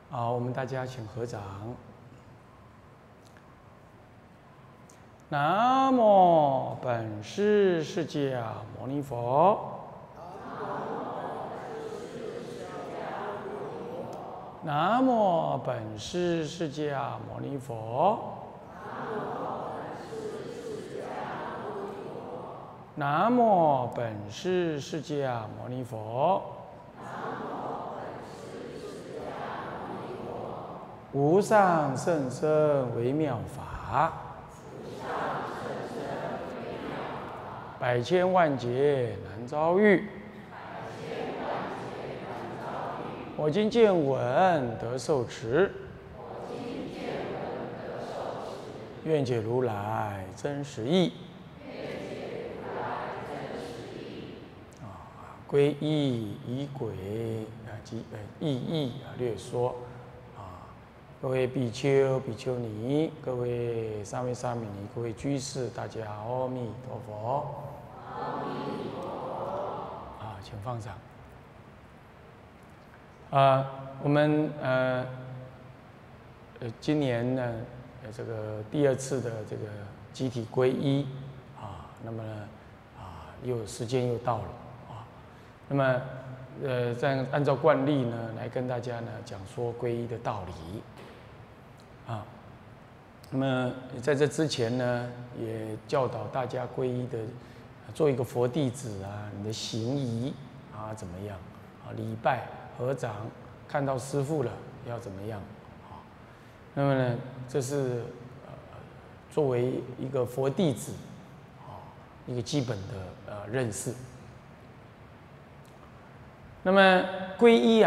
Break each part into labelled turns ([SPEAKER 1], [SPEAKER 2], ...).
[SPEAKER 1] 好，我们大家请合掌。南无本师释迦牟尼佛。南无本师释迦牟尼佛。南无本师释迦牟尼佛。无上甚深微妙法，百千万劫难遭遇。我今见闻得受持，愿解如来真实义。皈依仪轨及意义略说。各位比丘、比丘尼，各位沙弥、沙弥尼，各位居士，大家阿弥陀佛。阿弥陀佛。请放上。我们今年呢，这个第二次的这个集体皈依那么呢时间又到了那么在按照惯例呢，来跟大家呢讲说皈依的道理。那么在这之前呢，也教导大家皈依的，做一个佛弟子你的行仪怎么样礼拜、合掌，看到师父了要怎么样那么呢，这是作为一个佛弟子一个基本的认识。那么皈依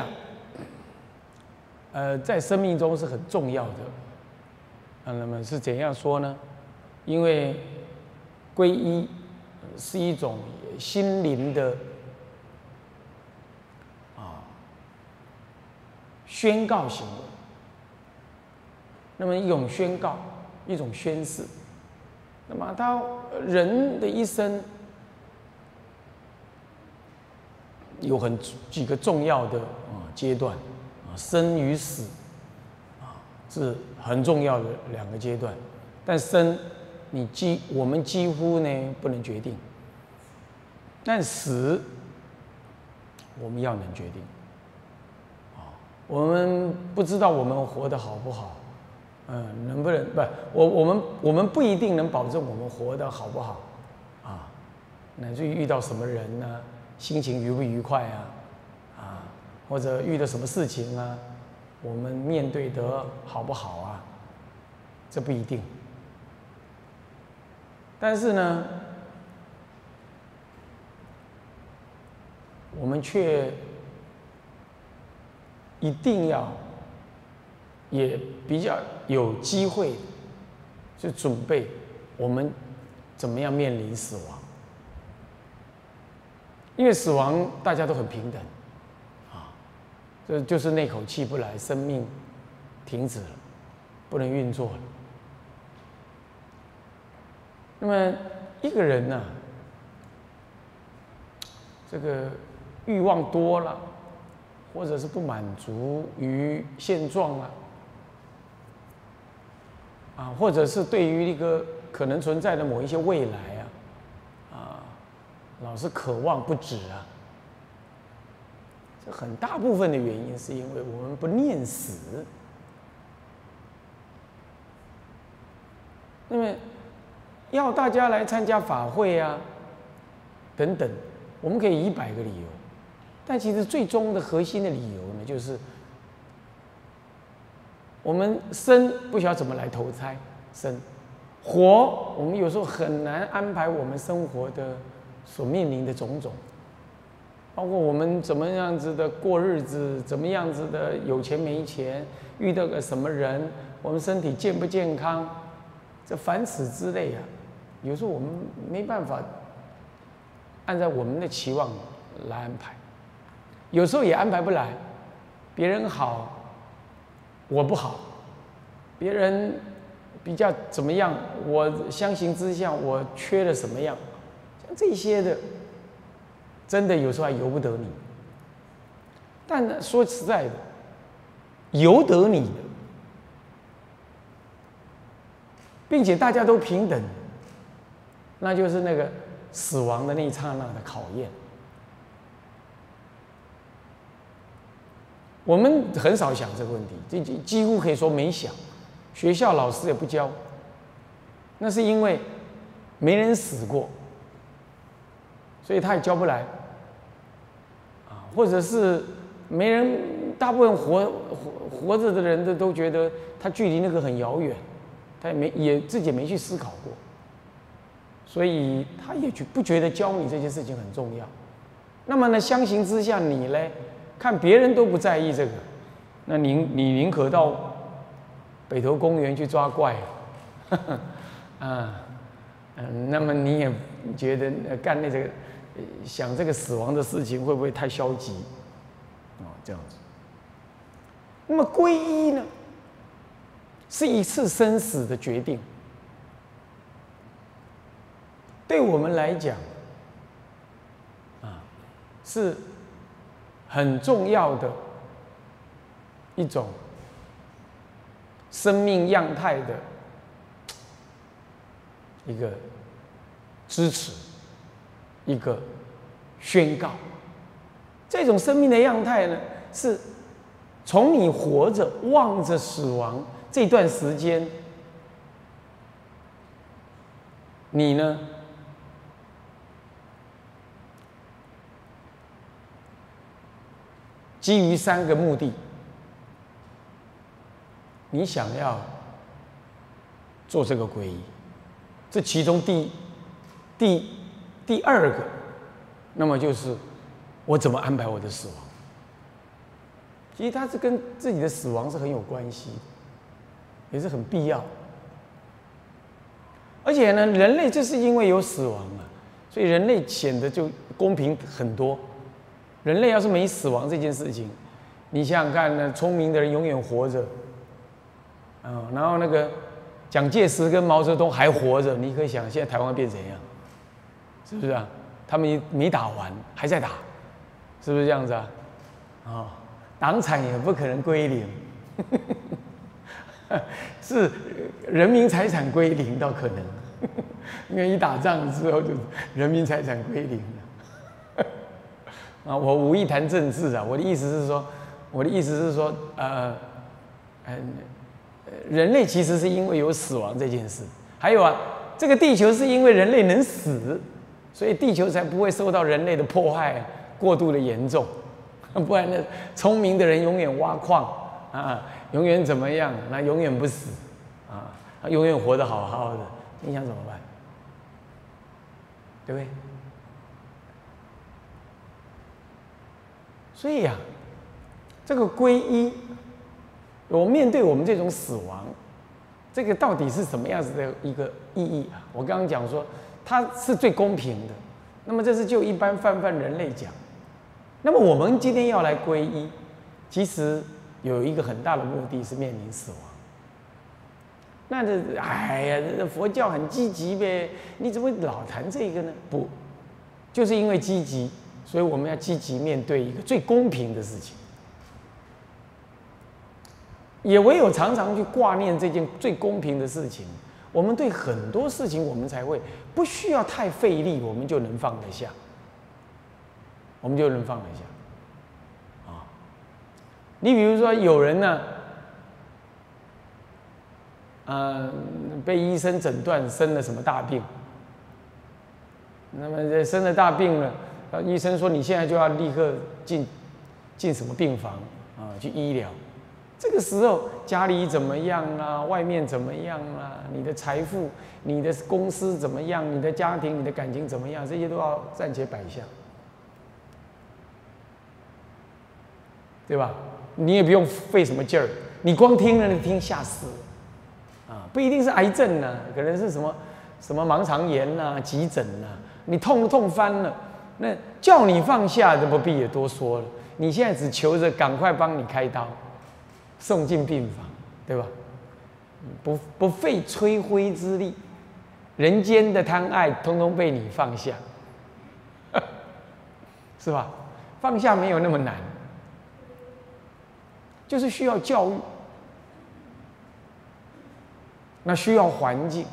[SPEAKER 1] 在生命中是很重要的。那么是怎样说呢？因为皈依是一种心灵的宣告行为。那么一种宣告，一种宣誓。那么他人的一生有几个重要的阶段生与死是很重要的两个阶段，但生我们几乎呢不能决定，但死我们要能决定我们不知道我们活得好不好，能不能我们不一定能保证我们活得好不好乃至于遇到什么人呢，心情愉不愉快或者遇到什么事情我们面对得好不好这不一定。但是呢，我们却一定要，也比较有机会去准备我们怎么样面临死亡。因为死亡大家都很平等这就是那口气不来，生命停止了，不能运作了。那么一个人这个欲望多了，或者是不满足于现状或者是对于一个可能存在的某一些未来老是渴望不止这很大部分的原因是因为我们不念死。那么要大家来参加法会等等，我们可以100个理由，但其实最终的核心的理由呢，就是我们生不晓得怎么来投胎生，活我们有时候很难安排我们生活的所面临的种种，包括我们怎么样子的过日子，怎么样子的有钱没钱，遇到个什么人，我们身体健不健康，这凡此之类有时候我们没办法按照我们的期望来安排，有时候也安排不来。别人好，我不好；别人比较怎么样，我相形之下我缺了什么样，像这些的，真的有时候还由不得你。但说实在的， 由得你的，并且大家都平等，那就是那个死亡的那一刹那的考验。我们很少想这个问题，几乎可以说没想，学校老师也不教，那是因为没人死过，所以他也教不来，或者是没人，大部分活着的人都觉得他距离那个很遥远，他也自己也没去思考过，所以他也不觉得教你这件事情很重要。那么呢，相形之下，你呢，看别人都不在意这个，那你宁可到北投公园去抓怪，那么你也觉得干那个想这个死亡的事情会不会太消极？这样子。那么皈依呢，是一次生死的决定，对我们来讲，是很重要的一种生命样态的一个支持，一个宣告。这种生命的样态呢，是从你活着望着死亡这段时间，你呢基于3个目的，你想要做这个皈依，这其中第2个，那么就是我怎么安排我的死亡。其实它是跟自己的死亡是很有关系，也是很必要。而且呢，人类就是因为有死亡啊，所以人类显得就公平很多。人类要是没死亡这件事情，你想想看呢，聪明的人永远活着，然后那个蒋介石跟毛泽东还活着，你可以想现在台湾变怎样，是不是啊？他们没打完，还在打，是不是这样子啊？党产也不可能归零，是人民财产归零倒可能，因为一打仗之后就人民财产归零了。我无意谈政治啊，我的意思是说，人类其实是因为有死亡这件事，还有这个地球是因为人类能死，所以地球才不会受到人类的迫害过度的严重，不然呢，聪明的人永远挖矿永远怎么样，那永远不死永远活得好好的，你想怎么办？对不对？所以这个皈依，我面对我们这种死亡，这个到底是什么样子的一个意义啊？我刚刚讲说，它是最公平的。那么这是就一般泛人类讲。那么我们今天要来皈依，其实有一个很大的目的是面临死亡。那这佛教很积极呗，你怎么老谈这个呢？不，就是因为积极。所以我们要积极面对一个最公平的事情，也唯有常常去挂念这件最公平的事情，我们对很多事情我们才会不需要太费力，我们就能放得下，你比如说有人呢，被医生诊断生了什么大病，那么生了大病了。医生说你现在就要立刻进什么病房去医疗。这个时候家里怎么样啦，外面怎么样啦，你的财富、你的公司怎么样，你的家庭、你的感情怎么样，这些都要暂且摆下，对吧？你也不用费什么劲儿，你光听了听吓死了不一定是癌症可能是什么盲肠炎急诊你痛翻了。那叫你放下的不必也多说了，你现在只求着赶快帮你开刀，送进病房，对吧？不费吹灰之力，人间的贪爱通通被你放下，是吧？放下没有那么难， 就是需要教育，那需要环境。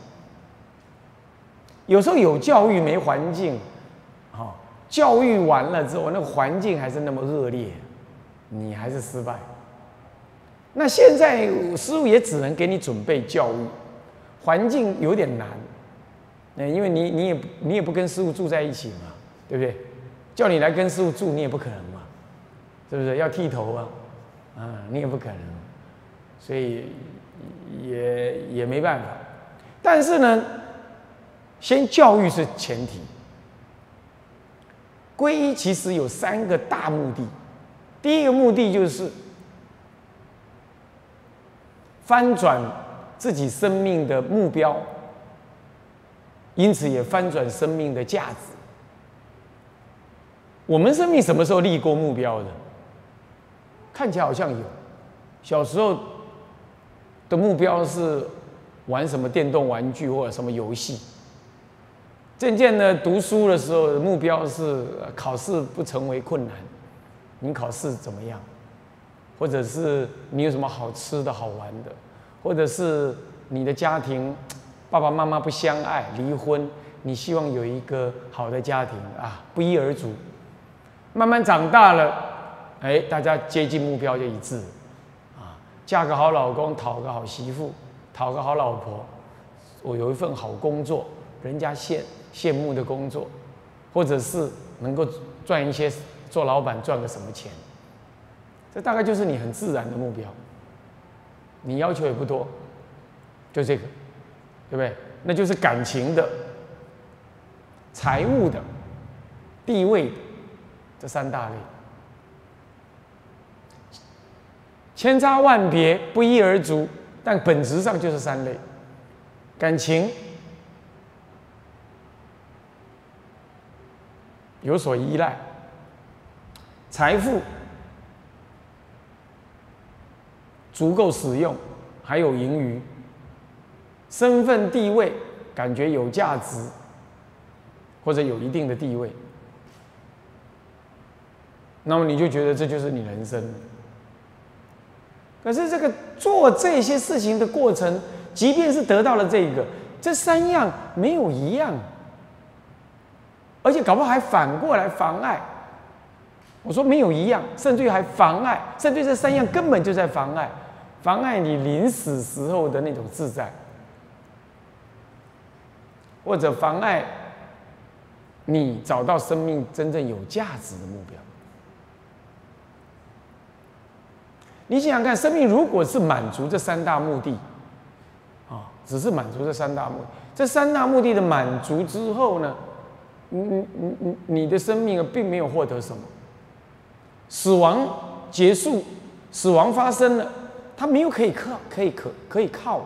[SPEAKER 1] 有时候有教育没环境，教育完了之后，那个环境还是那么恶劣，你还是失败。那现在师父也只能给你准备教育，环境有点难，因为你也不跟师父住在一起嘛，对不对？叫你来跟师父住，你也不可能嘛，是不是？要剃头啊，你也不可能，所以也没办法。但是呢，先教育是前提。皈依其实有3个大目的，第一个目的就是翻转自己生命的目标，因此也翻转生命的价值。我们生命什么时候立过目标的？看起来好像有，小时候的目标是玩什么电动玩具或者什么游戏。渐渐的读书的时候，目标是考试不成为困难，你考试怎么样？或者是你有什么好吃的好玩的，或者是你的家庭爸爸妈妈不相爱离婚，你希望有一个好的家庭啊，不一而足。慢慢长大了，大家接近目标就一致嫁个好老公，讨个好媳妇，讨个好老婆，我有一份好工作，人家羡慕的工作，或者是能够赚一些做老板赚个什么钱，这大概就是你很自然的目标。你要求也不多，就这个，对不对？那就是感情的、财务的、地位的这3大类，千差万别，不一而足，但本质上就是3类：感情有所依赖，财富足够使用，还有盈余，身份地位感觉有价值，或者有一定的地位，那么你就觉得这就是你人生。可是这个做这些事情的过程，即便是得到了这3样没有一样，而且搞不好还反过来妨碍。我说没有一样，甚至于还妨碍，甚至于这3样根本就在妨碍你临死时候的那种自在，或者妨碍你找到生命真正有价值的目标。你想想看，生命如果是满足这3大目的，只是满足这3大目的，这3大目的的满足之后呢，你的生命并没有获得什么。死亡结束，死亡发生了，它没有可以靠的。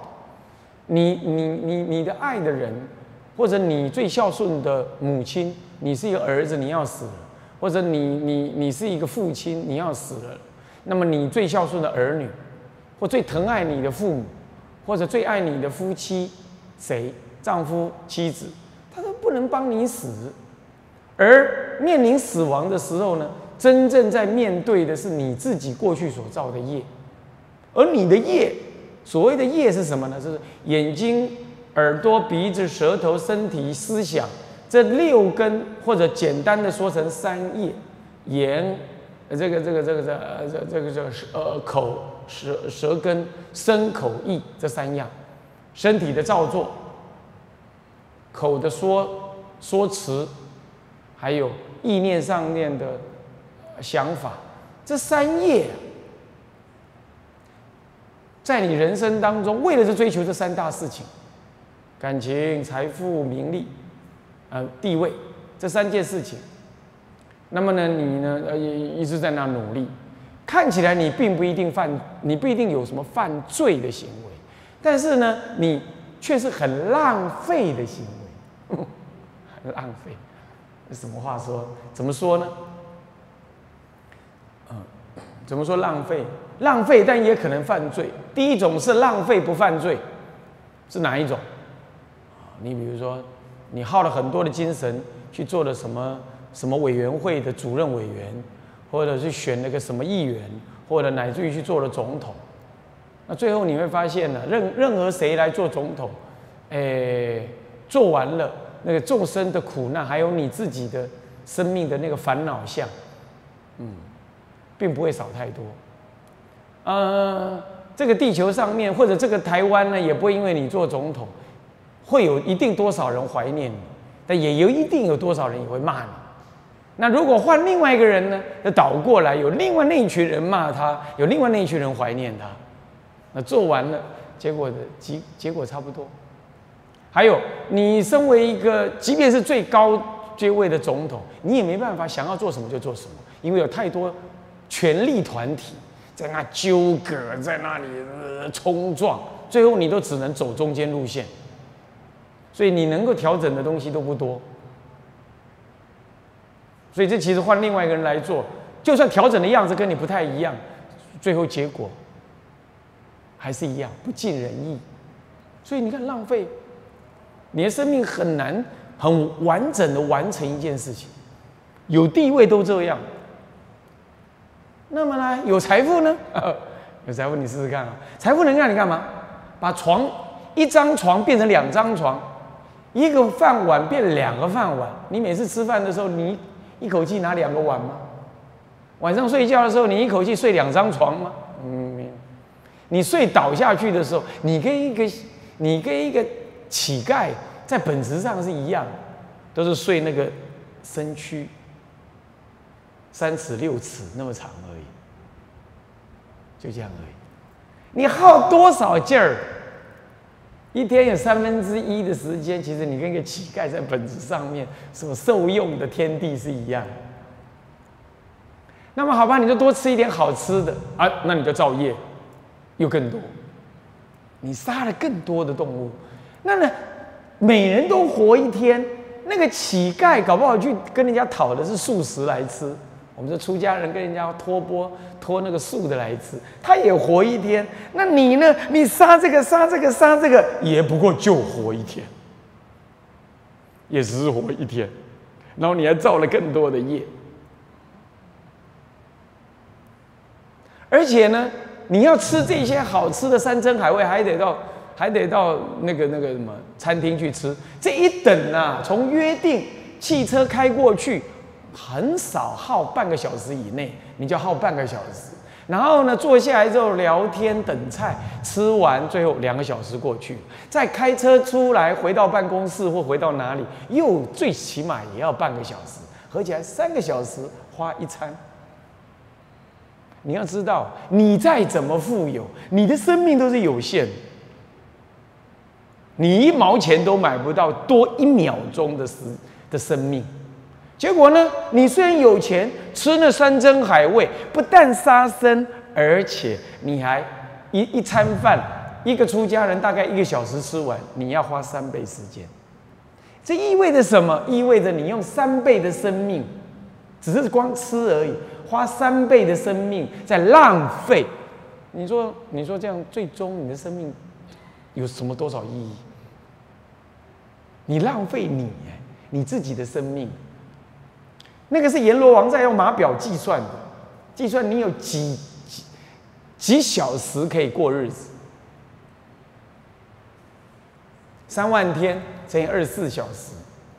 [SPEAKER 1] 你的爱的人，或者你最孝顺的母亲，你是一个儿子，你要死了；或者你是一个父亲，你要死了。那么你最孝顺的儿女，或最疼爱你的父母，或者最爱你的夫妻，谁？丈夫、妻子，他都不能帮你死。而面临死亡的时候呢，真正在面对的是你自己过去所造的业。而你的业，所谓的业是什么呢？就是眼睛、耳朵、鼻子、舌头、身体、思想这6根，或者简单的说成3业：眼。口、舌根、身、口、意这3样，身体的造作，口的说辞，还有意念上面的想法，这3业，在你人生当中，为了是追求这3大事情，感情、财富、名利、地位这3件事情。那么呢，你呢一直在那努力，看起来你不一定有什么犯罪的行为，但是呢，你却是很浪费的行为，很浪费。什么话说？怎么说呢？怎么说浪费？浪费，但也可能犯罪。第一种是浪费不犯罪，是哪一种？你比如说，你耗了很多的精神去做了什么委员会的主任委员， 或者是选了个什么议员，或者乃至于去做了总统。那最后你会发现呢，任何谁来做总统，做完了那个众生的苦难，还有你自己的生命的那个烦恼相，并不会少太多。这个地球上面或者这个台湾呢，也不会因为你做总统，会有一定多少人怀念你，但也一定有多少人也会骂你。那如果换另外一个人呢，就倒过来，有另外那一群人骂他，有另外那一群人怀念他。那做完了，结果差不多。还有，你身为一个，即便是最高阶位的总统，你也没办法想要做什么就做什么，因为有太多权力团体在那纠葛，在那里冲撞，最后你都只能走中间路线，所以你能够调整的东西都不多。所以这其实换另外一个人来做，就算调整的样子跟你不太一样，最后结果还是一样，不尽人意。所以你看，浪费你的生命很难很完整的完成一件事情。有地位都这样，那么呢，有财富呢？有财富你试试看啊！财富能让你干嘛？把一张床变成2张床，一个饭碗变2个饭碗。你每次吃饭的时候，你一口气拿2个碗吗？晚上睡觉的时候，你一口气睡2张床吗？你睡倒下去的时候，你跟一个乞丐在本质上是一样，都是睡那个身躯3尺6尺那么长而已，就这样而已。你耗多少劲儿？一天有1/3的时间，其实你跟一个乞丐在本质上面所受用的天地是一样。那么好吧，你就多吃一点好吃的啊，那你就造业又更多，你杀了更多的动物。那呢，每人都活一天，那个乞丐搞不好去跟人家讨的是素食来吃。我们这出家人跟人家拖那个素的来吃，他也活一天。那你呢？你杀这个，也不过就活一天，也只是活一天，然后你还造了更多的业。而且呢，你要吃这些好吃的山珍海味，还得到那个什么餐厅去吃。这一等啊，从约定汽车开过去。很少耗半个小时以内，你就耗半个小时。然后呢，坐下来之后聊天等菜，吃完最后2个小时过去，再开车出来回到办公室或回到哪里，又最起码也要半个小时，合起来3个小时花一餐。你要知道，你再怎么富有，你的生命都是有限的，你1毛钱都买不到多1秒钟的生命。结果呢？你虽然有钱，吃那山珍海味，不但杀生，而且你还一餐饭，一个出家人大概1个小时吃完，你要花3倍时间。这意味着什么？意味着你用3倍的生命，只是光吃而已，花3倍的生命在浪费。你说这样，最终你的生命有多少意义？你浪费你自己的生命。那个是阎罗王在用码表计算的，计算你有几小时可以过日子。3万天乘以24小时，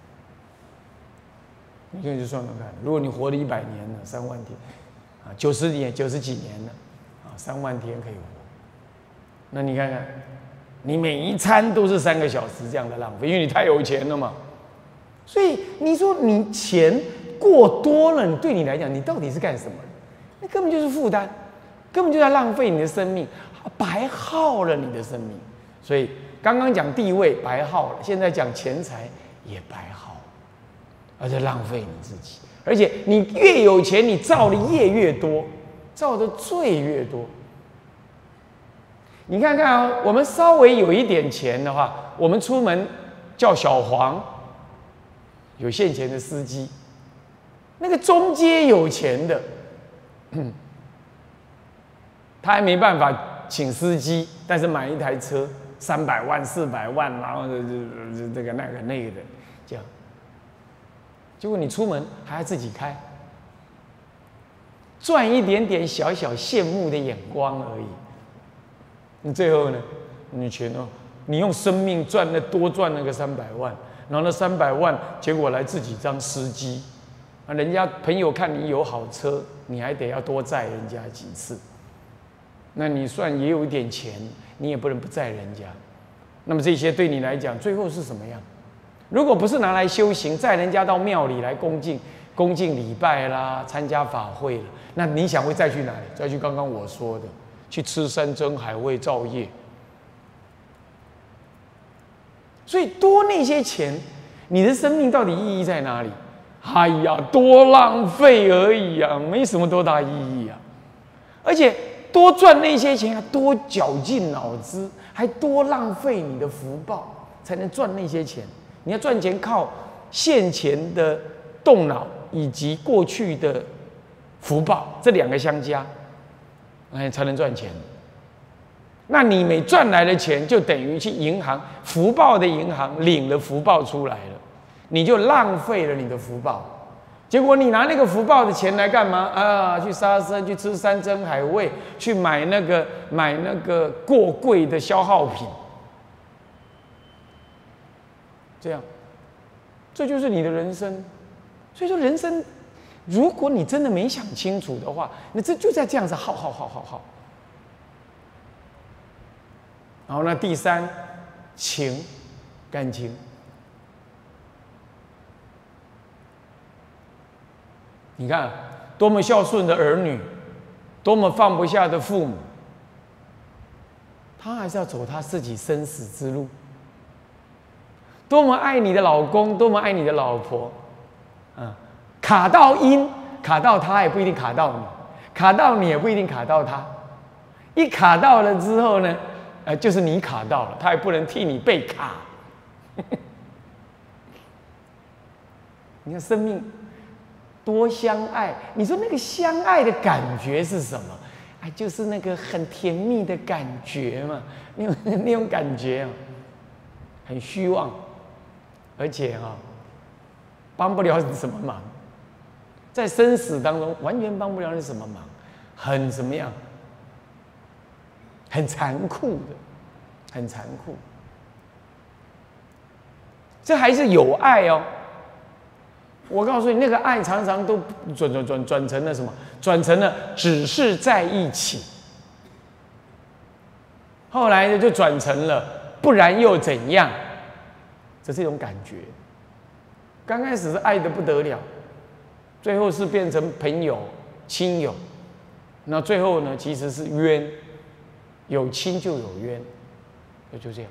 [SPEAKER 1] 你可以去算算看。如果你活了100年了，3万天啊，90几年了啊，3万天可以活。那你看看，你每一餐都是3个小时这样的浪费，因为你太有钱了嘛。所以你说你钱过多了，对你来讲，你到底是干什么的？那根本就是负担，根本就在浪费你的生命，白耗了你的生命。所以刚刚讲地位白耗了，现在讲钱财也白耗，而且浪费你自己。而且你越有钱，你造的业越多，造的罪越多。你看看啊，我们稍微有一点钱的话，我们出门叫小黄，有现钱的司机。那个中阶有钱的，他还没办法请司机，但是买一台车300万、400万，然后这个那个的，这样。结果你出门还要自己开， 赚一点点小小羡慕的眼光而已。那最后呢，你你用生命多赚那个300万，然后那300万结果来自己当司机，啊，人家朋友看你有好车，你还得要多载人家几次。那你算也有一点钱，你也不能不载人家。那么这些对你来讲，最后是什么样？如果不是拿来修行，载人家到庙里来恭敬礼拜啦，参加法会了，那你想会再去哪里？再去刚刚我说的，去吃山珍海味造业。所以多那些钱，你的生命到底意义在哪里？哎呀，多浪费而已啊，没什么多大意义啊。而且多赚那些钱，还多绞尽脑汁，还多浪费你的福报，才能赚那些钱。你要赚钱靠现前的动脑以及过去的福报，这2个相加，才能赚钱。那你每赚来的钱，就等于去银行福报的银行领了福报出来了，你就浪费了你的福报。结果你拿那个福报的钱来干嘛啊？去杀生，去吃山珍海味，去买那个过贵的消耗品。这就是你的人生。所以说，人生，如果你真的没想清楚的话，那就在这样子耗。然后呢，第3，感情。你看，多么孝顺的儿女，多么放不下的父母，他还是要走他自己生死之路。多么爱你的老公，多么爱你的老婆，卡到阴，卡到他也不一定卡到你，卡到你也不一定卡到他。一卡到了之后呢，就是你卡到了，他也不能替你被卡。你看生命多相爱，你说那个相爱的感觉是什么？就是那个很甜蜜的感觉嘛，那种感觉很虚妄，而且帮不了你什么忙，在生死当中完全帮不了你什么忙，很怎么样？很残酷的，很残酷。这还是有爱哦。我告诉你，那个爱常常都转成了什么？转成了只是在一起。后来就转成了不然又怎样？这是一种感觉。刚开始是爱得不得了，最后是变成朋友、亲友，那最后呢，其实是冤，有亲就有冤，就这样。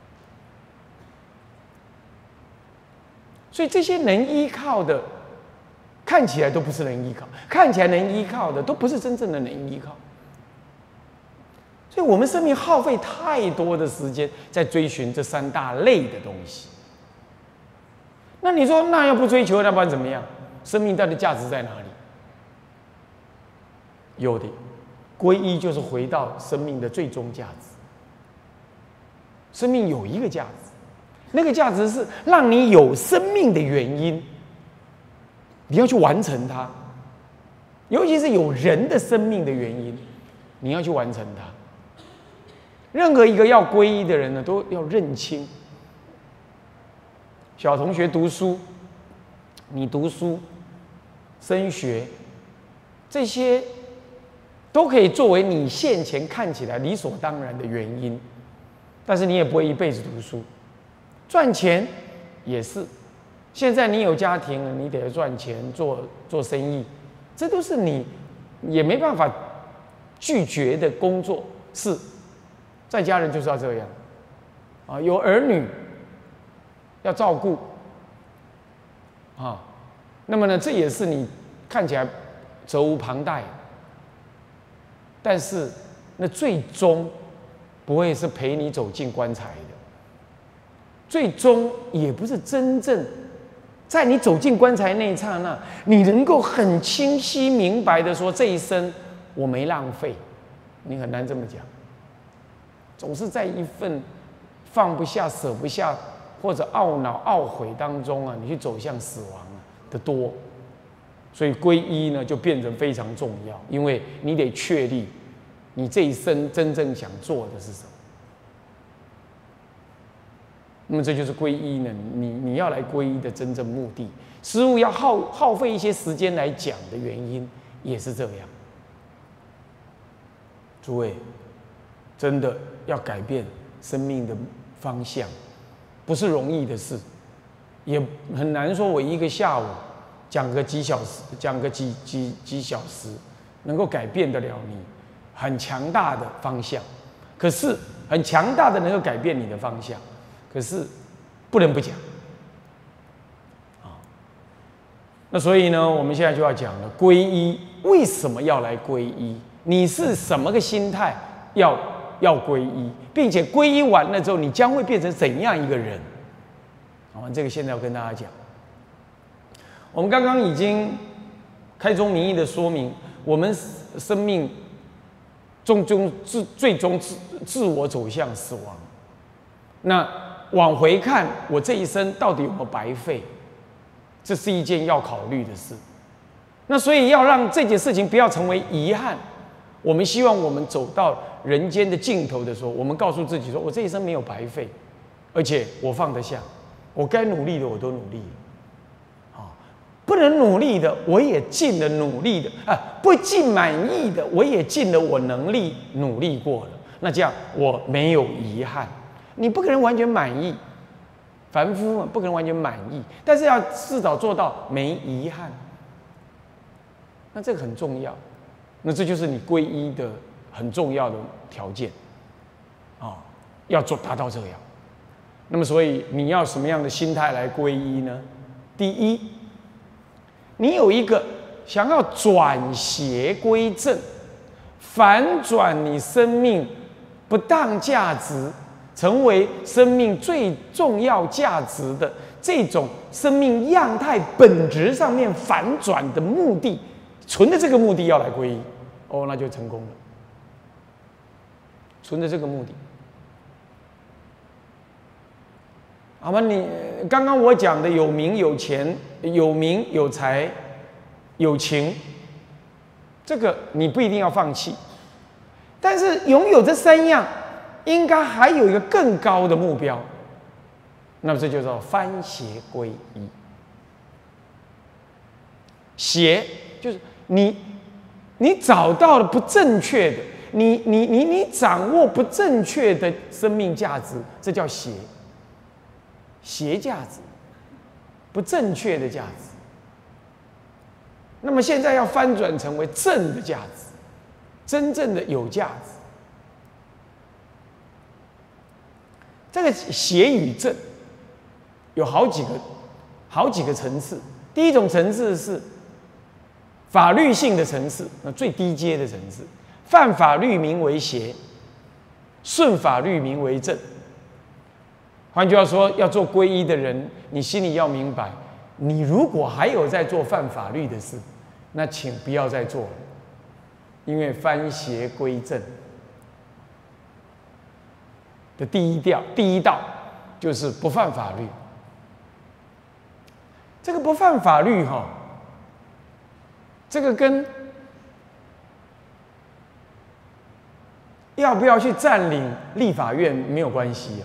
[SPEAKER 1] 所以这些能依靠的，看起来都不是能依靠，看起来能依靠的，都不是真正的能依靠。所以我们生命耗费太多的时间在追寻这3大类的东西。那你说，那要不追求，那不然怎么样？生命到底价值在哪里？有的，皈依就是回到生命的最终价值。生命有一个价值。那个价值是让你有生命的原因，你要去完成它。尤其是有人的生命的原因，你要去完成它。任何一个要皈依的人呢，都要认清。小同学读书，你读书、升学，这些都可以作为你现前看起来理所当然的原因，但是你也不会一辈子读书。赚钱也是，现在你有家庭了，你得赚钱做生意，这都是你也没办法拒绝的工作。是，在家人就是要这样，有儿女要照顾，那么呢，这也是你看起来责无旁贷，但是那最终不会是陪你走进棺材的。最终也不是真正在你走进棺材那一刹那，你能够很清晰明白的说，这一生我没浪费，你很难这么讲。总是在一份放不下、舍不下或者懊恼、懊悔当中你去走向死亡的多。 所以皈依呢就变成非常重要，因为你得确立你这一生真正想做的是什么。那么这就是皈依呢，你要来皈依的真正目的。师父要耗费一些时间来讲的原因也是这样。诸位，真的要改变生命的方向，不是容易的事，也很难说我一个下午讲个几小时，讲个几小时，能够改变得了你很强大的方向。可是很强大的能够改变你的方向，可是不能不讲啊。那所以呢，我们现在就要讲了，皈依为什么要来皈依？你是什么个心态要皈依，并且皈依完了之后，你将会变成怎样一个人？好，这个现在要跟大家讲。我们刚刚已经开宗明义的说明，我们生命最终自我走向死亡。那往回看，我这一生到底有没有白费？这是一件要考虑的事。那所以要让这件事情不要成为遗憾。我们希望我们走到人间的尽头的时候，我们告诉自己说：我这一生没有白费，而且我放得下，我该努力的我都努力了，不能努力的我也尽了努力的不尽满意的我也尽了我能力努力过了，那这样我没有遗憾。你不可能完全满意，凡夫不可能完全满意，但是要至少做到没遗憾，那这个很重要。那这就是你皈依的很重要的条件要达到这样。那么所以你要什么样的心态来皈依呢？第一，你有一个想要转邪归正，反转你生命不当价值，成为生命最重要价值的这种生命样态本质上面反转的目的，存着这个目的要来皈依，那就成功了。存着这个目的，好吗？你刚刚我讲的有名有钱、有名有财、有情，这个你不一定要放弃，但是拥有这三样，应该还有一个更高的目标，那么这就叫翻邪归一。邪就是你找到了不正确的，你掌握不正确的生命价值，这叫邪。邪价值，不正确的价值。那么现在要翻转成为正的价值，真正的有价值。这个邪与正有好几个层次。第一种层次是法律性的层次，那最低阶的层次，犯法律名为邪，顺法律名为正。换句话说，要做皈依的人，你心里要明白，你如果还有在做犯法律的事，那请不要再做了，因为翻邪归正的第一道就是不犯法律。这个不犯法律这个跟要不要去占领立法院没有关系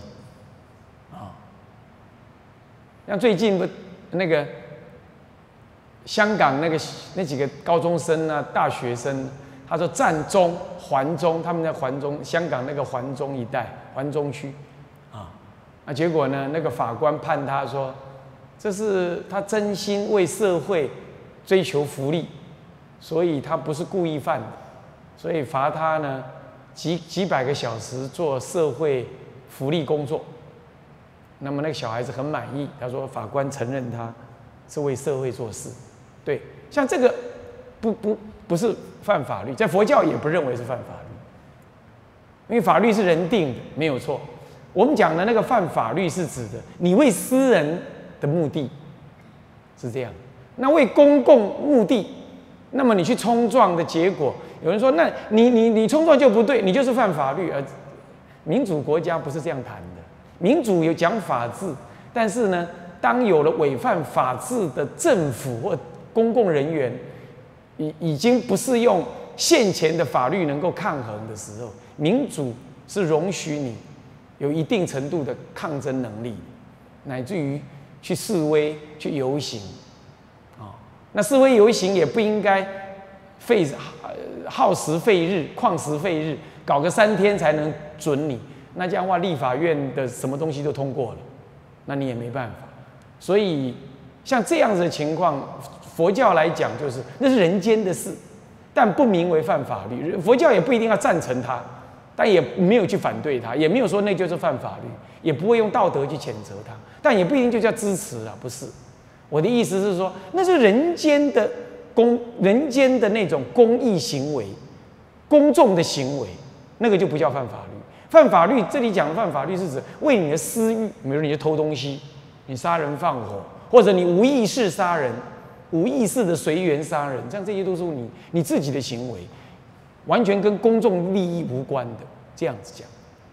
[SPEAKER 1] 像最近不那个香港那几个高中生大学生，他说占中环中，他们在环中香港那个环中一带环中区结果呢，那个法官判他说，这是他真心为社会追求福利，所以他不是故意犯的，所以罚他呢几百个小时做社会福利工作。那么那个小孩子很满意，他说法官承认他是为社会做事。对，像这个不是犯法律，在佛教也不认为是犯法律，因为法律是人定的，没有错。我们讲的那个犯法律是指的你为私人的目的是这样，那为公共目的，那么你去冲撞的结果，有人说那你冲撞就不对，你就是犯法律。民主国家不是这样谈的。民主有讲法治，但是呢，当有了违反法治的政府或公共人员已经不是用现前的法律能够抗衡的时候，民主是容许你有一定程度的抗争能力，乃至于去示威、去游行，那示威游行也不应该耗时费日、旷时费日，搞个3天才能准你。那这样的话，立法院的什么东西都通过了，那你也没办法。所以像这样子的情况，佛教来讲就是那是人间的事，但不名为犯法律。佛教也不一定要赞成它，但也没有去反对它，也没有说那就是犯法律，也不会用道德去谴责它，但也不一定就叫支持啊，不是。我的意思是说，那是人间的那种公益行为、公众的行为，那个就不叫犯法律。犯法律这里讲的犯法律是指为你的私欲，比如你去偷东西，你杀人放火，或者你无意识杀人、无意识的随缘杀人，像这些都是你自己的行为，完全跟公众利益无关的，这样子讲。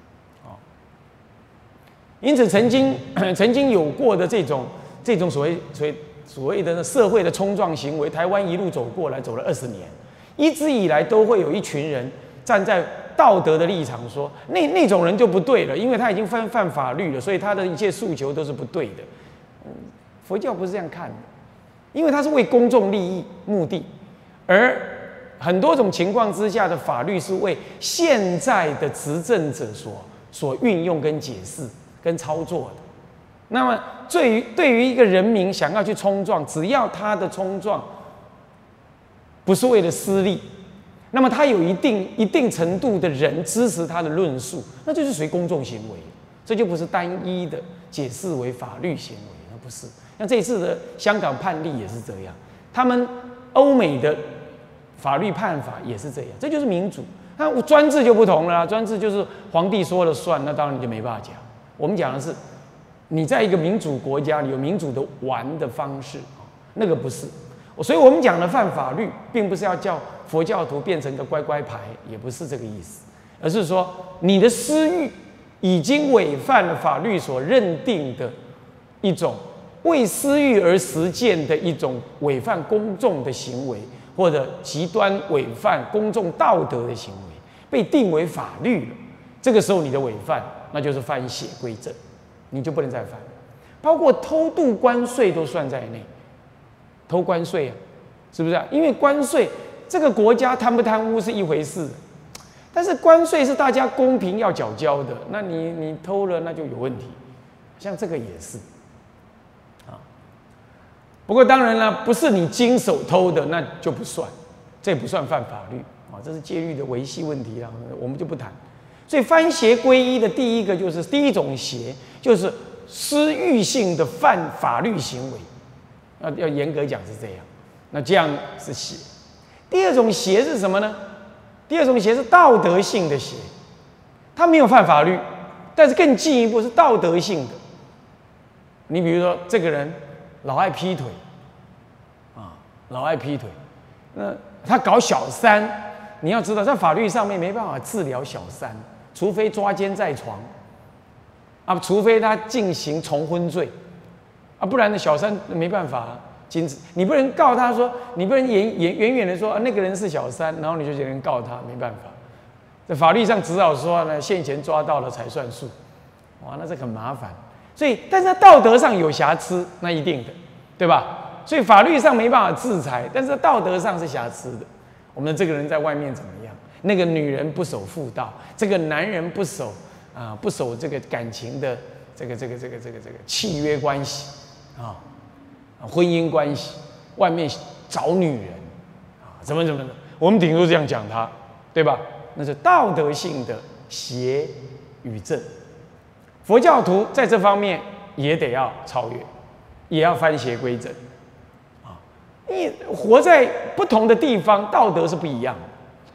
[SPEAKER 1] 因此曾经有过的这种所谓的社会的冲撞行为，台湾一路走过来，走了20年，一直以来都会有一群人站在道德的立场说，那种人就不对了，因为他已经犯法律了，所以他的一切诉求都是不对的。佛教不是这样看的，因为他是为公众利益目的，而很多种情况之下的法律是为现在的执政者所运用跟解释跟操作的。那么对于一个人民想要去冲撞，只要他的冲撞不是为了私利，那么他有一定程度的人支持他的论述，那就是属于公众行为，这就不是单一的解释为法律行为，那不是。像这一次的香港判例也是这样，他们欧美的法律判法也是这样，这就是民主。那专制就不同了，专制就是皇帝说了算，那当然你就没办法讲。我们讲的是，你在一个民主国家，你有民主的玩的方式，那个不是。所以我们讲的犯法律，并不是要叫佛教徒变成个乖乖牌，也不是这个意思，而是说你的私欲已经违反了法律所认定的一种为私欲而实践的一种违反公众的行为，或者极端违反公众道德的行为，被定为法律了。这个时候你的违犯，那就是犯邪归正，你就不能再犯，包括偷渡关税都算在内。偷关税啊，是不是啊？因为关税这个国家贪不贪污是一回事，但是关税是大家公平要缴交的，那你偷了那就有问题。像这个也是啊。不过当然了，不是你经手偷的那就不算，这不算犯法律啊，这是戒律的维系问题啊，我们就不谈。所以番邪归一的第一种邪，就是私欲性的犯法律行为。要严格讲是这样，那这样是邪。第二种邪是什么呢？第二种邪是道德性的邪，他没有犯法律，但是更进一步是道德性的。你比如说这个人老爱劈腿，老爱劈腿，那他搞小三，你要知道在法律上面没办法治疗小三，除非抓奸在床，除非他进行重婚罪。不然的小三没办法，你不能告他说，你不能远远的说那个人是小三，然后你就只能告他，没办法。在法律上只好说呢，现前抓到了才算数，哇，那这很麻烦。所以，但是在道德上有瑕疵，那一定的，对吧？所以法律上没办法制裁，但是道德上是瑕疵的。我们这个人在外面怎么样？那个女人不守妇道，这个男人不守这个感情的这个契约关系。婚姻关系，外面找女人怎么的，我们顶多这样讲他，对吧？那是道德性的邪与正。佛教徒在这方面也得要超越，也要番邪归正你活在不同的地方，道德是不一样的。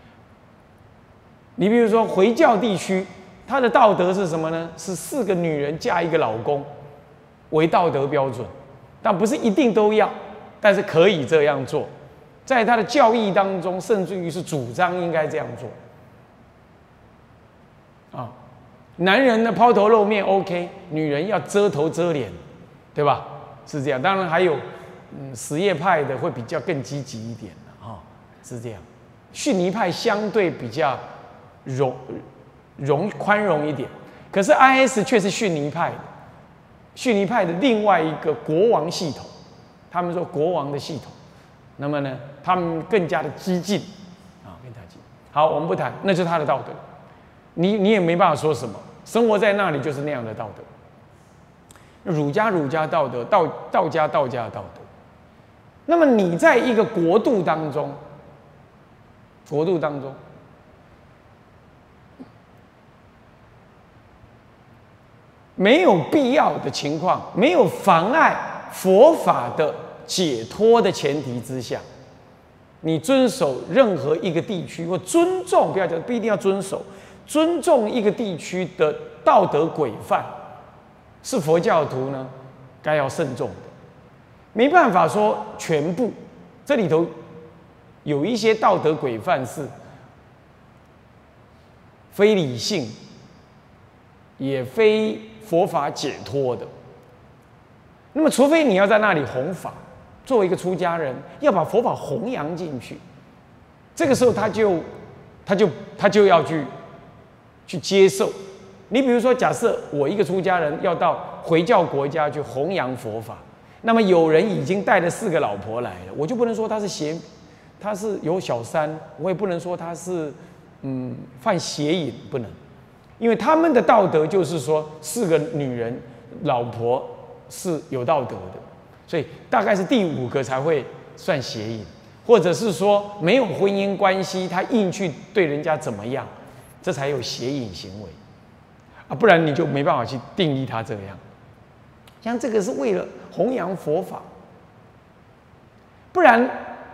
[SPEAKER 1] 你比如说回教地区，他的道德是什么呢？是4个女人嫁1个老公为道德标准，但不是一定都要，但是可以这样做，在他的教义当中，甚至于是主张应该这样做。男人呢抛头露面 OK， 女人要遮头遮脸，对吧？是这样。当然还有什叶派的会比较更积极一点的啊，是这样。逊尼派相对比较宽容一点，可是 IS 却是逊尼派的，逊尼派的另外一个国王系统，他们说国王的系统，那么呢，他们更加的激进啊，更加激进。好，我们不谈，那就是他的道德，你也没办法说什么，生活在那里就是那样的道德。儒家道德，道家的道德。那么你在一个国度当中，没有必要的情况，没有妨碍佛法的解脱的前提之下，你遵守任何一个地区或尊重，不一定要遵守，尊重一个地区的道德规范。是佛教徒呢，该要慎重的，没办法说全部，这里头有一些道德规范是非理性，也非佛法解脱的。那么，除非你要在那里弘法，作为一个出家人，要把佛法弘扬进去，这个时候他就要去接受。你比如说，假设我一个出家人要到回教国家去弘扬佛法，那么有人已经带了4个老婆来了，我就不能说他是有小三，我也不能说他是犯邪淫，不能，因为他们的道德就是说4个女人老婆是有道德的，所以大概是第5个才会算邪淫，或者是说没有婚姻关系，他硬去对人家怎么样，这才有邪淫行为。不然你就没办法去定义它这样。像这个是为了弘扬佛法，不然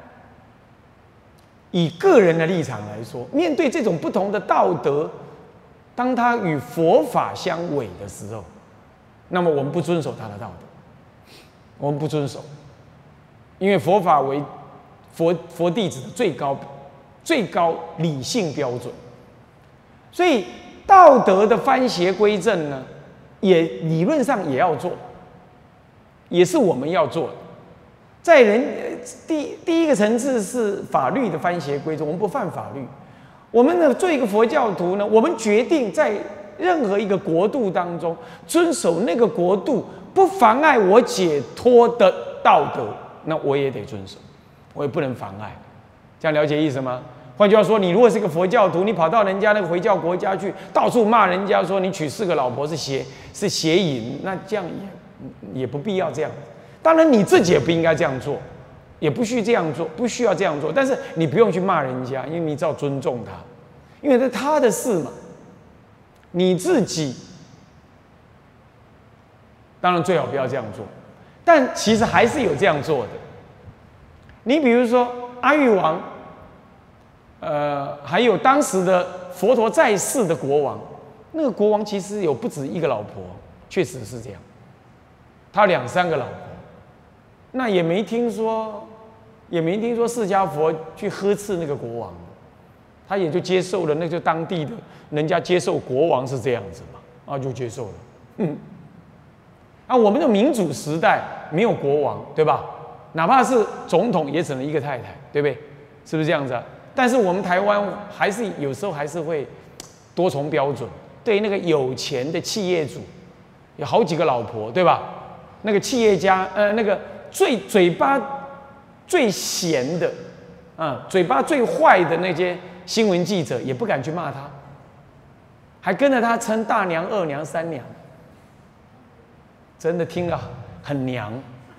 [SPEAKER 1] 以个人的立场来说，面对这种不同的道德，当它与佛法相违的时候，那么我们不遵守它的道德，我们不遵守，因为佛法为佛弟子的最高理性标准，所以道德的番邪归正呢，也理论上也要做，也是我们要做的。在第一个层次是法律的番邪归正，我们不犯法律。我们呢，做一个佛教徒呢，我们决定在任何一个国度当中遵守那个国度不妨碍我解脱的道德，那我也得遵守，我也不能妨碍。这样了解意思吗？换句话说，你如果是个佛教徒，你跑到人家那个回教国家去，到处骂人家说你娶4个老婆是邪淫，那这样也不必要这样。当然你自己也不应该这样做，也不需这样做，不需要这样做。但是你不用去骂人家，因为你只要尊重他，因为这是他的事嘛。你自己当然最好不要这样做，但其实还是有这样做的。你比如说阿育王。还有当时的佛陀在世的国王，那个国王其实有不止1个老婆，确实是这样，他2、3个老婆，那也没听说释迦佛去呵斥那个国王，他也就接受了，那就当地的人家接受国王是这样子嘛，就接受了。我们的民主时代没有国王，对吧？哪怕是总统也只能1个太太，对不对？是不是这样子啊？但是我们台湾还是有时候还是会多重标准，对那个有钱的企业主有好几个老婆，对吧？那个企业家，那个嘴巴最闲的，嘴巴最坏的那些新闻记者也不敢去骂他，还跟着他称大娘、2娘、3娘，真的听了很娘，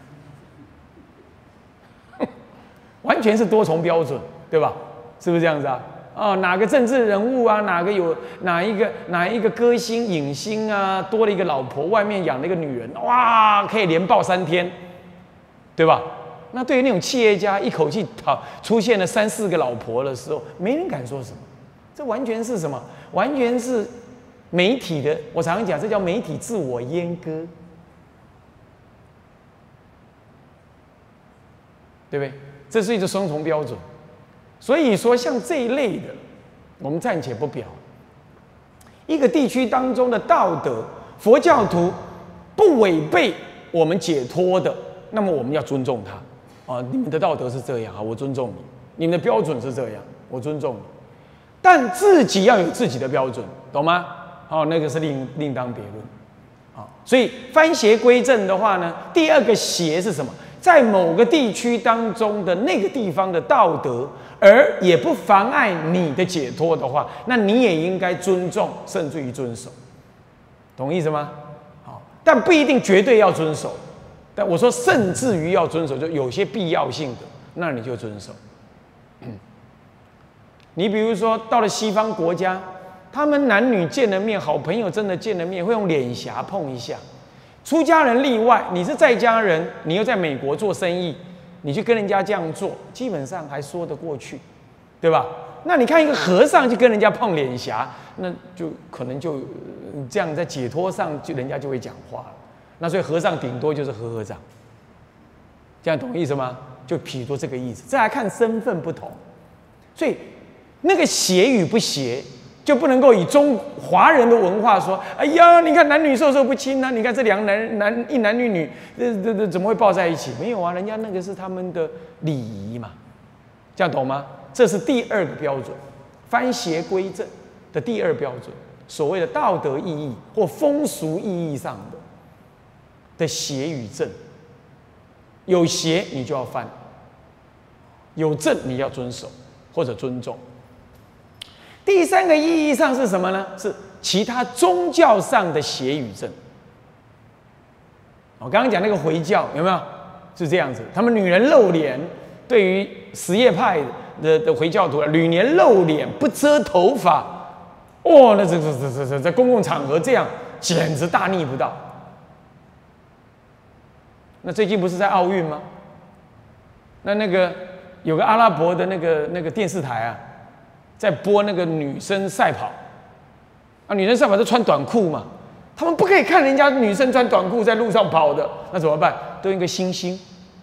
[SPEAKER 1] 完全是多重标准，对吧？是不是这样子啊？哪个政治人物啊，哪一个歌星、影星啊，多了一个老婆，外面养了一个女人，哇，可以连爆3天，对吧？那对于那种企业家，一口气出现了3、4个老婆的时候，没人敢说什么。这完全是什么？完全是媒体的。我常常讲，这叫媒体自我阉割，对不对？这是一个双重标准。所以说，像这一类的，我们暂且不表。一个地区当中的道德，佛教徒不违背我们解脱的那么我们要尊重他，你们的道德是这样啊，我尊重你；你们的标准是这样，我尊重你。但自己要有自己的标准，懂吗？那个是另当别论。所以番邪归正的话呢，第二个邪是什么？在某个地区当中的那个地方的道德，而也不妨碍你的解脱的话，那你也应该尊重，甚至于遵守，懂意思吗？但不一定绝对要遵守。但我说，甚至于要遵守，就有些必要性的，那你就遵守。你比如说，到了西方国家，他们男女见了面，好朋友真的见了面，会用脸颊碰一下。出家人例外，你是在家人，你又在美国做生意，你去跟人家这样做，基本上还说得过去，对吧？那你看一个和尚去跟人家碰脸颊，那就可能就这样在解脱上，人家就会讲话了。那所以和尚顶多就是和尚，这样懂意思吗？就譬如这个意思。再来看身份不同，所以那个邪与不邪，就不能够以华人的文化说，哎呀，你看男女授受不亲啊，你看这两个一男一女，怎么会抱在一起？没有啊，人家那个是他们的礼仪嘛，这样懂吗？这是第二个标准，番邪归正的第二标准，所谓的道德意义或风俗意义上的邪与正。有邪你就要犯，有正你要遵守或者尊重。第三个意义上是什么呢？是其他宗教上的邪与正。我刚刚讲那个回教有没有？是这样子，他们女人露脸，对于什叶派的回教徒，女人露脸不遮头发，那这在公共场合这样，简直大逆不道。那最近不是在奥运吗？那个有个阿拉伯的那个电视台啊，在播那个女生赛跑，女生赛跑都穿短裤嘛，他们不可以看人家女生穿短裤在路上跑的，那怎么办？都用一个星星，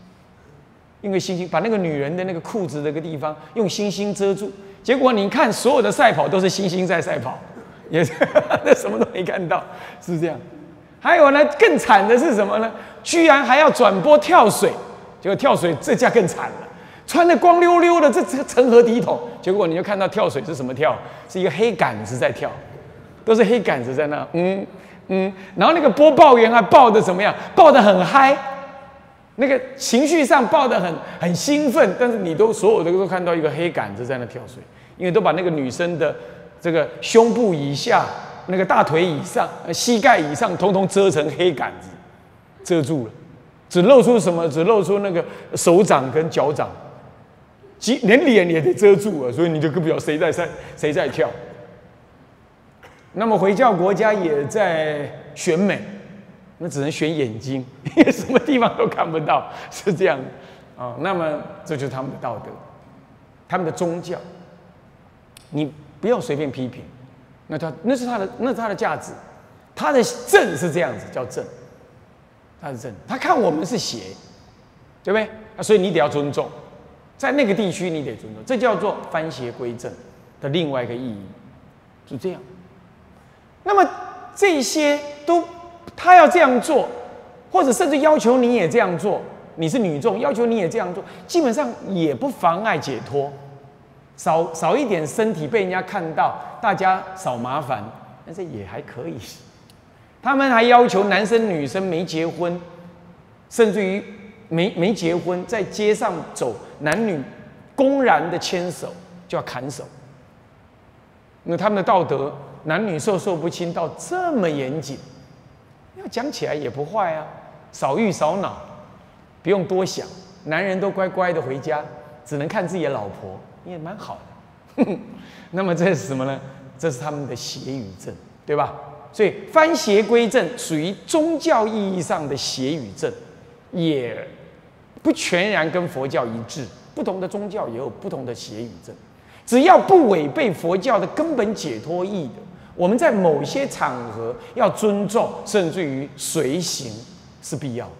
[SPEAKER 1] 把那个女人的那个裤子那个地方用星星遮住，结果你看所有的赛跑都是星星在赛跑，也是那什么都没看到，是这样。还有呢，更惨的是什么呢？居然还要转播跳水，结果跳水这下更惨了，穿得光溜溜的，这成何体统？结果你就看到跳水是什么跳？是一个黑杆子在跳，都是黑杆子在那，然后那个播报员还报的怎么样？报得很嗨，那个情绪上报得很兴奋，但是你所有的都看到一个黑杆子在那跳水，因为都把那个女生的这个胸部以下、那个大腿以上、膝盖以上，通通遮成黑杆子，遮住了，只露出什么？只露出那个手掌跟脚掌，连脸也得遮住了，所以你就更不晓得谁在跳。那么回教国家也在选美，那只能选眼睛，因为什么地方都看不到，是这样啊。那么这就是他们的道德，他们的宗教，你不要随便批评。那是他的价值，他的正是这样子，叫正，他是正，他看我们是邪，对不对？所以你得要尊重，在那个地区你得尊重，这叫做番邪归正的另外一个意义，是这样。那么这些都他要这样做，或者甚至要求你也这样做，你是女众，要求你也这样做，基本上也不妨碍解脱。少一点身体被人家看到，大家少麻烦，但是也还可以。他们还要求男生女生没结婚，甚至于没结婚，在街上走，男女公然的牵手就要砍手。因为他们的道德，男女授受不亲到这么严谨，要讲起来也不坏啊，少欲少恼，不用多想，男人都乖乖的回家，只能看自己的老婆。也蛮好的，那么这是什么呢？这是他们的邪与正，对吧？所以番邪归正属于宗教意义上的邪与正，也不全然跟佛教一致。不同的宗教也有不同的邪与正，只要不违背佛教的根本解脱义的，我们在某些场合要尊重，甚至于随行是必要的。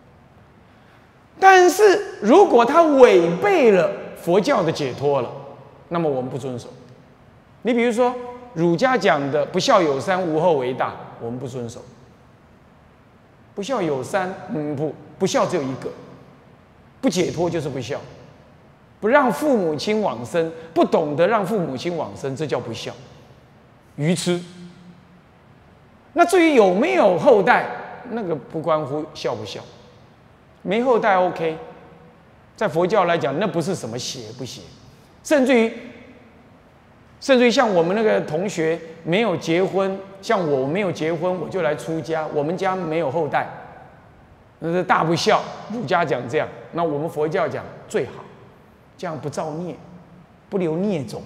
[SPEAKER 1] 但是如果它违背了佛教的解脱了，那么我们不遵守。你比如说儒家讲的不孝有三，无后为大，我们不遵守。不孝有三，不孝只有一个， 不解脱就是不孝，不让父母亲往生，不懂得让父母亲往生，这叫不孝，愚痴。那至于有没有后代，那个不关乎孝不孝，没后代 OK， 在佛教来讲，那不是什么邪不邪，甚至于像我们那个同学没有结婚，像我没有结婚，我就来出家，我们家没有后代，那是大不孝。儒家讲这样，那我们佛教讲最好，这样不造孽，不留孽种，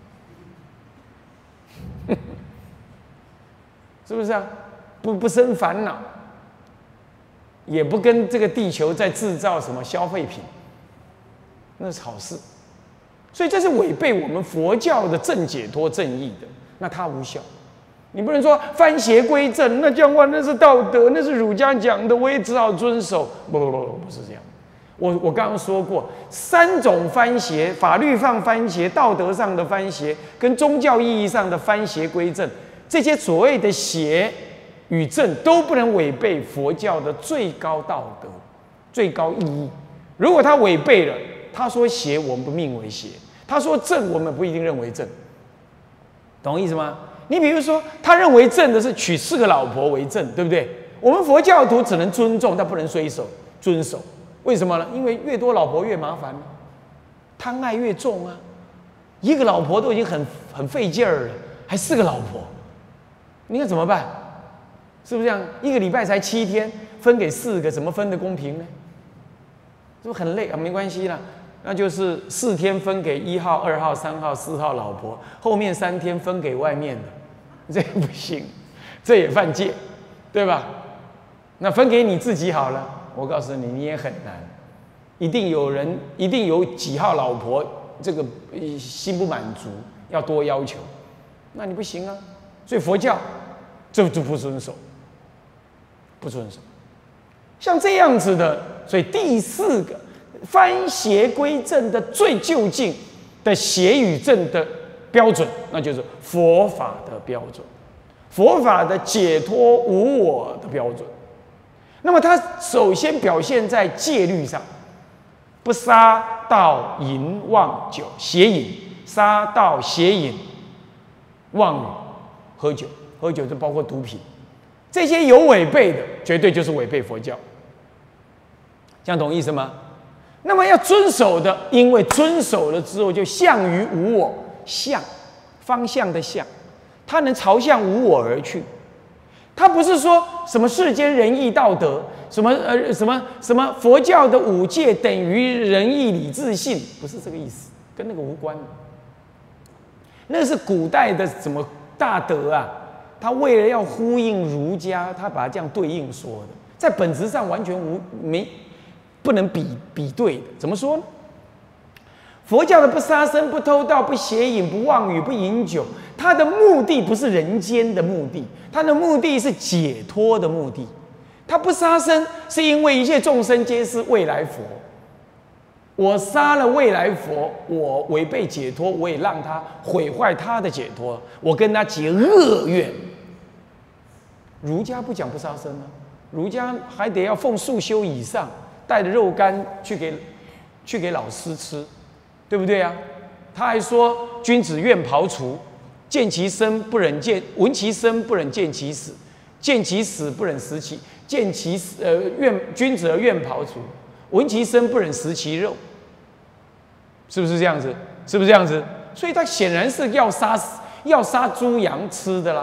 [SPEAKER 1] 是不是啊？不生烦恼，也不跟这个地球在制造什么消费品，那是好事。所以这是违背我们佛教的正解脱正义的，那它无效。你不能说番邪归正，那这样的话那是道德，那是儒家讲的，我也只好遵守。不是这样。我刚刚说过，3种番邪：法律上番邪、道德上的番邪，跟宗教意义上的番邪归正。这些所谓的邪与正都不能违背佛教的最高道德、最高意义。如果他违背了，他说邪，我们不命为邪；他说正，我们不一定认为正。懂我意思吗？你比如说，他认为正的是娶4个老婆为正，对不对？我们佛教徒只能尊重，但不能遵守。为什么呢？因为越多老婆越麻烦，贪爱越重啊。1个老婆都已经很费劲儿了，还4个老婆，你看怎么办？是不是这样？1个礼拜才7天，分给4个，怎么分得公平呢？是不是很累啊？没关系啦，那就是4天分给1号、2号、3号、4号老婆，后面3天分给外面的，这不行，这也犯戒，对吧？那分给你自己好了，我告诉你，你也很难，一定有几号老婆，这个心不满足，要多要求，那你不行啊。所以佛教这就不遵守，不遵守。像这样子的，所以第4个番邪归正的最究竟的邪与正的标准，那就是佛法的标准，佛法的解脱无我的标准。那么它首先表现在戒律上，不杀盗淫妄酒，邪淫、杀盗邪淫、妄语、喝酒就包括毒品，这些有违背的，绝对就是违背佛教。这样懂意思吗？那么要遵守的，因为遵守了之后就向于无我，向方向的向，它能朝向无我而去。它不是说什么世间仁义道德，什么佛教的5戒等于仁义礼智信，不是这个意思，跟那个无关。那是古代的什么大德啊，他为了要呼应儒家，他把它这样对应说的，在本质上完全不能比对的。怎么说呢？佛教的不杀生、不偷盗、不邪淫、不妄语、不饮酒，它的目的不是人间的目的，它的目的是解脱的目的。它不杀生，是因为一切众生皆是未来佛。我杀了未来佛，我违背解脱，我也让他毁坏他的解脱，我跟他结恶缘。儒家不讲不杀生啊，儒家还得要奉素修以上，带着肉干去给老师吃，对不对啊？他还说君子愿庖厨，见其生不忍见，闻其声不忍见其死，见其死不忍食其，君子而愿庖厨，闻其声不忍食其肉，是不是这样子？是不是这样子？所以他显然是要杀猪羊吃的啦。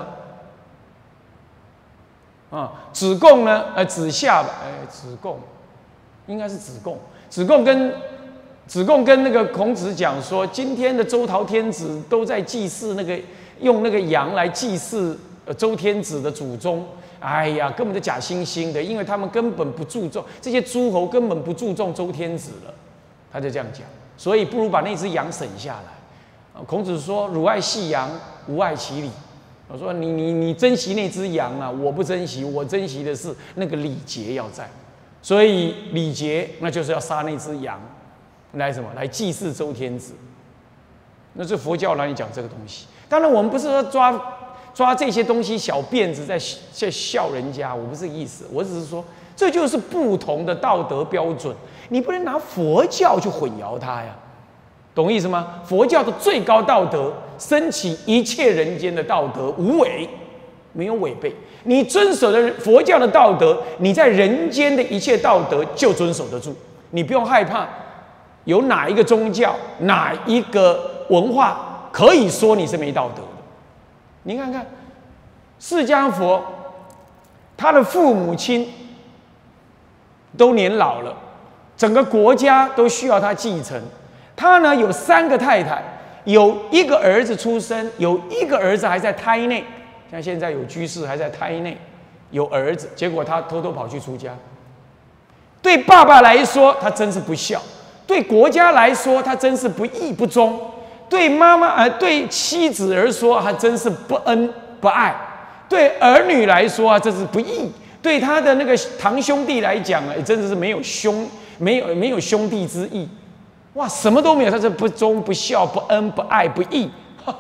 [SPEAKER 1] 啊，子贡呢？子夏吧？子贡应该是子贡。子贡跟那个孔子讲说，今天的周陶天子都在祭祀用那个羊来祭祀周天子的祖宗。哎呀，根本就假惺惺的，因为他们根本不注重这些诸侯，根本不注重周天子了。他就这样讲，所以不如把那只羊省下来。孔子说：“汝爱惜羊，吾爱其礼。”我说你珍惜那只羊啊，我不珍惜，我珍惜的是那个礼节要在。所以礼节那就是要杀那只羊，来什么？来祭祀周天子。那是佛教哪里讲这个东西？当然我们不是说抓这些东西小辫子在笑人家，我不是意思，我只是说这就是不同的道德标准，你不能拿佛教去混淆它呀，懂意思吗？佛教的最高道德，升起一切人间的道德，无违，没有违背。你遵守的佛教的道德，你在人间的一切道德就遵守得住，你不用害怕有哪一个宗教、哪一个文化可以说你是没道德的。你看看释迦佛，他的父母亲都年老了，整个国家都需要他继承。他呢有3个太太，有1个儿子出生，有1个儿子还在胎内。像现在有居士还在胎内有儿子，结果他偷偷跑去出家。对爸爸来说，他真是不孝；对国家来说，他真是不义不忠；对妈妈对妻子而说，他真是不恩不爱；对儿女来说啊，这是不义；对他的那个堂兄弟来讲啊，真的是没有兄弟之义。哇，什么都没有，他是不忠不孝不恩不爱不义。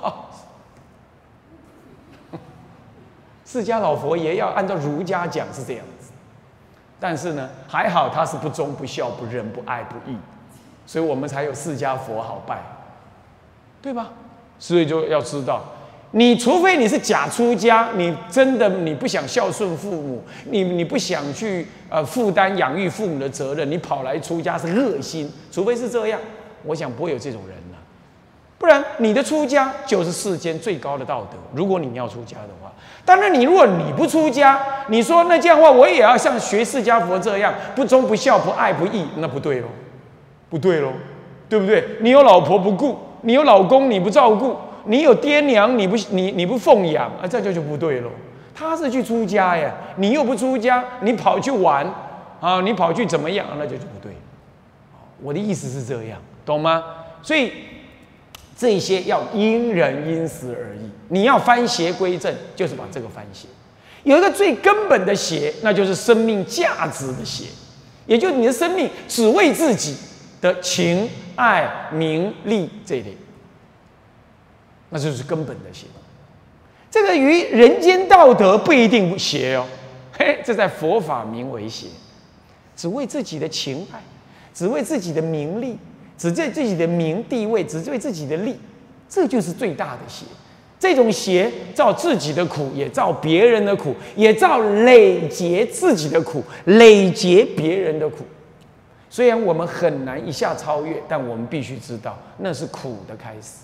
[SPEAKER 1] 释迦老佛爷要按照儒家讲是这样子，但是呢，还好他是不忠不孝不仁不爱不义，所以我们才有释迦佛好拜，对吧？所以就要知道，你除非你是假出家，你真的你不想孝顺父母，你不想去负担养育父母的责任，你跑来出家是恶心，除非是这样，我想不会有这种人了。不然你的出家就是世间最高的道德。如果你要出家的话，当然如果你不出家，你说那这样的话，我也要像学释迦佛这样不忠不孝不爱不义，那不对喽，不对喽，对不对？你有老婆不顾，你有老公你不照顾，你有爹娘你不奉养啊，这就不对喽。他是去出家呀，你又不出家，你跑去玩啊，你跑去怎么样，那就不对。我的意思是这样，懂吗？所以这些要因人因时而异。你要翻邪归正，就是把这个翻邪。有一个最根本的邪，那就是生命价值的邪，也就是你的生命只为自己的情爱名利这一类，那就是根本的邪。这个与人间道德不一定邪哦，嘿，这在佛法名为邪，只为自己的情爱，只为自己的名利。只为自己的名地位，只为自己的利，这就是最大的邪。这种邪造自己的苦，也造别人的苦，也造累劫自己的苦，累劫别人的苦。虽然我们很难一下超越，但我们必须知道，那是苦的开始，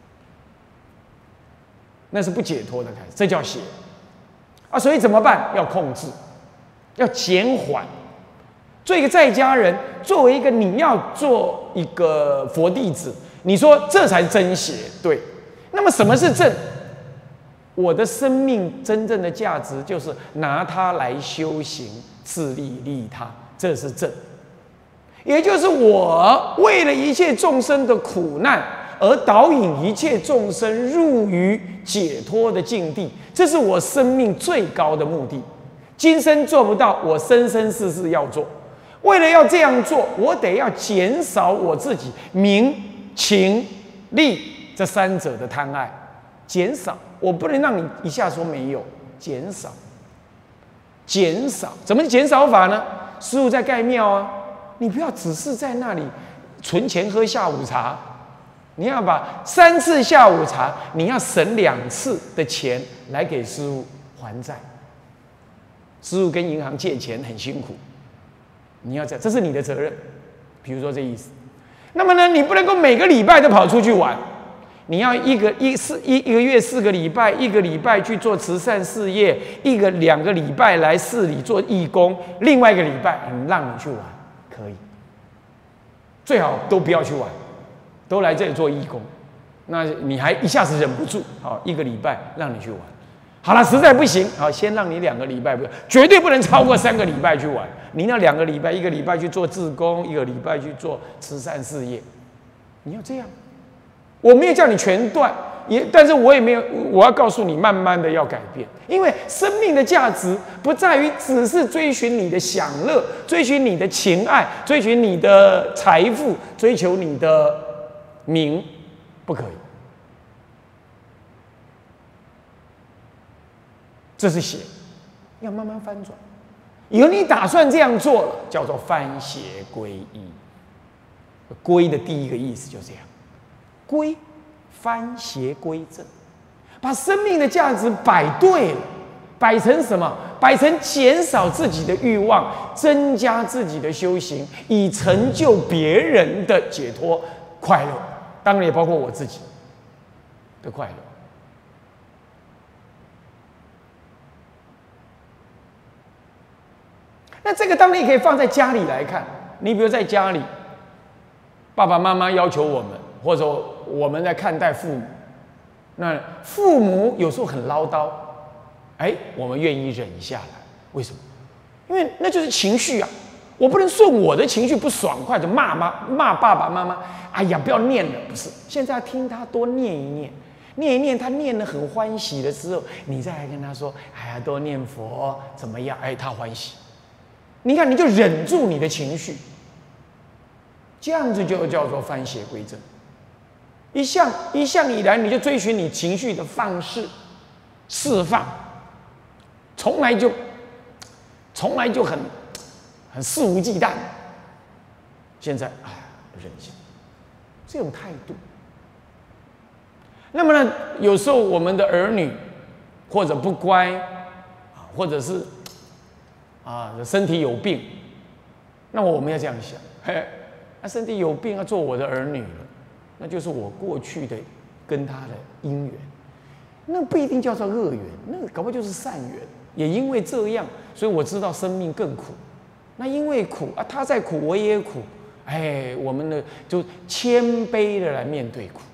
[SPEAKER 1] 那是不解脱的开始，这叫邪啊！所以怎么办？要控制，要减缓。做一个在家人，作为一个你要做一个佛弟子，你说这才是真邪，对。那么什么是正？我的生命真正的价值就是拿它来修行，自利利他，这是正。也就是我为了一切众生的苦难而导引一切众生入于解脱的境地，这是我生命最高的目的。今生做不到，我生生世世要做。为了要这样做，我得要减少我自己名、情、利这3者的贪爱，减少。我不能让你一下说没有，减少，减少。怎么减少法呢？师父在盖庙啊，你不要只是在那里存钱喝下午茶，你要把3次下午茶，你要省2次的钱来给师父还债。师父跟银行借钱很辛苦。你要这是你的责任，比如说这意思。那么呢，你不能够每个礼拜都跑出去玩，你要一个月4个礼拜，1个礼拜去做慈善事业，2个礼拜来寺里做义工，另外1个礼拜让你去玩，可以。最好都不要去玩，都来这里做义工，那你还一下子忍不住，好，1个礼拜让你去玩。好了，实在不行，好，先让你2个礼拜，绝对不能超过3个礼拜去玩。你那2个礼拜，1个礼拜去做志工，1个礼拜去做慈善事业，你要这样。我没有叫你全断，但是我也没有，我要告诉你，慢慢的要改变。因为生命的价值不在于只是追寻你的享乐，追寻你的情爱，追寻你的财富，追求你的名，不可以。 这是邪，要慢慢翻转。以后你打算这样做了，叫做翻邪归一。归的第一个意思就这样，归，翻邪归正，把生命的价值摆对了，摆成什么？摆成减少自己的欲望，增加自己的修行，以成就别人的解脱快乐，当然也包括我自己的快乐。那这个当然也可以放在家里来看，你比如在家里，爸爸妈妈要求我们，或者我们在看待父母，那父母有时候很唠叨，我们愿意忍下来，为什么？因为那就是情绪啊，我不能顺我的情绪不爽快就骂爸爸妈妈，哎呀，不要念了，不是，现在要听他多念一念，念一念，他念得很欢喜的时候，你再来跟他说，哎呀，多念佛怎么样？他欢喜，你看你就忍住你的情绪。这样子就叫做翻邪归正。一向以来，你就追寻你情绪的放肆、释放，从来就很肆无忌惮。现在忍下这种态度。那么呢，有时候我们的儿女或者不乖或者是身体有病，那我们要这样想，身体有病要做我的儿女了，那就是我过去的跟他的因缘，那不一定叫做恶缘，那搞不好就是善缘。也因为这样，所以我知道生命更苦。那因为苦他在苦，我也苦，我们呢就谦卑的来面对苦。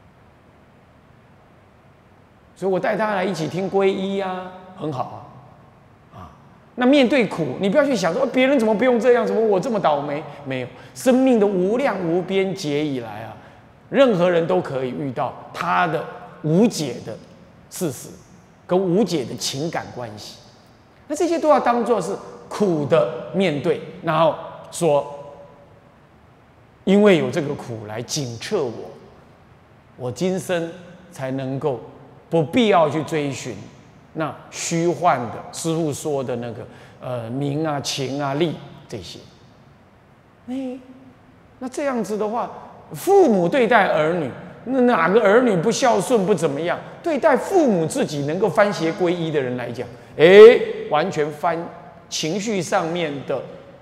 [SPEAKER 1] 所以我带他来一起听皈依很好那面对苦，你不要去想说别人怎么不用这样，怎么我这么倒霉？没有，生命的无量无边劫以来任何人都可以遇到他的无解的事实，跟无解的情感关系。那这些都要当作是苦的面对，然后说，因为有这个苦来警测我今生才能够不必要去追寻那虚幻的师父说的那个名情利这些，那这样子的话，父母对待儿女，那哪个儿女不孝顺不怎么样？对待父母自己能够翻邪归一的人来讲，完全翻情绪上面的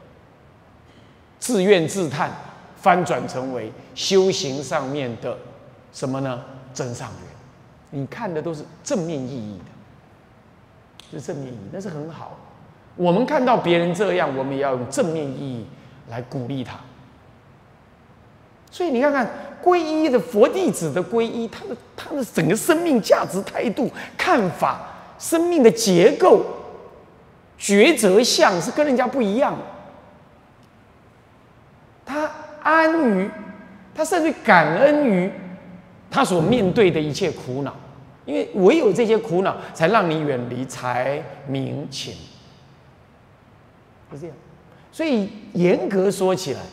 [SPEAKER 1] 自怨自叹，翻转成为修行上面的什么呢？真上缘。你看的都是正面意义的。是正面意义，那是很好。我们看到别人这样，我们也要用正面意义来鼓励他。所以你看看皈依的佛弟子的皈依，他的整个生命价值态度、看法、生命的结构、抉择相是跟人家不一样的。他安于，他甚至感恩于他所面对的一切苦恼。因为唯有这些苦恼，才让你远离财名情，是这样。所以严格说起来，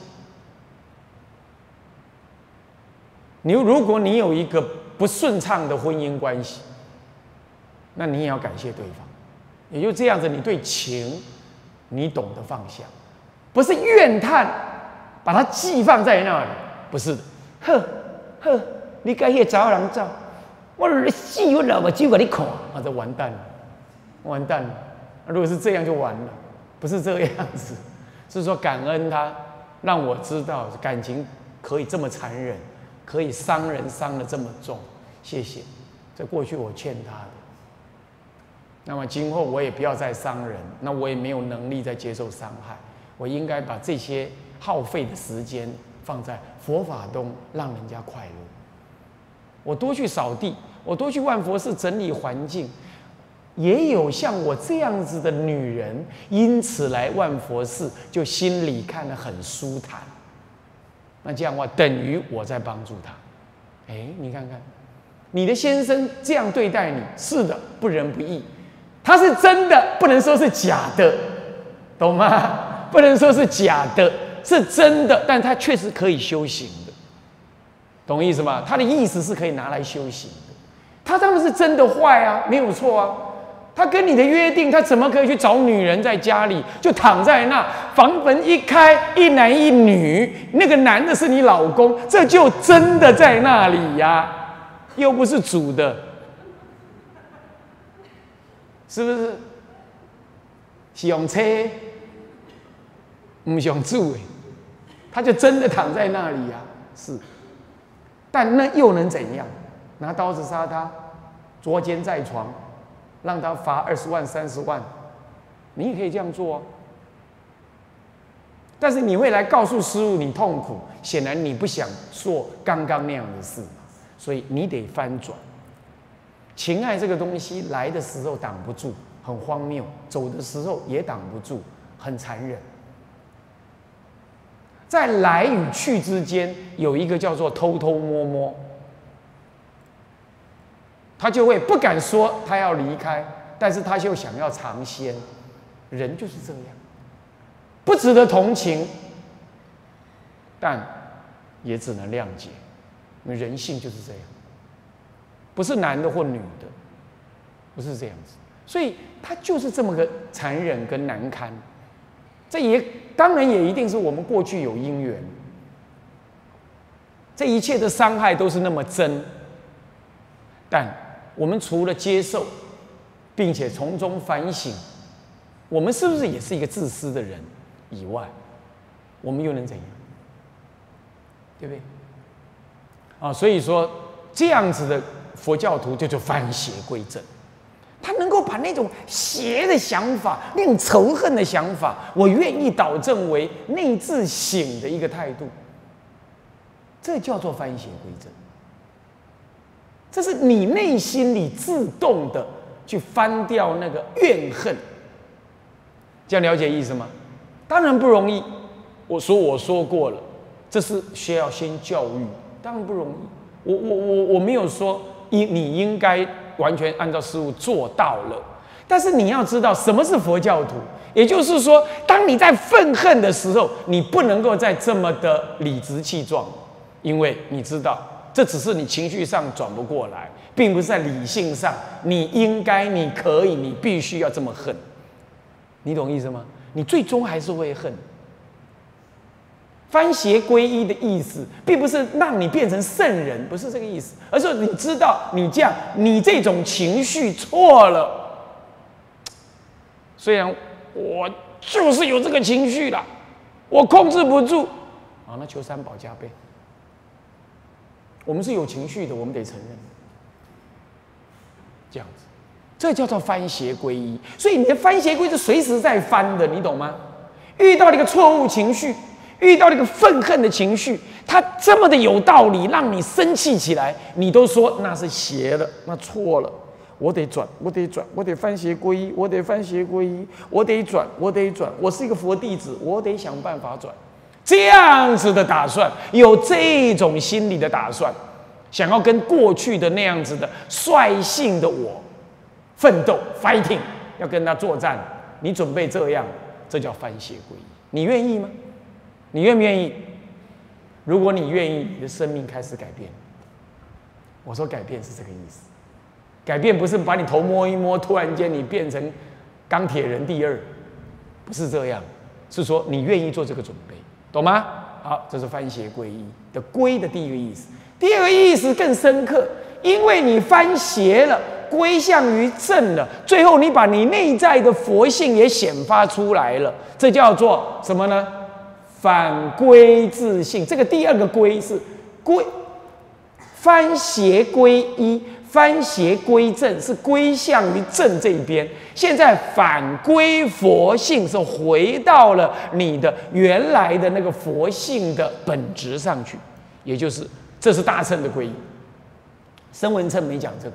[SPEAKER 1] 如果你有一个不顺畅的婚姻关系，那你也要感谢对方。也就这样子，你对情，你懂得放下，不是怨叹，把它寄放在那里，不是的。你该去找人找。我死我老婆就给你看，这完蛋了，完蛋了。如果是这样就完了，不是这样子，是说感恩他，让我知道感情可以这么残忍，可以伤人伤得这么重。谢谢，在过去我欠他的，那么今后我也不要再伤人，那我也没有能力再接受伤害，我应该把这些耗费的时间放在佛法中，让人家快乐。我多去扫地，我多去万佛寺整理环境，也有像我这样子的女人，因此来万佛寺就心里看得很舒坦。那这样的话，等于我在帮助她。你看看，你的先生这样对待你，是的，不仁不义，他是真的，不能说是假的，懂吗？不能说是假的，是真的，但他确实可以修行的。懂意思吗？他的意思是可以拿来修行的，他当然是真的坏没有错他跟你的约定，他怎么可以去找女人在家里就躺在那，房门一开，一男一女，那个男的是你老公，这就真的在那里呀，又不是煮的，是不是？是用车，不是用煮的，他就真的躺在那里呀，是。但那又能怎样？拿刀子杀他，捉奸在床。让他罚20万、30万，你也可以这样做啊。但是你会来告诉师父你痛苦，显然你不想做刚刚那样的事，所以你得翻转。情爱这个东西来的时候挡不住，很荒谬；走的时候也挡不住，很残忍。在来与去之间，有一个叫做偷偷摸摸。他就会不敢说他要离开，但是他就想要尝鲜。人就是这样，不值得同情，但也只能谅解，因为人性就是这样，不是男的或女的，不是这样子，所以他就是这么个残忍跟难堪。这也当然也一定是我们过去有因缘，这一切的伤害都是那么真，但我们除了接受，并且从中反省，我们是不是也是一个自私的人以外，我们又能怎样？对不对？啊，所以说这样子的佛教徒就翻邪归正，他能够把那种邪的想法、那种仇恨的想法，我愿意导正为内自省的一个态度，这叫做翻邪归正。这是你内心里自动的去翻掉那个怨恨，这样了解意思吗？当然不容易。我说过了，这是需要先教育，当然不容易。我没有说你应该完全按照师父做到了，但是你要知道什么是佛教徒，也就是说，当你在愤恨的时候，你不能够再这么的理直气壮，因为你知道。这只是你情绪上转不过来，并不是在理性上，你应该、你可以、你必须要这么恨，你懂意思吗？你最终还是会恨。翻邪归一的意思，并不是让你变成圣人，不是这个意思，而是你知道你这样，你这种情绪错了。虽然我就是有这个情绪了，我控制不住，啊，那求三宝加倍。我们是有情绪的，我们得承认。这样子，这叫做翻邪归一。所以你的翻邪归是随时在翻的，你懂吗？遇到了一个错误情绪，遇到了一个愤恨的情绪，它这么的有道理，让你生气起来，你都说那是邪的，那错了。我得转，我得转，我得翻邪归一，我得翻邪归一，我得转，我得转。我是一个佛弟子，我得想办法转。这样子的打算，有这种心理的打算，想要跟过去的那样子的率性的我奋斗 fighting， 要跟他作战，你准备这样，这叫翻邪归一。你愿意吗？你愿不愿意？如果你愿意，你的生命开始改变。我说改变是这个意思，改变不是把你头摸一摸，突然间你变成钢铁人第二，不是这样，是说你愿意做这个准备。懂吗？好，这是翻邪归一的“归”的第一个意思。第二个意思更深刻，因为你翻邪了，归向于正了，最后你把你内在的佛性也显发出来了，这叫做什么呢？反归自性。这个第二个“归”是归，翻邪归一。翻邪归正是归向于正这一边，现在反归佛性是回到了你的原来的那个佛性的本质上去，也就是这是大乘的皈依。声闻乘没讲这个，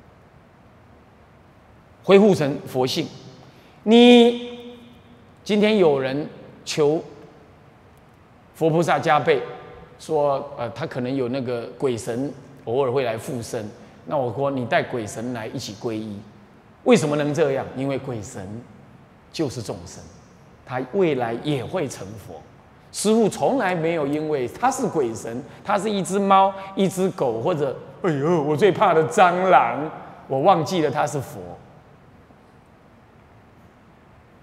[SPEAKER 1] 恢复成佛性。你今天有人求佛菩萨加倍，说他可能有那个鬼神偶尔会来附身。那我说你带鬼神来一起皈依，为什么能这样？因为鬼神就是众生，他未来也会成佛。师父从来没有因为他是鬼神，他是一只猫、一只狗，或者哎呦我最怕的蟑螂，我忘记了他是佛。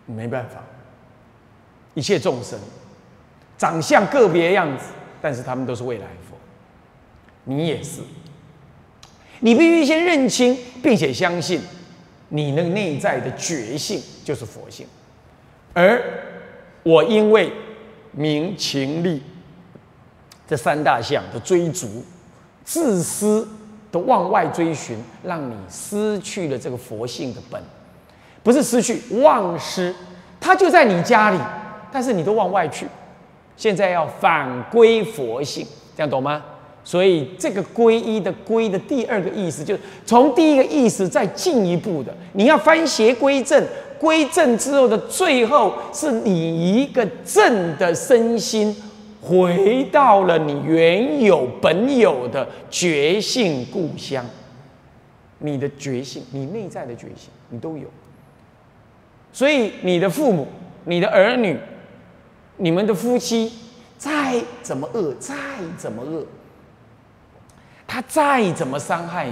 [SPEAKER 1] 没办法，一切众生长相个别样子，但是他们都是未来佛。你也是，你必须先认清，并且相信你那内在的觉性就是佛性。而我因为名情利这三大项的追逐，自私的往外追寻，让你失去了这个佛性的本。不是失去，忘失，它就在你家里，但是你都往外去。现在要返归佛性，这样懂吗？所以这个皈依的皈的第二个意思，就是从第一个意思再进一步的，你要翻邪归正，归正之后的最后，是你一个正的身心回到了你原有本有的觉性故乡。你的觉性，你内在的觉性，你都有。所以你的父母、你的儿女、你们的夫妻，再怎么恶，再怎么恶，他再怎么伤害你，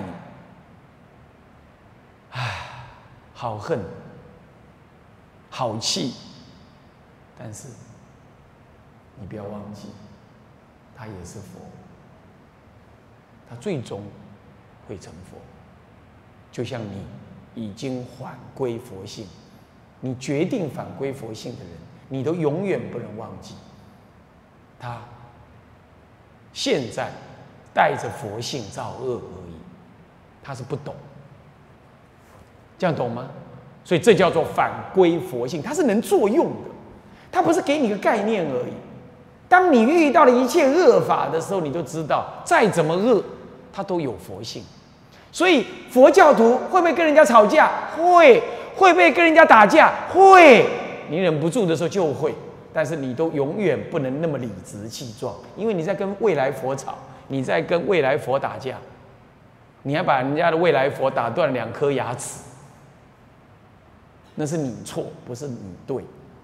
[SPEAKER 1] 唉，好恨，好气，但是你不要忘记，他也是佛，他最终会成佛。就像你已经返归佛性。你决定返归佛性的人，你都永远不能忘记，他现在带着佛性造恶而已，他是不懂，这样懂吗？所以这叫做返归佛性，它是能作用的，它不是给你个概念而已。当你遇到了一切恶法的时候，你就知道，再怎么恶，它都有佛性。所以佛教徒会不会跟人家吵架？会。会不会跟人家打架？会，你忍不住的时候就会，但是你都永远不能那么理直气壮，因为你在跟未来佛吵，你在跟未来佛打架，你还把人家的未来佛打断2颗牙齿，那是你错，不是你对。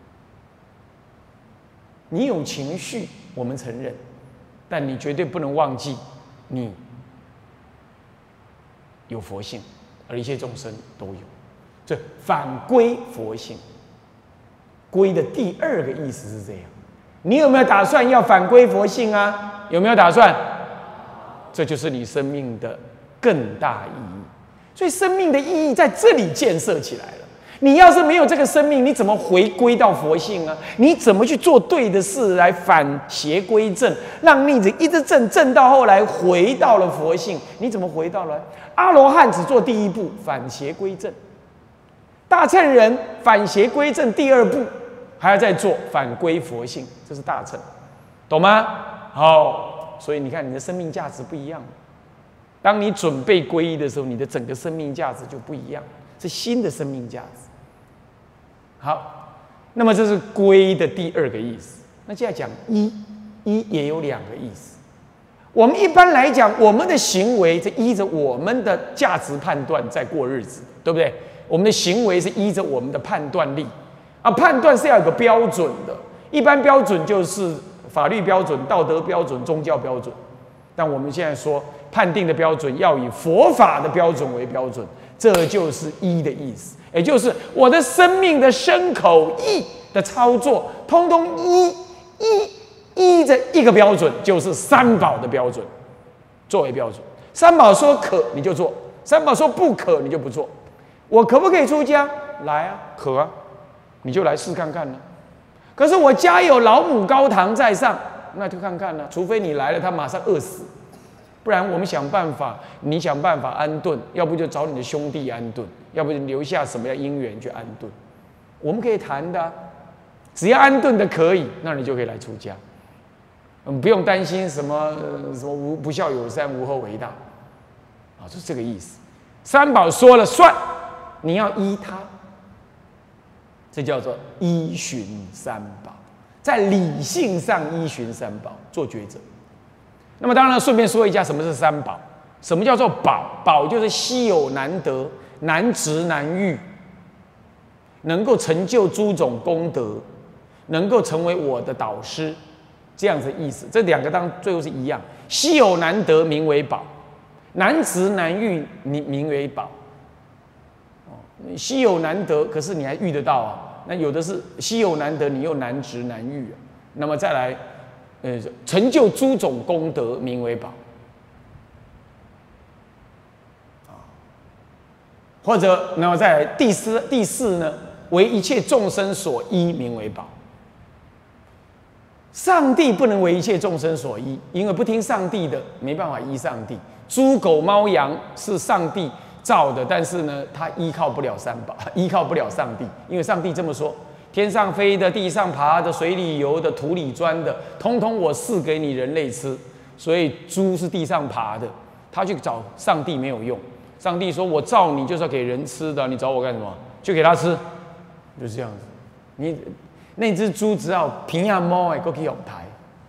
[SPEAKER 1] 你有情绪，我们承认，但你绝对不能忘记，你有佛性，而一切众生都有。这返归佛性，归的第二个意思是这样。你有没有打算要返归佛性啊？有没有打算？这就是你生命的更大意义。所以生命的意义在这里建设起来了。你要是没有这个生命，你怎么回归到佛性啊？你怎么去做对的事来返邪归正，让逆子一直正到后来回到了佛性？你怎么回到了？阿罗汉只做第一步，返邪归正。大乘人返邪归正第2步，还要再做返归佛性，这是大乘，懂吗？好，所以你看你的生命价值不一样。当你准备皈依的时候，你的整个生命价值就不一样，是新的生命价值。好，那么这是皈的第2个意思。那接下来讲依也有2个意思。我们一般来讲，我们的行为是依着我们的价值判断在过日子，对不对？我们的行为是依着我们的判断力，判断是要有个标准的。一般标准就是法律标准、道德标准、宗教标准。但我们现在说，判定的标准要以佛法的标准为标准，这就是依的意思。也就是我的生命的身口意的操作，通通依着一个标准，就是三宝的标准作为标准。三宝说可你就做，三宝说不可你就不做。我可不可以出家？来啊，可啊，你就来试看看呢。可是我家有老母高堂在上，那就看看呢。除非你来了，他马上饿死，不然我们想办法，你想办法安顿，要不就找你的兄弟安顿，要不就留下什么样因缘去安顿。我们可以谈的啊，只要安顿的可以，那你就可以来出家。不用担心什么不孝有三，无后为大，就是这个意思。三宝说了算。你要依他，这叫做依循三宝，在理性上依循三宝做抉择。那么当然顺便说一下什么是三宝，什么叫做宝？宝就是稀有难得、难值难遇，能够成就诸种功德，能够成为我的导师，这样子的意思。这2个当最后是一样，稀有难得名为宝，难值难遇名为宝。稀有难得，可是你还遇得到啊？ 那有的是稀有难得，你又难值难遇啊。那么再来，成就诸种功德，名为宝。或者，然后再来第四呢，为一切众生所依，名为宝。上帝不能为一切众生所依，因为不听上帝的，没办法依上帝。猪狗猫羊是上帝造的，但是呢，他依靠不了三宝，依靠不了上帝，因为上帝这么说：天上飞的、地上爬的、水里游的、土里钻的，通通我赐给你人类吃。所以猪是地上爬的，他去找上帝没有用。上帝说：“我造你就是要给人吃的，你找我干什么？就给他吃，就是这样子。你那只猪只要平下猫哎，过去用台，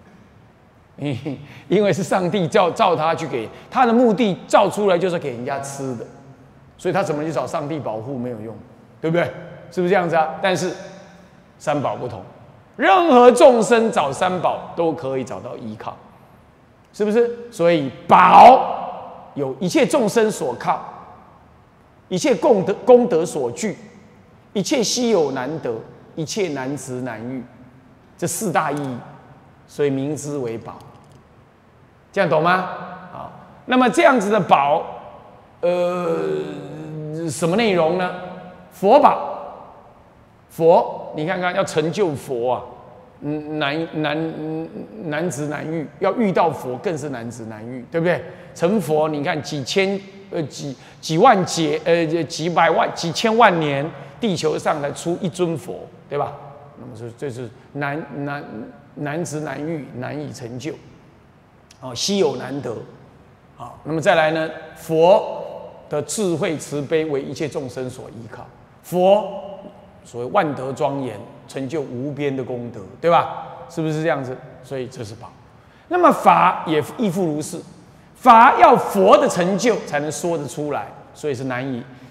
[SPEAKER 1] 因为是上帝造它去给它的目的，造出来就是给人家吃的，所以他怎么去找上帝保护没有用，对不对？是不是这样子啊？但是三宝不同，任何众生找三宝都可以找到依靠，是不是？所以宝。”有一切众生所靠，一切功德所具，一切稀有难得，一切难值难遇，这四大意义，所以名之为宝。这样懂吗？好，那么这样子的宝，什么内容呢？佛宝，佛，你看看要成就佛啊，难值难遇，要遇到佛更是难值难遇，对不对？成佛，你看几万劫，几百万、几千万年，地球上才出一尊佛，对吧？那么这是难值难遇，难以成就，稀有难得，那么再来呢？佛的智慧慈悲为一切众生所依靠，佛所谓万德庄严，成就无边的功德，对吧？是不是这样子？所以这是宝。那么法也亦复如是。法要佛的成就才能说得出来，所以是难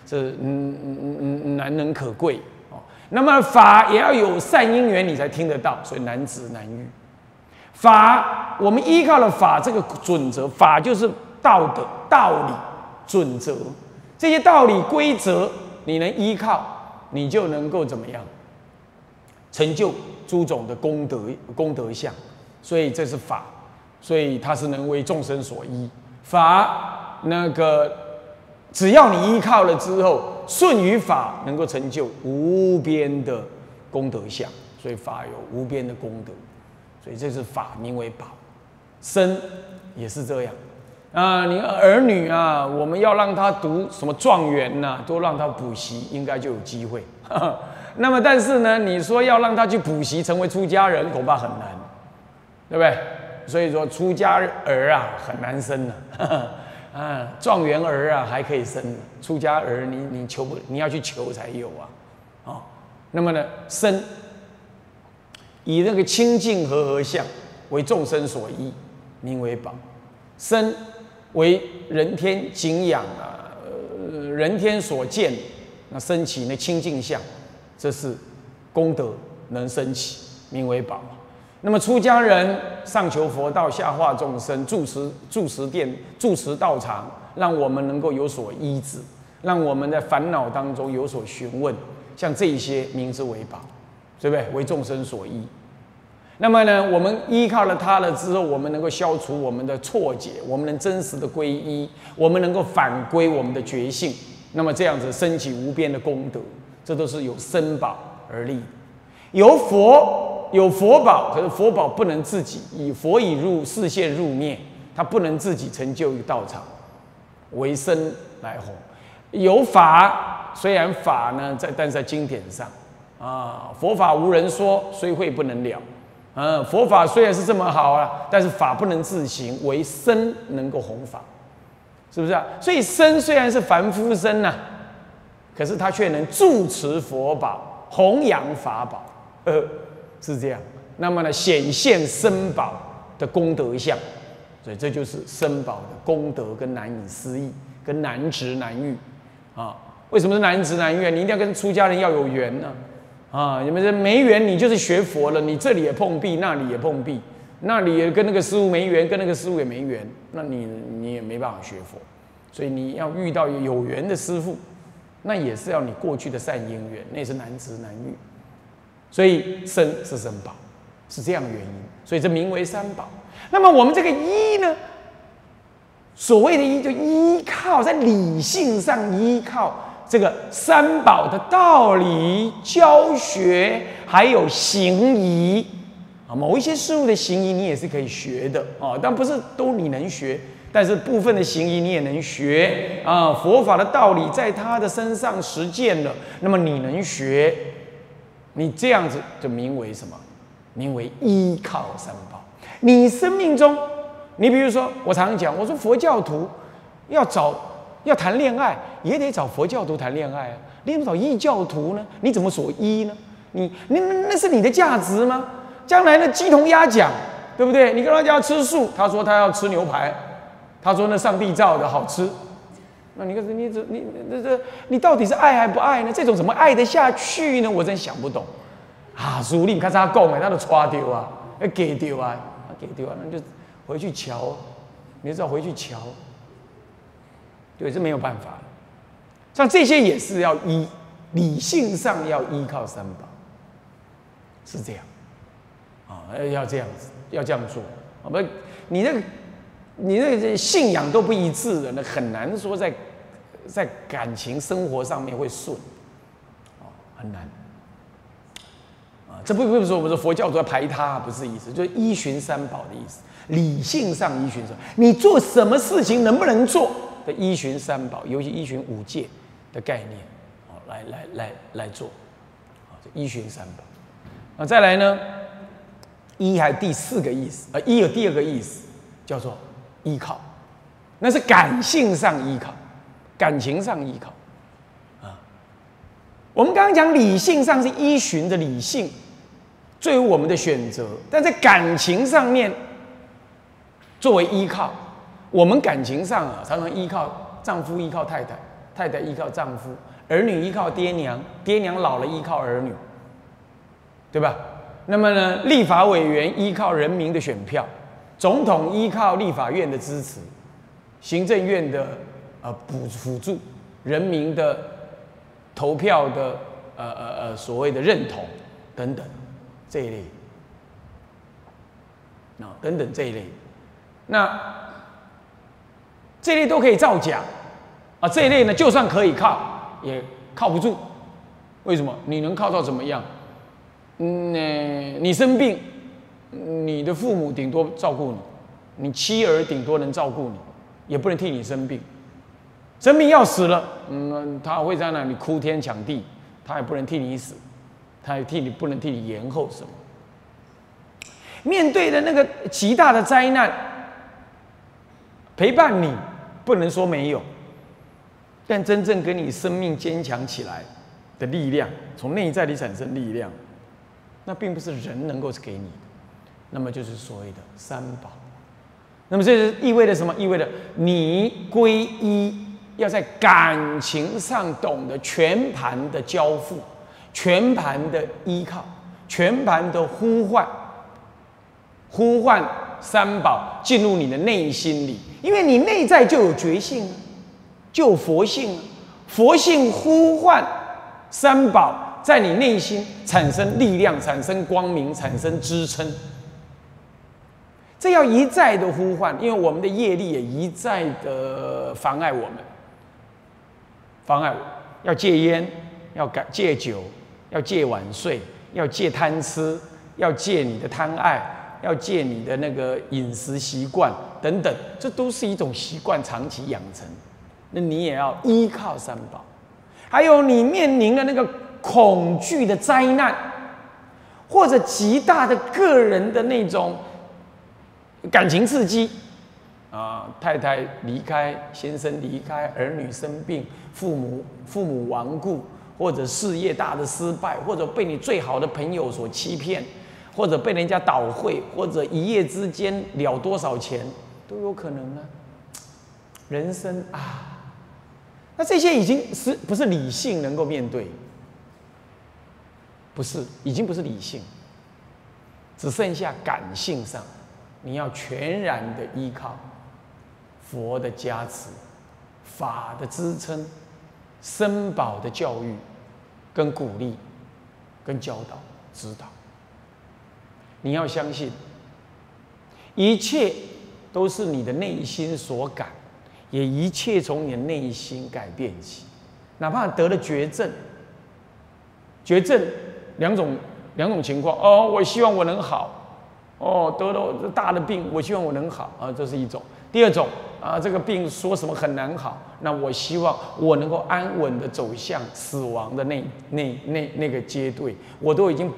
[SPEAKER 1] 能可贵哦。那么法也要有善因缘，你才听得到，所以难值难遇。法我们依靠了法这个准则，法就是道德道理准则，这些道理规则你能依靠，你就能够怎么样成就诸种的功德相，所以这是法，所以它是能为众生所依。法那个，只要你依靠了之后，顺于法能够成就无边的功德相，所以法有无边的功德，所以这是法名为宝。身也是这样啊，你儿女啊，我们要让他读什么状元呐，都让他补习，应该就有机会。那么但是呢，你说要让他去补习成为出家人，恐怕很难，对不对？所以说，出家儿啊很难生啊，状元儿啊还可以生，出家儿你求不，你要去求才有啊，那么呢，身以那个清净和相为众生所依，名为宝。身为人天敬仰啊，人天所见，那升起那清净相，这是功德能升起，名为宝。那么出家人上求佛道，下化众生，住持道场，让我们能够有所依止，让我们在烦恼当中有所询问，像这些名之为宝，对不对？为众生所依。那么呢，我们依靠了它了之后，我们能够消除我们的错解，我们能真实的皈依，我们能够反归我们的觉性，那么这样子升起无边的功德，这都是有身宝而立，有佛宝，可是佛宝不能自己佛已入示现入灭，他不能自己成就一个道场为身来弘。有法，虽然法呢但是在经典上啊，佛法无人说，虽会不能了。佛法虽然是这么好啊，但是法不能自行，唯身能够弘法，是不是啊？所以身虽然是凡夫身呐，可是他却能住持佛宝，弘扬法宝。是这样，那么呢，显现身宝的功德相，所以这就是身宝的功德跟难以思议，跟难值难遇啊。为什么是难值难遇？你一定要跟出家人要有缘呢啊！你们这没缘，你就是学佛了，你这里也碰壁，那里也碰壁，那里也跟那个师父没缘，跟那个师父也没缘，那你也没办法学佛。所以你要遇到有缘的师父，那也是要你过去的善因缘，那也是难值难遇。 所以身是身宝，是这样的原因，所以这名为三宝。那么我们这个依呢，所谓的依，就依靠在理性上依靠这个三宝的道理教学，还有行仪啊，某一些事物的行仪你也是可以学的啊，但不是都你能学，但是部分的行仪你也能学啊。佛法的道理在他的身上实践了，那么你能学，你这样子就名为什么？名为依靠三宝。你生命中，你比如说，我常常讲，我说佛教徒要谈恋爱，也得找佛教徒谈恋爱啊。你怎么找异教徒呢？你怎么所依呢？那是你的价值吗？将来的鸡同鸭讲，对不对？你跟他讲要吃素，他说他要吃牛排，他说那上帝造的好吃，那你到底是爱还不爱呢？这种怎么爱得下去呢？我真想不懂啊！儒力看他讲的，他都抓掉啊，要给掉啊。给丢啊，那就回去瞧，你就知道回去瞧，对，这没有办法了。像这些也是要理性上要依靠三宝，是这样啊，要这样子，要这样做啊，不，你那个信仰都不一致的，那很难说在感情生活上面会顺，啊，很难。这不是说我们说佛教徒要排他，不是意思，就是依循三宝的意思。理性上依循三宝，你做什么事情能不能做的依循三宝，尤其依循五戒的概念，来做，依循三宝。再来呢，依还第四个意思，依有第二个意思，叫做依靠，那是感性上依靠，感情上依靠。我们刚刚讲理性上是依循的理性，作为我们的选择，但在感情上面作为依靠，我们感情上常常依靠丈夫，依靠太太，太太依靠丈夫，儿女依靠爹娘，爹娘老了依靠儿女，对吧？那么呢，立法委员依靠人民的选票，总统依靠立法院的支持，行政院的辅助，人民的投票的所谓的认同等等这一类等等这一类，那这一类都可以造假啊，这一类呢就算可以靠也靠不住，为什么？你能靠到怎么样？你生病，你的父母顶多照顾你，你妻儿顶多能照顾你，也不能替你生病。生病要死了，他会在那里哭天抢地，他也不能替你死，他也不能替你延后什么。面对的那个极大的灾难，陪伴你不能说没有，但真正跟你生命坚强起来的力量，从内在里产生力量，那并不是人能够给你的，那么就是所谓的三宝。那么这意味着什么？意味着你皈依。要在感情上懂得全盘的交付，全盘的依靠，全盘的呼唤三宝进入你的内心里，因为你内在就有觉性，就有佛性，佛性呼唤三宝在你内心产生力量，产生光明，产生支撑。这要一再的呼唤，因为我们的业力也一再的妨碍我们。要戒烟，要戒酒，要戒晚睡，要戒贪吃，要戒你的贪爱，要戒你的那个饮食习惯等等，这都是一种习惯长期养成。那你也要依靠三宝。还有你面临的那个恐惧的灾难，或者极大的个人的那种感情刺激。太太离开，先生离开，儿女生病，父母亡故，或者事业大的失败，或者被你最好的朋友所欺骗，或者被人家倒会，或者一夜之间了多少钱，都有可能啊。人生那这些已经不是理性能够面对？不是，已经不是理性，只剩下感性上，你要全然的依靠佛的加持、法的支撑、僧宝的教育、跟鼓励、跟教导， 指导。你要相信，一切都是你的内心所感，也一切从你的内心改变起。哪怕得了绝症，绝症两种情况哦，我希望我能好，哦，得了大的病，我希望我能好啊，这是一种。第二种啊，这个病说什么很难好，那我希望我能够安稳的走向死亡的那个阶段，我都已经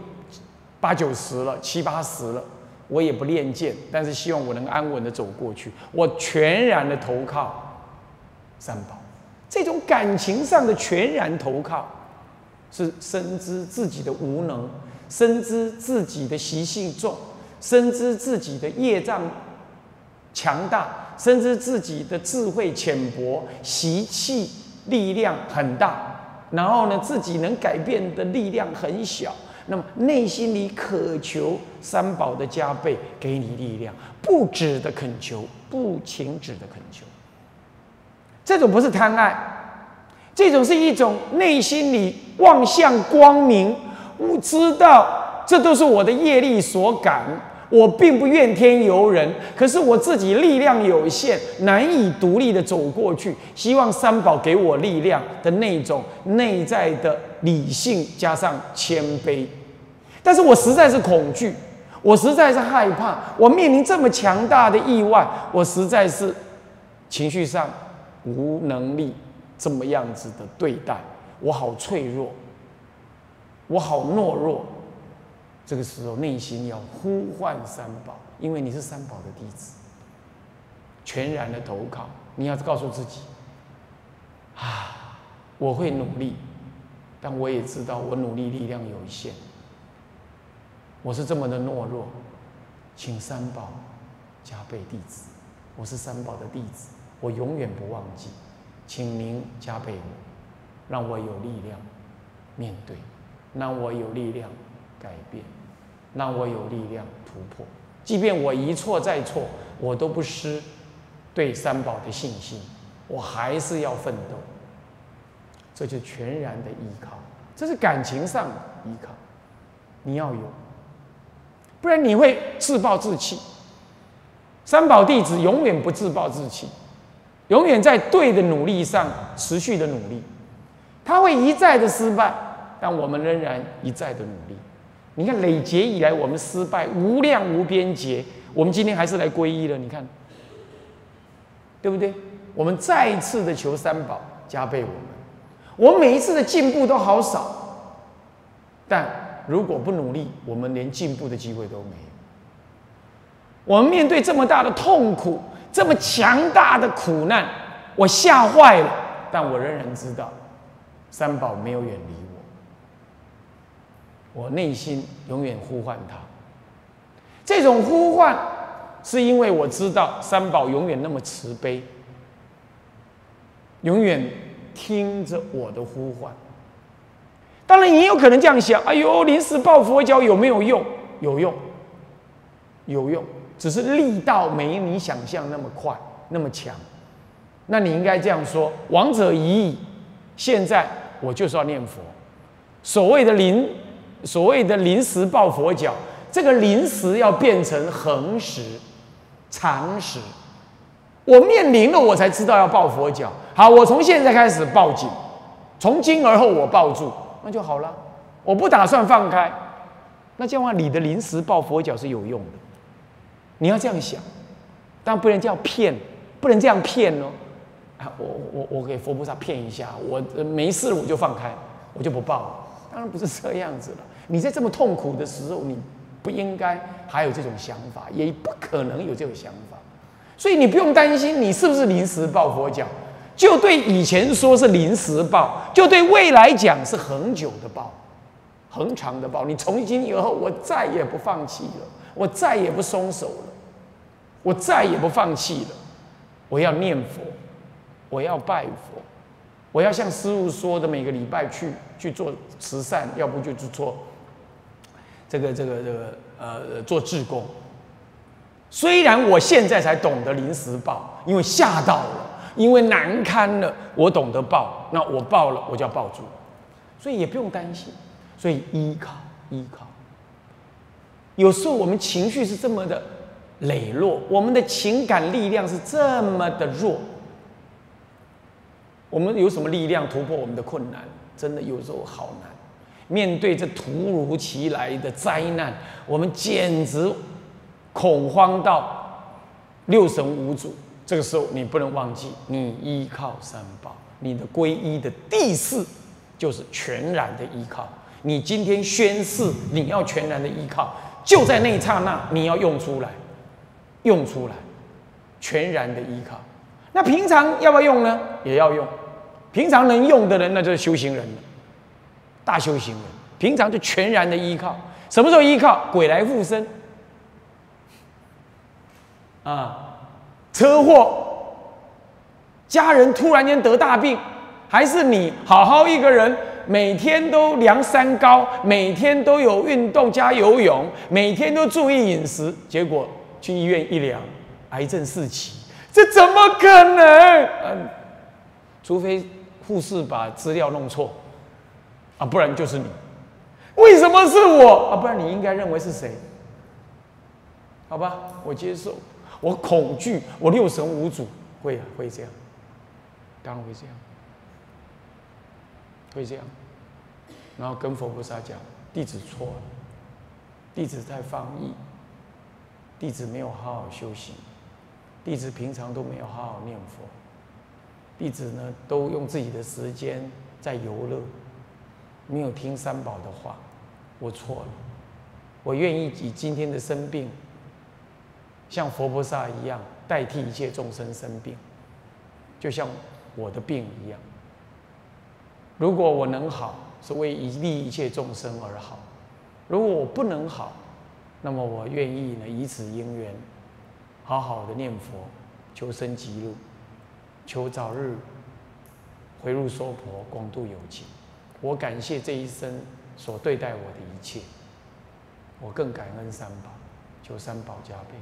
[SPEAKER 1] 80、90了，70、80了，我也不练剑，但是希望我能安稳的走过去，我全然的投靠三宝。这种感情上的全然投靠，是深知自己的无能，深知自己的习性重，深知自己的业障强大，深知自己的智慧浅薄，习气力量很大，然后呢，自己能改变的力量很小。那么内心里渴求三宝的加倍，给你力量，不止的恳求，不停止的恳求。这种不是贪爱，这种是一种内心里望向光明。我知道这都是我的业力所感，我并不怨天尤人，可是我自己力量有限，难以独立的走过去。希望三宝给我力量的那种内在的理性加上谦卑。但是我实在是恐惧，我实在是害怕，我面临这么强大的意外，我实在是情绪上无能力这么样子的对待，我好脆弱，我好懦弱。这个时候内心要呼唤三宝，因为你是三宝的弟子，全然的投靠。你要告诉自己啊，我会努力，但我也知道我努力力量有限，我是这么的懦弱，请三宝加倍弟子，我是三宝的弟子，我永远不忘记，请您加倍我，让我有力量面对，让我有力量改变，让我有力量突破。即便我一错再错，我都不失对三宝的信心，我还是要奋斗。这就是全然的依靠，这是感情上的依靠，你要有，不然你会自暴自弃。三宝弟子永远不自暴自弃，永远在对的努力上持续的努力。他会一再的失败，但我们仍然一再的努力。你看累劫以来，我们失败无量无边劫，我们今天还是来皈依了。你看，对不对？我们再一次的求三宝加倍我们，我们每一次的进步都好少，但如果不努力，我们连进步的机会都没有。我们面对这么大的痛苦，这么强大的苦难，我吓坏了，但我仍然知道三宝没有远离我，我内心永远呼唤他。这种呼唤是因为我知道三宝永远那么慈悲，永远听着我的呼唤。当然你有可能这样想，哎呦，临时抱佛脚有没有用？有用，有用，只是力道没你想象那么快那么强。那你应该这样说，亡者已矣，现在我就是要念佛。所谓的临时抱佛脚，这个临时要变成恒时常时。我面临了，我才知道要抱佛脚。好，我从现在开始抱紧，从今而后我抱住，那就好了。我不打算放开，那这样的话，你的临时抱佛脚是有用的。你要这样想，但不能这样骗，不能这样骗哦。啊，我给佛菩萨骗一下，我没事了我就放开，我就不抱了。当然不是这样子了。你在这么痛苦的时候，你不应该还有这种想法，也不可能有这种想法。所以你不用担心你是不是临时抱佛脚，就对以前说是临时抱，就对未来讲是恒久的抱，恒长的抱。你从今以后，我再也不放弃了，我再也不松手了，我再也不放弃了。我要念佛，我要拜佛，我要像师父说的，每个礼拜去做慈善，要不就去做做志工。虽然我现在才懂得临时抱，因为吓到了，因为难堪了，我懂得抱，那我抱了，我就要抱住，所以也不用担心。所以依靠，依靠， 有时候我们情绪是这么的羸弱，我们的情感力量是这么的弱，我们有什么力量突破我们的困难？真的有时候好难。面对这突如其来的灾难，我们简直恐慌到六神无主。这个时候，你不能忘记，你依靠三宝，你的皈依的第四就是全然的依靠。你今天宣誓，你要全然的依靠，就在那一刹那，你要用出来，用出来，全然的依靠。那平常要不要用呢？也要用。平常能用的人，那就是修行人了，大修行人。平常就全然的依靠。什么时候依靠？鬼来附身啊，车祸，家人突然间得大病，还是你好好一个人，每天都量三高，每天都有运动加游泳，每天都注意饮食，结果去医院一量，癌症四期，这怎么可能？除非护士把资料弄错啊，不然就是你。为什么是我啊？不然你应该认为是谁？好吧，我接受，我恐惧，我六神无主，会这样，当然会这样，会这样。然后跟佛菩萨讲，弟子错了，弟子太放逸，弟子没有好好修行，弟子平常都没有好好念佛，弟子呢都用自己的时间在游乐，没有听三宝的话，我错了，我愿意以今天的生病，像佛菩萨一样，代替一切众生生病，就像我的病一样。如果我能好，是为利一切众生而好；如果我不能好，那么我愿意呢以此因缘，好好的念佛，求生极乐，求早日回入娑婆，广度有情。我感谢这一生所对待我的一切，我更感恩三宝，求三宝加倍。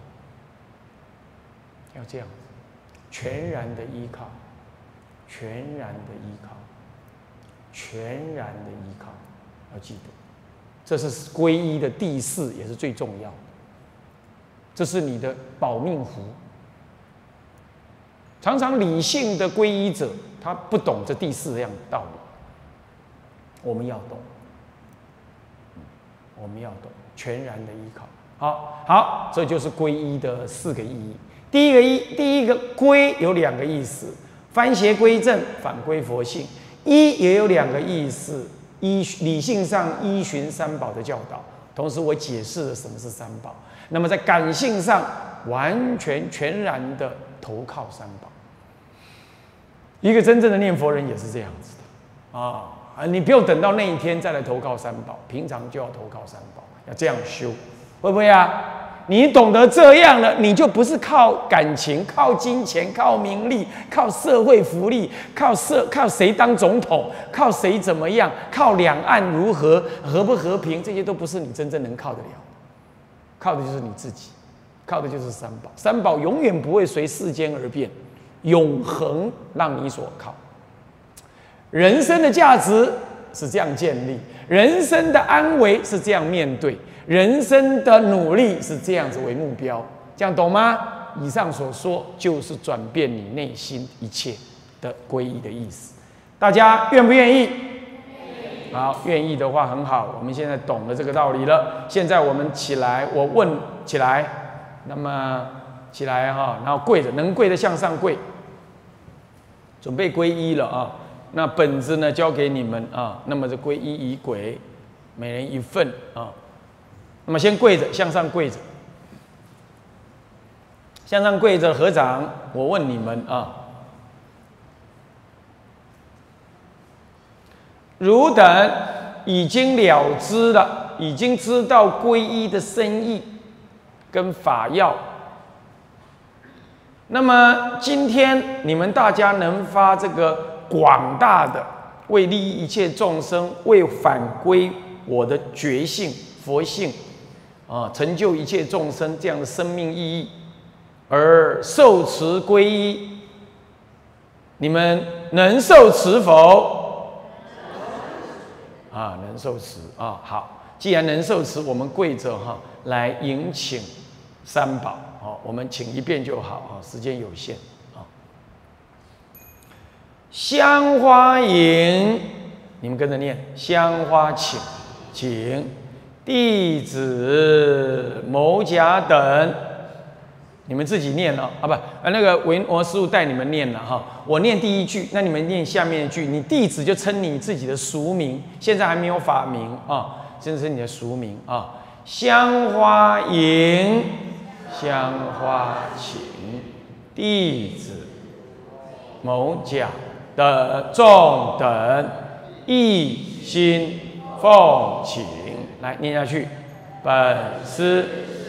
[SPEAKER 1] 要这样，全然的依靠，全然的依靠，全然的依靠，要记得，这是皈依的第四，也是最重要的。这是你的保命符。常常理性的皈依者，他不懂这第四样道理。我们要懂，我们要懂，全然的依靠。好，这就是皈依的四个意义。第一个归有两个意思，番邪归正，反归佛性。依也有两个意思，理性上依循三宝的教导，同时我解释了什么是三宝。那么在感性上，完全全然的投靠三宝。一个真正的念佛人也是这样子的你不用等到那一天再来投靠三宝，平常就要投靠三宝，要这样修，会不会啊？你懂得这样了，你就不是靠感情、靠金钱、靠名利、靠社会福利、靠谁当总统、靠谁怎么样、靠两岸如何和不和平，这些都不是你真正能靠得了的。靠的就是你自己，靠的就是三宝。三宝永远不会随世间而变，永恒让你所靠。人生的价值是这样建立，人生的安危是这样面对。人生的努力是这样子为目标，这样懂吗？以上所说就是转变你内心一切的皈依的意思。大家愿不愿意？好，愿意的话很好。我们现在懂了这个道理了。现在我们起来，我问起来，那么起来然后跪着，能跪的向上跪，准备皈依了啊。那本子呢交给你们啊。那么这皈依仪轨，每人一份啊。那么先跪着，向上跪着，向上跪着合掌。我问你们啊，汝等已经了知了，已经知道皈依的深意跟法要。那么今天你们大家能发这个广大的为利益一切众生，为返归我的觉性、佛性。成就一切众生这样的生命意义，而受持皈依，你们能受持否？能受持好， 既然能受持，我们跪着哈来迎请三宝。好，我们请一遍就好啊，时间有限啊。香花迎，你们跟着念：香花请，请弟子某甲等。你们自己念了啊，不，那个维摩师父带你们念了哈。我念第一句，那你们念下面一句。你弟子就称你自己的俗名，现在还没有法名啊，现在是你的俗名啊。香花迎，香花请，弟子某甲的众等一心奉请。来念下去，本师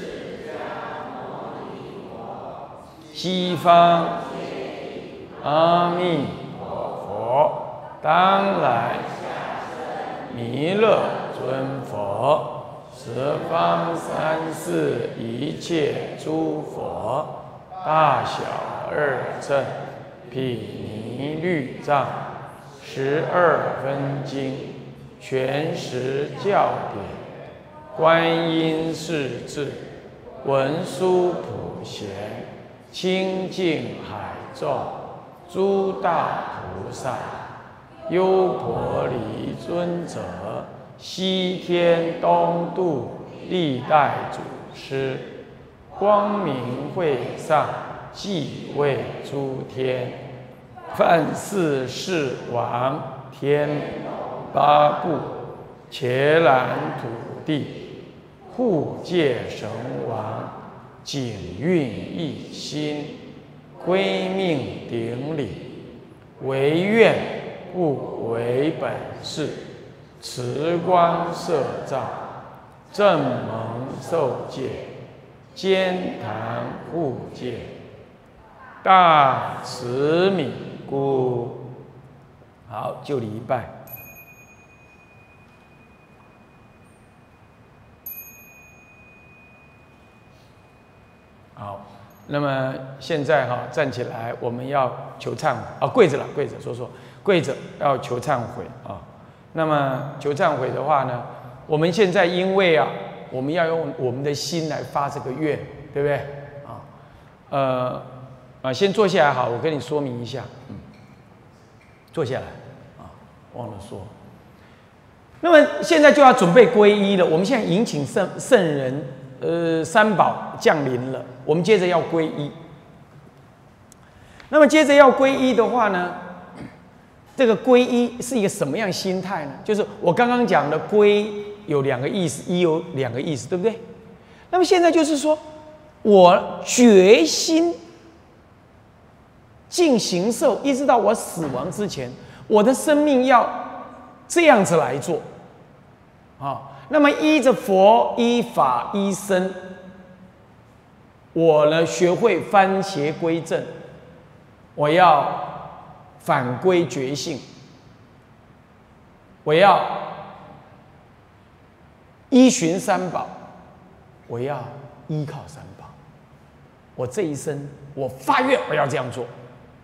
[SPEAKER 1] 西方阿弥陀佛，当来弥勒尊佛，十方三世一切诸佛，大小二乘，毗尼律藏，12分经，全实教典，观音世智，文殊普贤，清净海众，诸大菩萨，优婆离尊者，西天东渡历代祖师，光明会上继位诸天，梵世世王天八部，伽蓝土地，护戒神王，景运一心，归命顶礼，唯愿不违本事，持光摄照，正蒙受戒，兼谈护戒，大慈悯故。好，就礼一拜。好，那么现在哈站起来，我们要求忏悔啊，跪着了，跪着，说跪着要求忏悔啊。那么求忏悔的话呢，我们现在因为啊，我们要用我们的心来发这个愿，对不对啊？先坐下来好，我跟你说明一下，坐下来啊，忘了说。那么现在就要准备皈依了，我们现在迎请圣人。三宝降临了，我们接着要皈依。那么接着要皈依的话呢，这个皈依是一个什么样心态呢？就是我刚刚讲的皈有两个意思，依有两个意思，对不对？那么现在就是说，我决心尽行受，一直到我死亡之前，我的生命要这样子来做，啊。那么依着佛、依法、依僧，我呢学会番邪归正，我要返归觉性，我要依循三宝，我要依靠三宝。我这一生，我发愿我要这样做，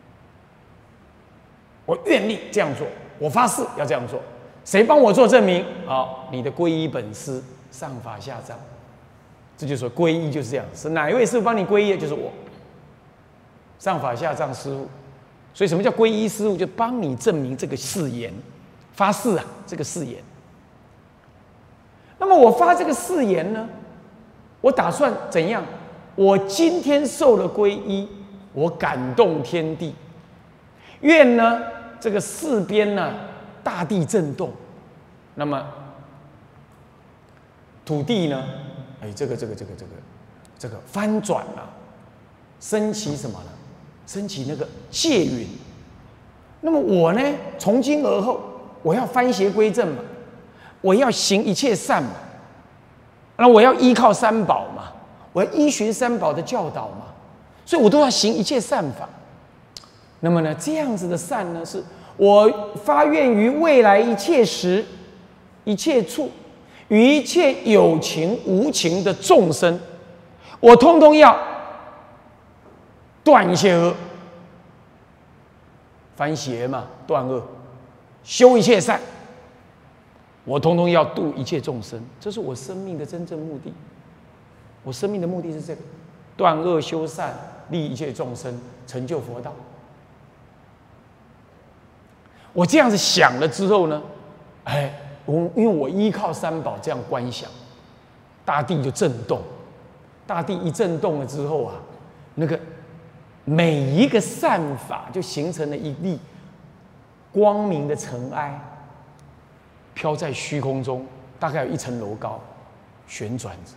[SPEAKER 1] 我愿力这样做，我发誓要这样做。谁帮我做证明？好，你的皈依本师上法下藏，这就是说皈依就是这样。是哪一位师父帮你皈依的？就是我，上法下藏师父。所以什么叫皈依师父？就帮你证明这个誓言，发誓啊，这个誓言。那么我发这个誓言呢，我打算怎样？我今天受了皈依，我感动天地，愿呢这个四边呢。大地震动，那么土地呢？这个翻转了，升起什么呢？升起那个戒云。那么我呢？从今而后，我要番邪归正嘛，我要行一切善嘛，那我要依靠三宝嘛，我要依循三宝的教导嘛，所以我都要行一切善法。那么呢，这样子的善呢是。我发愿于未来一切时、一切处、与一切有情无情的众生，我通通要断一切恶，番邪嘛，断恶，修一切善。 我通通要度一切众生，这是我生命的真正目的。我生命的目的是这个：断恶修善，利一切众生，成就佛道。我这样子想了之后呢，因为我依靠三宝这样观想，大地就震动。大地一震动了之后啊，那个每一个善法就形成了一粒光明的尘埃，飘在虚空中，大概有1层楼高，旋转着。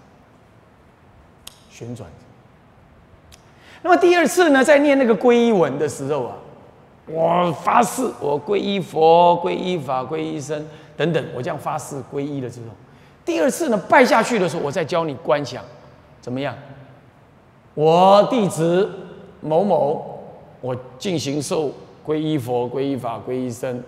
[SPEAKER 1] 那么第二次呢，在念那个皈依文的时候啊，我发誓，我皈依佛、皈依法、皈依僧等等，我这样发誓皈依了之后，第二次呢拜下去的时候，我再教你观想，怎么样？我弟子某某，我进行受皈依佛、皈依法、皈依僧，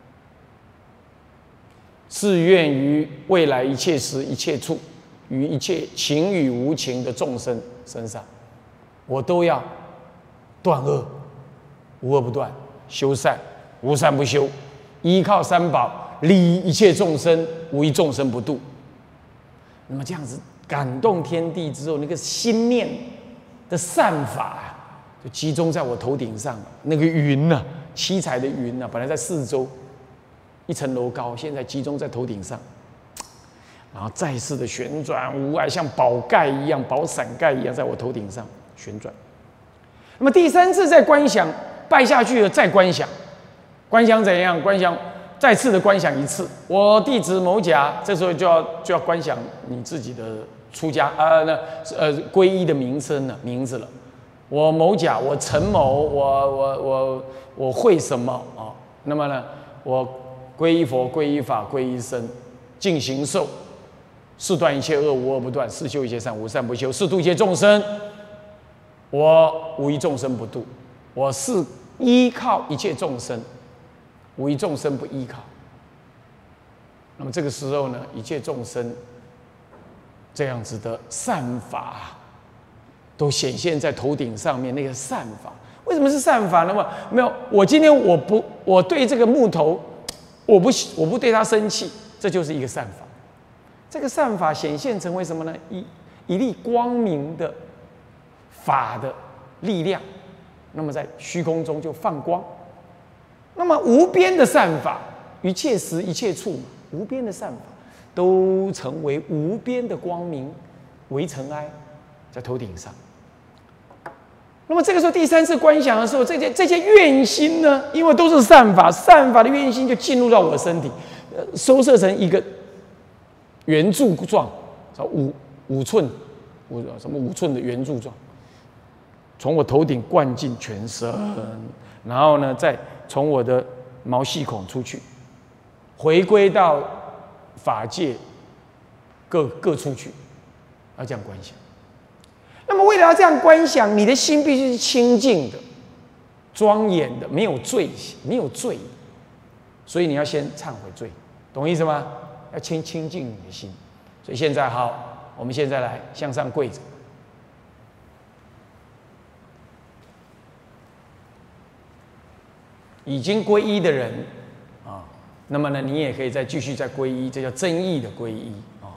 [SPEAKER 1] 誓愿于未来一切时、一切处，于一切情与无情的众生身上，我都要断恶，无恶不断；修善，无善不修；依靠三宝，利一切众生，无一众生不度。那么这样子感动天地之后，那个心念的善法啊，就集中在我头顶上。那个云啊，七彩的云啊，本来在四周1层楼高，现在集中在头顶上。然后再次的旋转无碍，像宝盖一样、宝伞盖一样，在我头顶上旋转。那么第3次再观想，拜下去了再观想，观想怎样？观想再次的观想1次。我弟子某甲，这时候就要观想你自己的出家皈依的名字了。我某甲，我陈某，我会什么啊？那么呢，我皈依佛、皈依法、皈依僧，进行受。是断一切恶，无恶不断；是修一切善，无善不修；是度一切众生，我无一众生不度。我是依靠一切众生，无一众生不依靠。那么这个时候呢，一切众生这样子的善法，都显现在头顶上面。那个善法，为什么是善法？那么没有，我今天我对这个木头，我不对他生气，这就是一个善法。这个善法显现成为什么呢？一粒光明的法的力量，那么在虚空中就放光。那么无边的善法，一切时一切处，无边的善法都成为无边的光明为尘埃，在头顶上。那么这个时候第3次观想的时候，这些愿心呢，因为都是善法，善法的愿心就进入到我的身体，收摄成一个圆柱状，5寸5寸的圆柱状，从我头顶灌进全身，然后呢，再从我的毛细孔出去，回归到法界各处去，要这样观想。那么为了要这样观想，你的心必须是清净的、庄严的，没有罪，所以你要先忏悔罪，懂意思吗？要清净你的心。所以现在好，我们现在来向上跪着。已经皈依的人啊，那么呢，你也可以继续再皈依，这叫真意的皈依啊。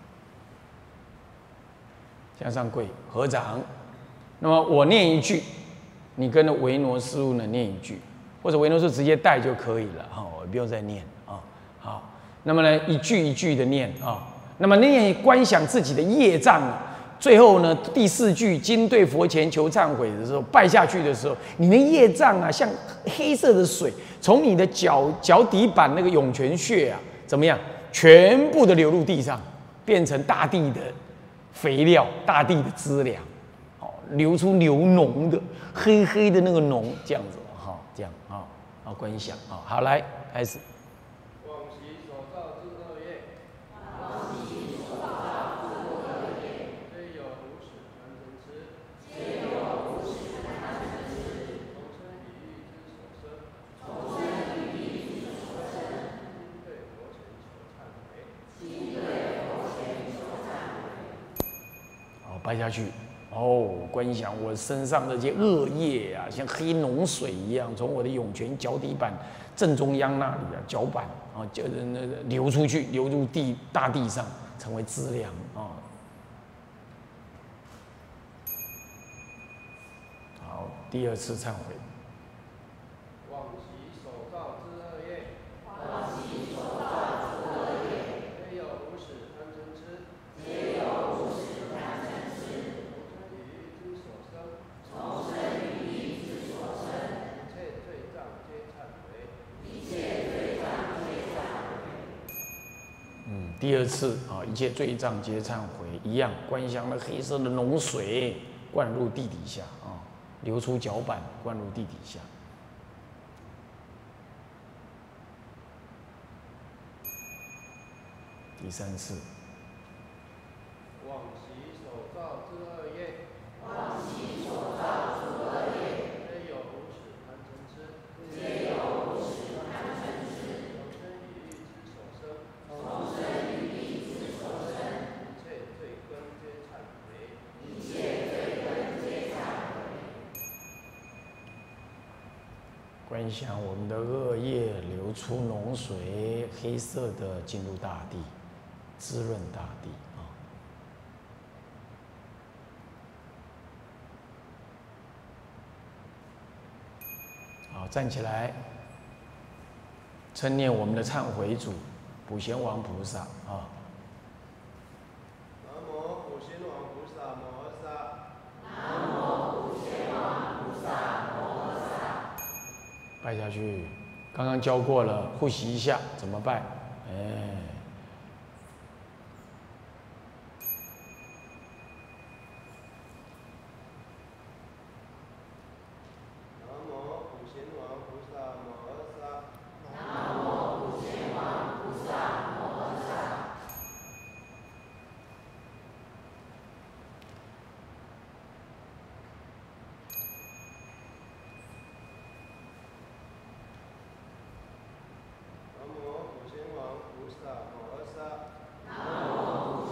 [SPEAKER 1] 向上跪，合掌。那么我念一句，你跟着维诺师父呢念一句，或者维诺师直接带就可以了哈，我不用再念啊。好。那么呢，一句一句的念啊，那么念观想自己的业障啊，最后呢，第4句今对佛前求忏悔的时候，拜下去的时候，你的业障啊，像黑色的水，从你的脚底板那个涌泉穴啊，怎么样，全部的流入地上，变成大地的肥料，大地的资粮，流出流脓的黑黑的那个脓，这样子哈，这样啊，好观想啊，好来开始。拜下去，观想我身上的这些恶业啊，像黑脓水一样，从我的涌泉脚底板正中央那里啊，脚板啊，就那个流出去，流入大地上，成为资粮啊。好，第二次忏悔。
[SPEAKER 2] 往昔所造之恶业，皆有如始贪嗔痴，从生于意之所生，一切罪障皆忏悔。
[SPEAKER 1] 第二次啊，一切罪障皆忏悔，一样，观想了黑色的脓水灌入地底下啊，流出脚板，灌入地底下。第三次，
[SPEAKER 2] 往昔所造之恶业，皆有如始贪嗔痴，从生于意之所生，一切罪根皆忏悔。
[SPEAKER 1] 观想我们的恶业流出脓水，黑色的进入大地，滋润大地啊。好，站起来，称念我们的忏悔主普贤王菩萨啊。
[SPEAKER 2] 南无普贤王菩萨摩诃萨。
[SPEAKER 1] 拜下去，刚刚教过了，复习一下怎么拜。
[SPEAKER 2] 南无普贤王菩萨摩诃萨。南无普贤王菩萨摩诃萨。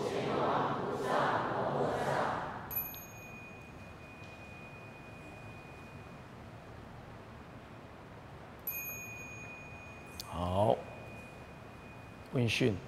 [SPEAKER 1] 好，问讯。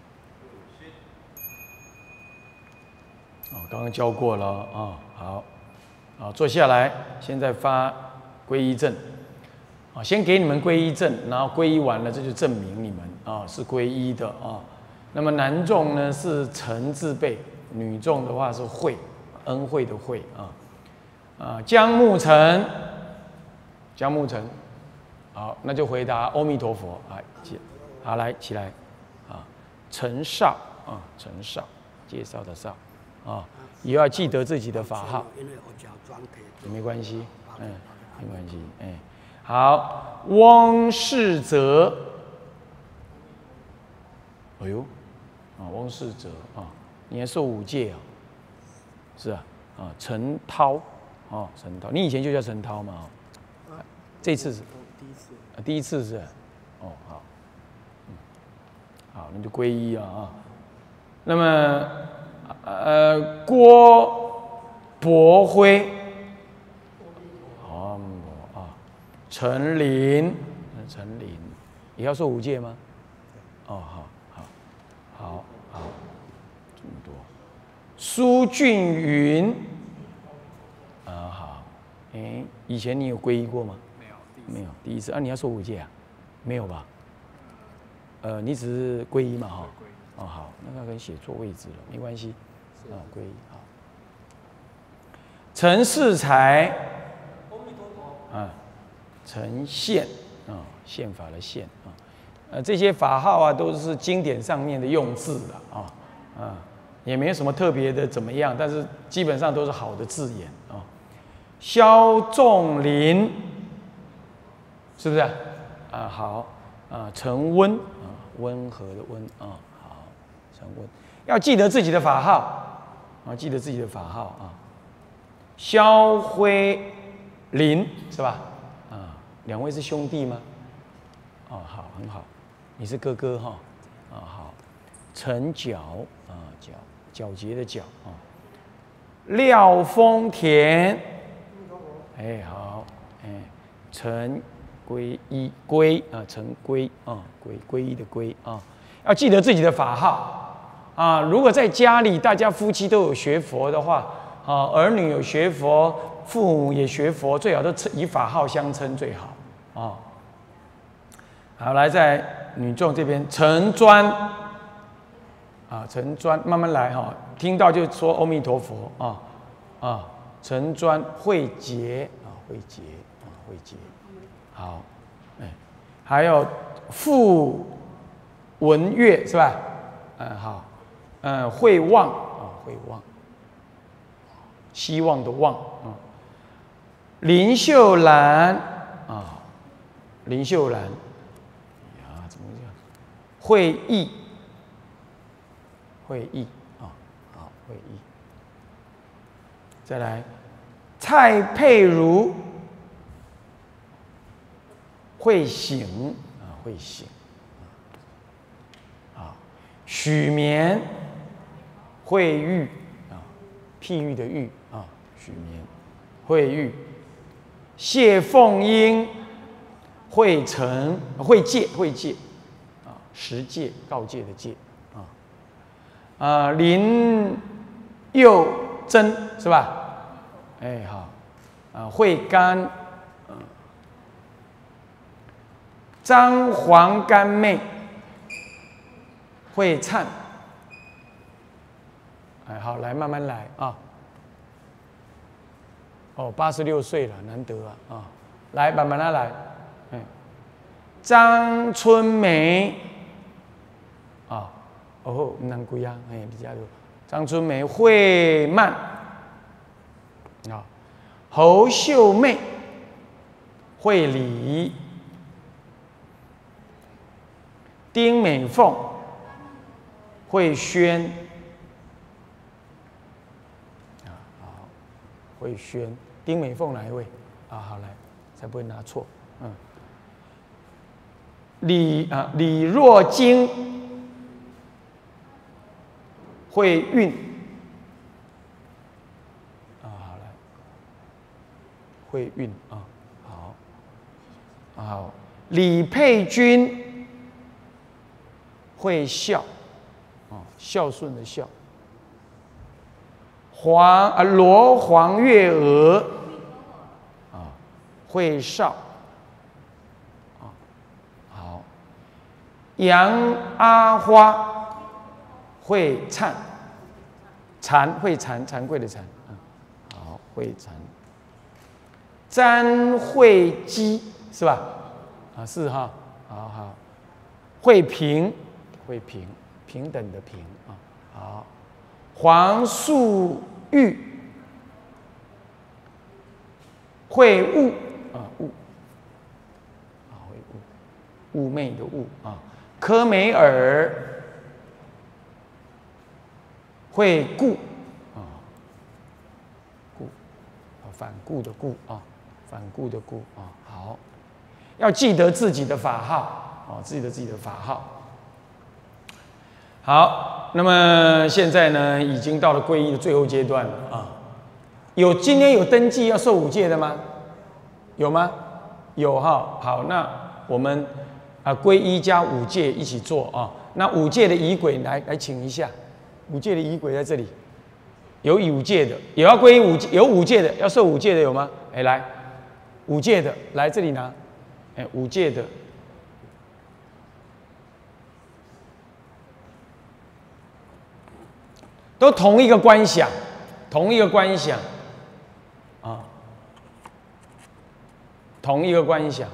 [SPEAKER 1] 刚刚教过了啊。好，坐下来，现在发皈依证。先给你们皈依证，然后皈依完了，这就证明你们是皈依的啊。那么男众呢是诚字辈，女众的话是慧，恩惠的惠啊。姜木成，好，那就回答阿弥陀佛啊。好，来起来啊。陈少啊，陈少，介绍的少啊，也要记得自己的法号，也没关系，没关系，好，翁世泽，哎呦，翁世泽啊，你还受五戒啊？是啊，陈涛，陈涛，你以前就叫陈涛嘛？这次是第一次是，好，好，那就皈依啊。那么，郭伯辉。陈林，也要受五戒吗？好，这么多。苏俊云，好，以前你有皈依过吗？没有，第一次啊，你要受五戒啊？没有吧？你只是皈依嘛，好，那可能写错位置了，没关系，皈依好。陈世才，陈宪宪法的宪这些法号啊，都是经典上面的用字的也没有什么特别的怎么样，但是基本上都是好的字眼萧仲林，是不是好陈温温和的温好，陈温要记得自己的法号记得自己的法号萧辉林是吧？两位是兄弟吗？好，很好，你是哥哥哈好，陈皎皎洁的皎廖丰田，好，陈皈依皈啊，成皈啊，皈依的皈啊，要记得自己的法号啊。如果在家里大家夫妻都有学佛的话，啊，儿女有学佛，父母也学佛，最好都以法号相称最好啊。好，来在女众这边成专啊，成专慢慢来哈，听到就说阿弥陀佛啊，成专慧结啊，慧结啊，慧结。好，还有傅文月是吧？好，慧望啊，慧望，希望的望啊。林秀兰啊，林秀兰，呀，怎么样？慧意，慧意啊，好，慧意。再来，蔡佩如。会醒啊，会醒啊，许眠，会喻啊，譬喻的喻啊，许眠，会喻，谢凤英，会成，会戒，会戒啊，十戒告诫的戒啊，林佑真是吧？好啊，会干。张黄干妹，会灿，好，来慢慢来啊。哦，86岁了，难得啊，来慢慢来，张春梅，啊，哦，唔难贵啊，比较多。张春梅，慧曼，啊，侯秀妹，慧理。丁美凤、慧轩，好，慧轩，丁美凤哪一位？好来，才不会拿错。李若晶，慧韵，好来，慧韵啊，好，李佩君。会孝，孝顺的孝。罗黄月娥，会少，好。杨阿花，会灿，会惭愧的惭，好，会惭。詹慧基是吧？是哈，好。慧平。会平等的平啊，好，黄素玉，会悟啊悟，会悟，寤寐的悟啊，柯美尔，会顾啊，反顾的顾啊，反顾的顾啊，好，要记得自己的法号自己的法号。好，那么现在呢，已经到了皈依的最后阶段了啊。今天有登记要受五戒的吗？有吗？有哈。好，那我们皈依加五戒一起做啊。那五戒的仪轨来请一下，五戒的仪轨在这里，有五戒的，也要皈依有五戒的，要受五戒的有吗？来，五戒的来这里拿，五戒的。都同一个观想，同一个观想，同一个观想。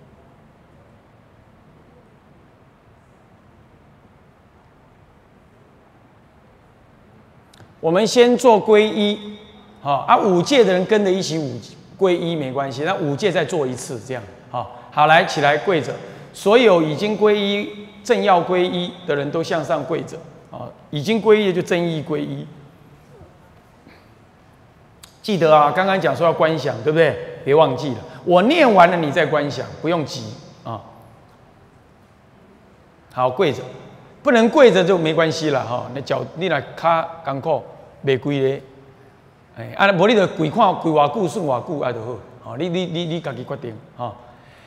[SPEAKER 1] 我们先做皈依，五戒的人跟着一起皈依没关系，那五戒再做一次，这样，好，来起来跪着，所有已经皈依、正要皈依的人都向上跪着。已经皈依的就真意皈依。记得啊，刚刚讲说要观想，对不对？别忘记了，我念完了你再观想，不用急啊。好，跪着，不能跪着就没关系了哈。那脚你来卡艰苦，袂跪咧，无你就跪看跪偌久算偌久就好。你自己决定啊。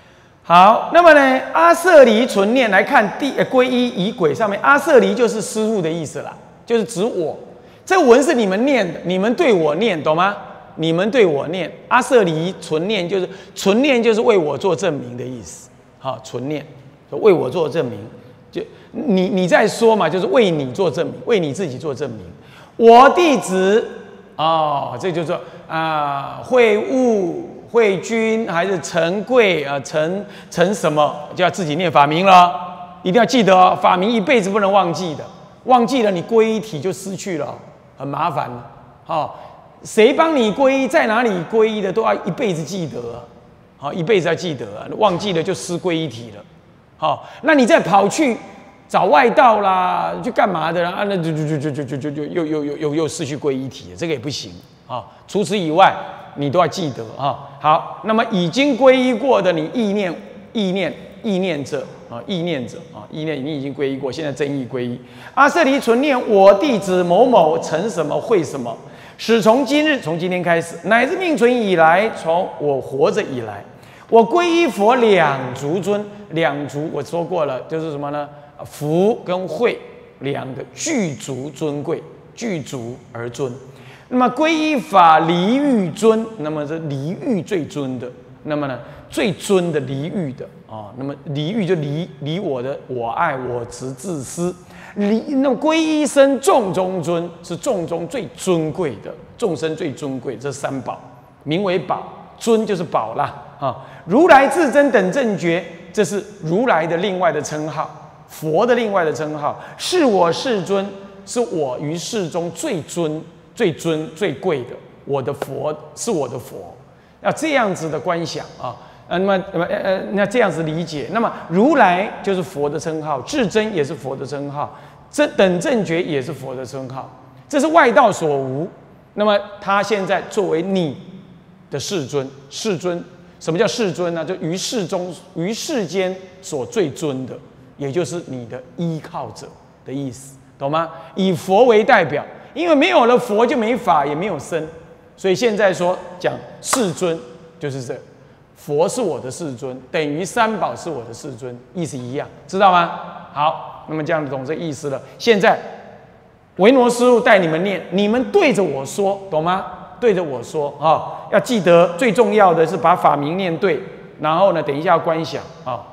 [SPEAKER 1] 好，那么呢，阿舍离存念来看皈依仪轨上面，阿舍离就是师父的意思啦，就是指我。这文是你们念的，你们对我念，懂吗？你们对我念，阿舍离存念就是为我做证明的意思。好，存念为我做证明，就你在说嘛，就是为你做证明，为你自己做证明。我弟子这就叫会悟。会君还是陈贵陈什么，就要自己念法名了，一定要记得哦，法名一辈子不能忘记的，忘记了你皈依体就失去了，很麻烦了。谁帮你皈依，在哪里皈依的，都要一辈子记得，一辈子要记得，忘记了就失皈依体了。那你再跑去找外道啦，去干嘛的啦？那就又失去皈依体了，这个也不行啊。除此以外，你都要记得啊。好，那么已经皈依过的，你意念者你已经皈依过，现在真意皈依。阿舍离存念，我弟子某某成什么会什么，始从今日，从今天开始，乃至命存以来，从我活着以来，我皈依佛两足尊，两足我说过了，就是什么呢？福跟慧两个具足尊贵，具足而尊。那么皈依法离欲尊，那么是离欲最尊的，那么呢最尊的离欲的那么离欲就离我的我爱我执自私，那么皈依生众中尊，是众中最尊贵的，众生最尊贵，这三宝名为宝，尊就是宝啦如来至真等正觉，这是如来的另外的称号，佛的另外的称号，是我世尊，是我于世中最尊最贵的，我的佛是我的佛，要这样子的观想那这样子理解，那么如来就是佛的称号，至真也是佛的称号，等正觉也是佛的称号，这是外道所无。那么他现在作为你的世尊，什么叫世尊呢？就于世间所最尊的，也就是你的依靠者的意思，懂吗？以佛为代表。因为没有了佛就没法也没有身，所以现在说讲世尊就是这，佛是我的世尊，等于三宝是我的世尊，意思一样，知道吗？好，那么这样懂这意思了。现在维摩师父带你们念，你们对着我说，懂吗？对着我说要记得最重要的是把法名念对，然后呢，等一下要观想好。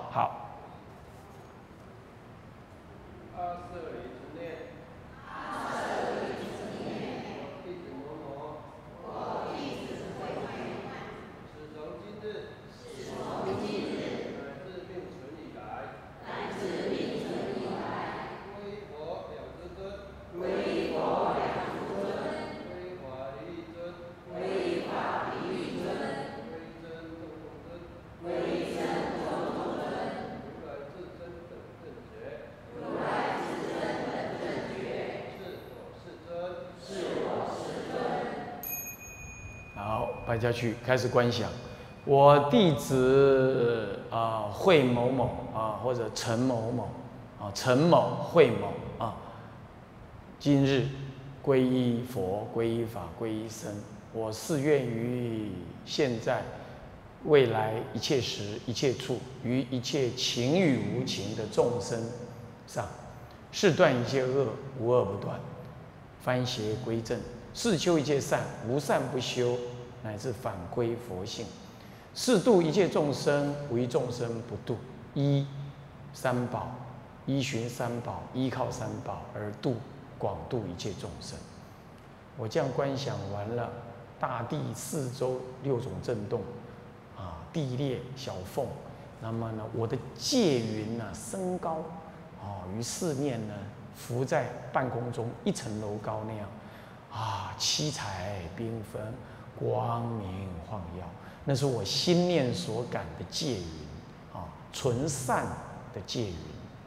[SPEAKER 1] 大家去开始观想，我弟子惠某某或者陈某某陈某惠某今日皈依佛、皈依法、皈依僧，我誓愿于现在、未来一切时、一切处，于一切情与无情的众生上，誓断一切恶，无恶不断，翻邪归正，誓修一切善，无善不修。乃至返归佛性，誓度一切众生，无一众生不度。依三宝，依循三宝，依靠三宝而广度一切众生。我这样观想完了，大地四周6种震动，地裂小缝，那么呢，我的戒云升高，于四面呢浮在半空中1层楼高那样，七彩缤纷。光明晃耀，那是我心念所感的戒云纯善的戒云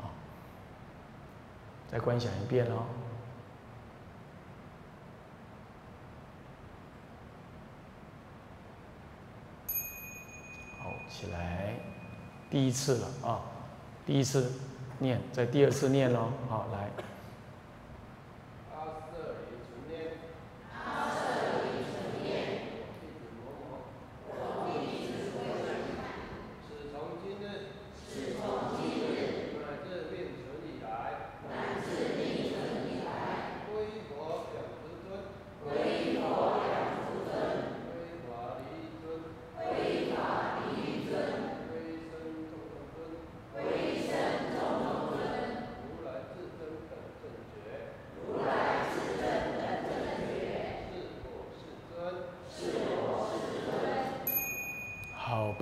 [SPEAKER 1] 再观想一遍好，起来，第一次了第一次念，在第二次念喽好，来。
[SPEAKER 2] 始从今日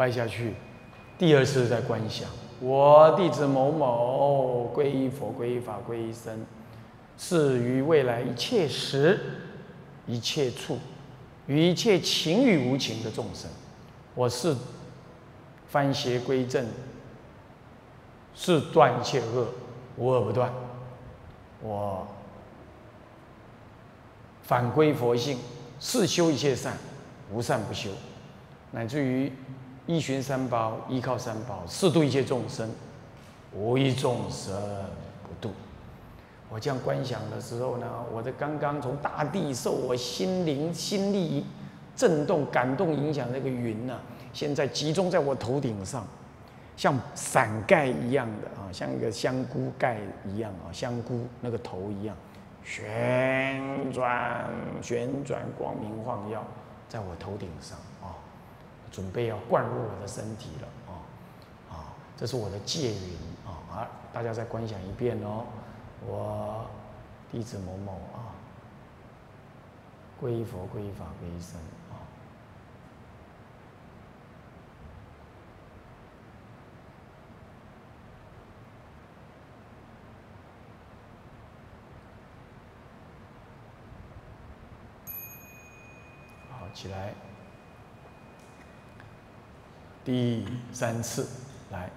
[SPEAKER 1] 拜下去。第二次在观想，我弟子某某皈依佛、皈依法、皈依僧，是于未来一切时、一切处、与一切情与无情的众生，我是翻邪归正，是断一切恶，无恶不断。我反归佛性，是修一切善，无善不修，乃至于依循三宝，依靠三宝，是度一切众生，无一众生不度。我这样观想的时候呢，我的刚刚从大地受我心灵心力震动感动影响那个云呢，现在集中在我头顶上，像伞盖一样的啊，像一个香菇盖一样啊，香菇那个头一样，旋转光明晃耀，在我头顶上啊，准备要灌入我的身体了啊，这是我的戒云啊，大家再观想一遍哦。我弟子某某啊，皈依佛、皈依法、皈依僧啊。好，起来。第3次，来。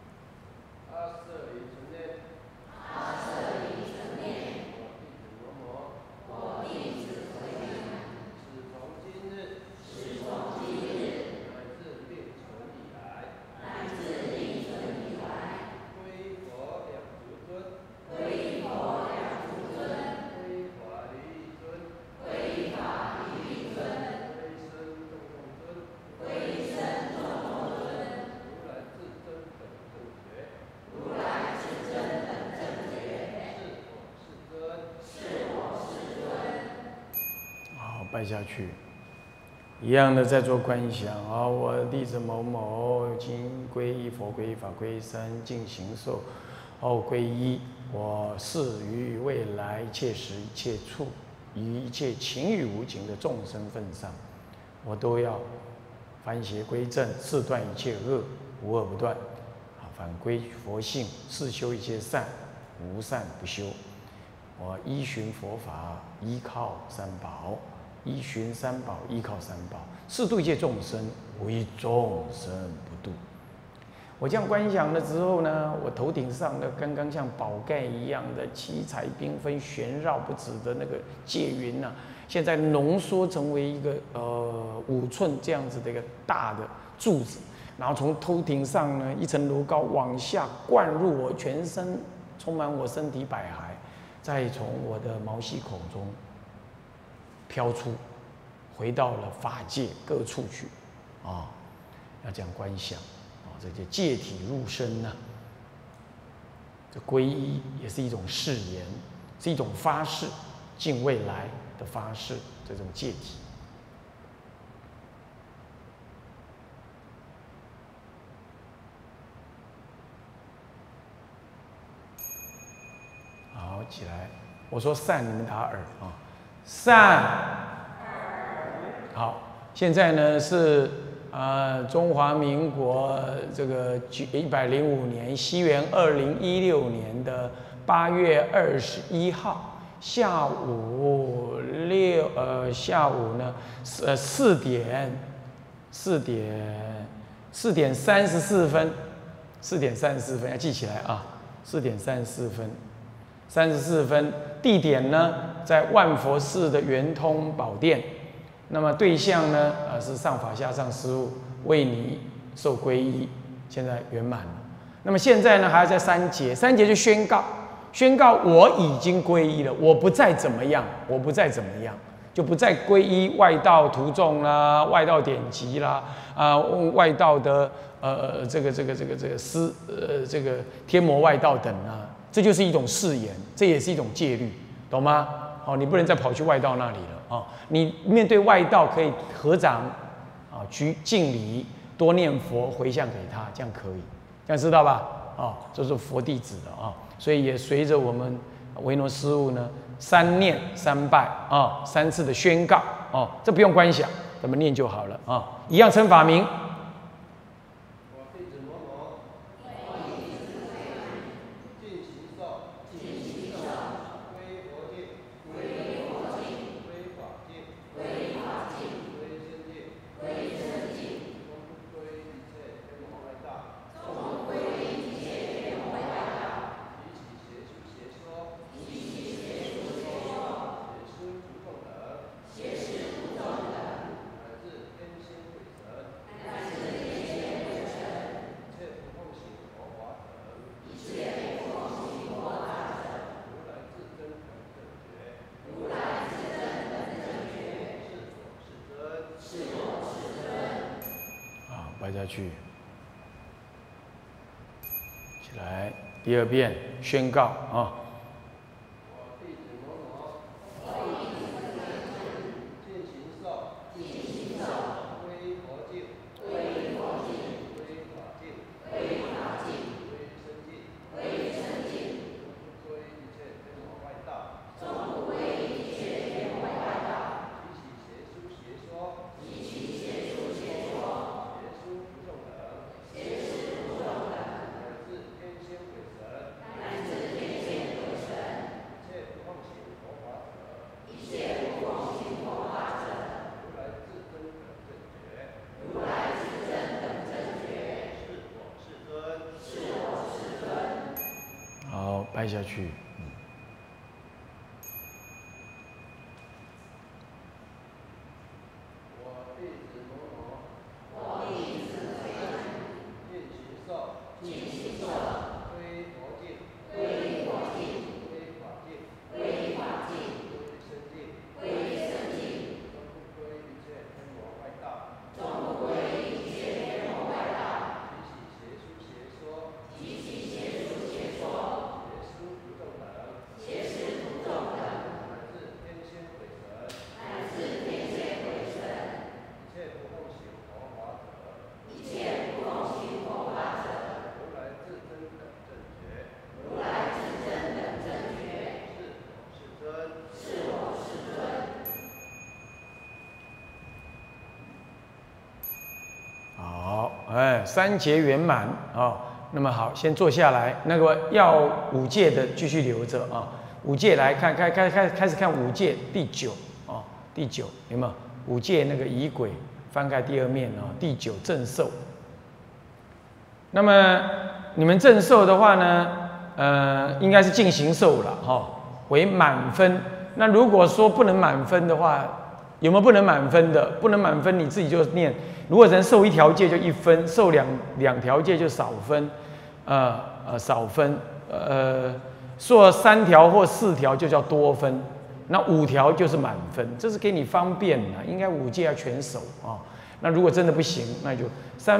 [SPEAKER 1] 拜下去，一样的在做观想啊！我弟子某某今皈依佛、皈依法、皈依僧，尽形寿后皈依。我誓于未来一切时、一切处，于一切情与无情的众生份上，我都要翻邪归正，誓断一切恶，无恶不断。反归佛性，誓修一切善，无善不修。我依循佛法，依靠三宝。依循三宝，依靠三宝，是度一切众生，无一众生不度。我这样观想了之后呢，我头顶上的刚刚像宝盖一样的七彩缤纷、旋绕不止的那个戒云呢，现在浓缩成为一个5寸这样子的一个大的柱子，然后从头顶上呢1层楼高往下灌入我全身，充满我身体百骸，再从我的毛细孔中飘出，回到了法界各处去，要这样观想，这叫戒体入身呐。这皈依也是一种誓言，是一种发誓，敬未来的发誓，这种戒体。好，起来，我说善，你们打耳啊。善，好，现在呢是中华民国这个105年，西元2016年的8月21号下午下午呢4点34分，4点34分要记起来啊，4点34分，地点呢在万佛寺的圆通宝殿，那么对象呢是上法下上师父为你受皈依，现在圆满了。那么现在呢还要在3节就宣告我已经皈依了，我不再怎么样，就不再皈依外道徒众啦、外道典籍啦、外道的这个天魔外道等啊。这就是一种誓言，这也是一种戒律，懂吗？你不能再跑去外道那里了你面对外道可以合掌鞠敬礼，多念佛回向给他，这样可以，这样知道吧？这是佛弟子的所以也随着我们维诺师父呢3念3拜3次的宣告这不用观想，咱们念就好了一样称法名。 拜下去。起来，第二遍宣告啊。拜下去。三劫圆满啊。那么好，先坐下来。那个要五戒的继续留着啊。五戒来看，开始看五戒第九啊，第九有没有？五戒那个仪轨，翻开第二面啊，第九正受。那么你们正受的话呢，应该是进行受了哈，为满分。那如果说不能满分的话，有没有不能满分的？不能满分，你自己就念。如果人受一条戒就1分，受两条戒就少分，少分。受3条或4条就叫多分，那5条就是满分。这是给你方便的，应该5戒要全守啊。那如果真的不行，那就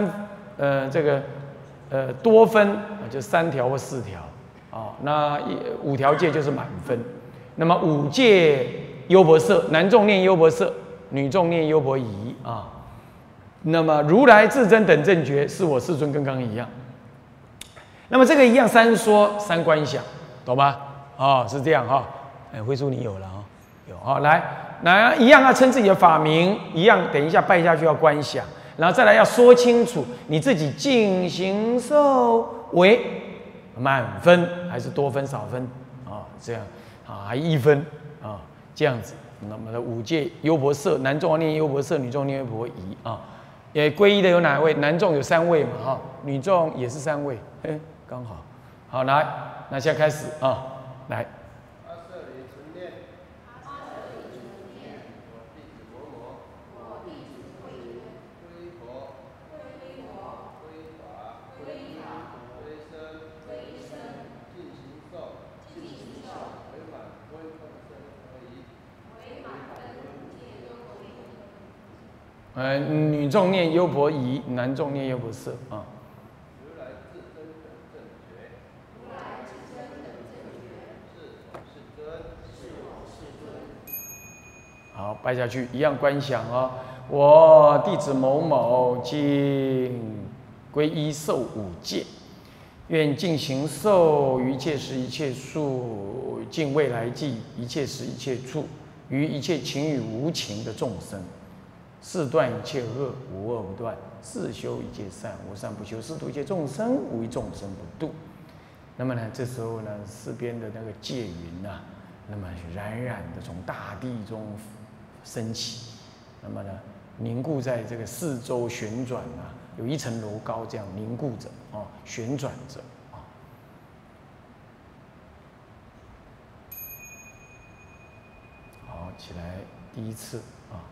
[SPEAKER 1] 多分就3条或4条啊。那5条戒就是满分。那么5戒优婆塞，男众念优婆塞，女众念优婆夷啊。那么如来至真等正觉，是我世尊跟刚刚一样。那么这个一样3说3观想，懂吗？哦，是这样哈。慧珠你有了哈，有啊。来，一样要称自己的法名，一样等一下拜下去要观想，然后再来要说清楚你自己进行受为满分还是多分少分啊？这样啊，还1分啊，这样子。那么的5戒优婆塞，男众念优婆塞，女众念优婆夷啊。也皈依的有哪位？男众有3位嘛哈，女众也是3位，刚好。好，来，那现在开始啊，来。女众念优婆夷，男众念优婆塞啊。如来至真等正觉，如来至真等正觉，是我世尊。好，拜下去，一样观想哦。我弟子某某今皈依受5戒，愿尽行受于一切时一切处，尽未来际一切时一切处，于一切情与无情的众生。四断一切恶，无恶不断；四修一切善，无善不修；四度一切众生，无一众生不度。那么呢，这时候呢，四边的那个戒云啊，那么冉冉的从大地中升起，那么呢，凝固在这个四周旋转啊，有1层楼高，这样凝固着啊，旋转着啊。好，起来，第一次啊。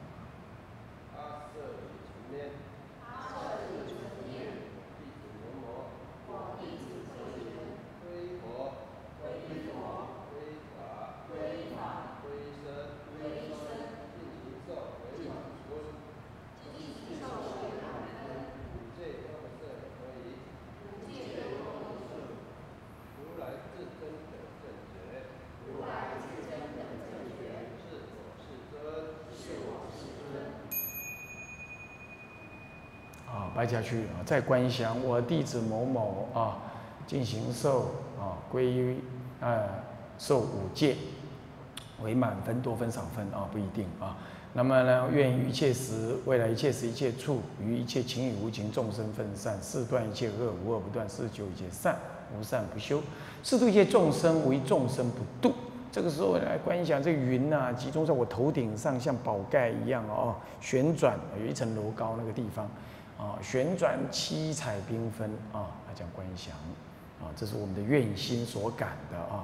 [SPEAKER 1] 拜下去啊，再观想我弟子某某啊，进行受啊，归于受五戒，为满分、多分、少分啊，不一定啊。那么呢，愿于一切时、未来一切时、一切处，于一切情与无情众生分散，誓断一切恶，无恶不断；誓求一切善，无善不修；誓度一切众生，无一众生不度。这个时候来观想，这云啊，集中在我头顶上，像宝盖一样哦，旋转，有一层楼高那个地方啊，旋转七彩缤纷啊，来讲观想啊，这是我们的愿心所感的啊。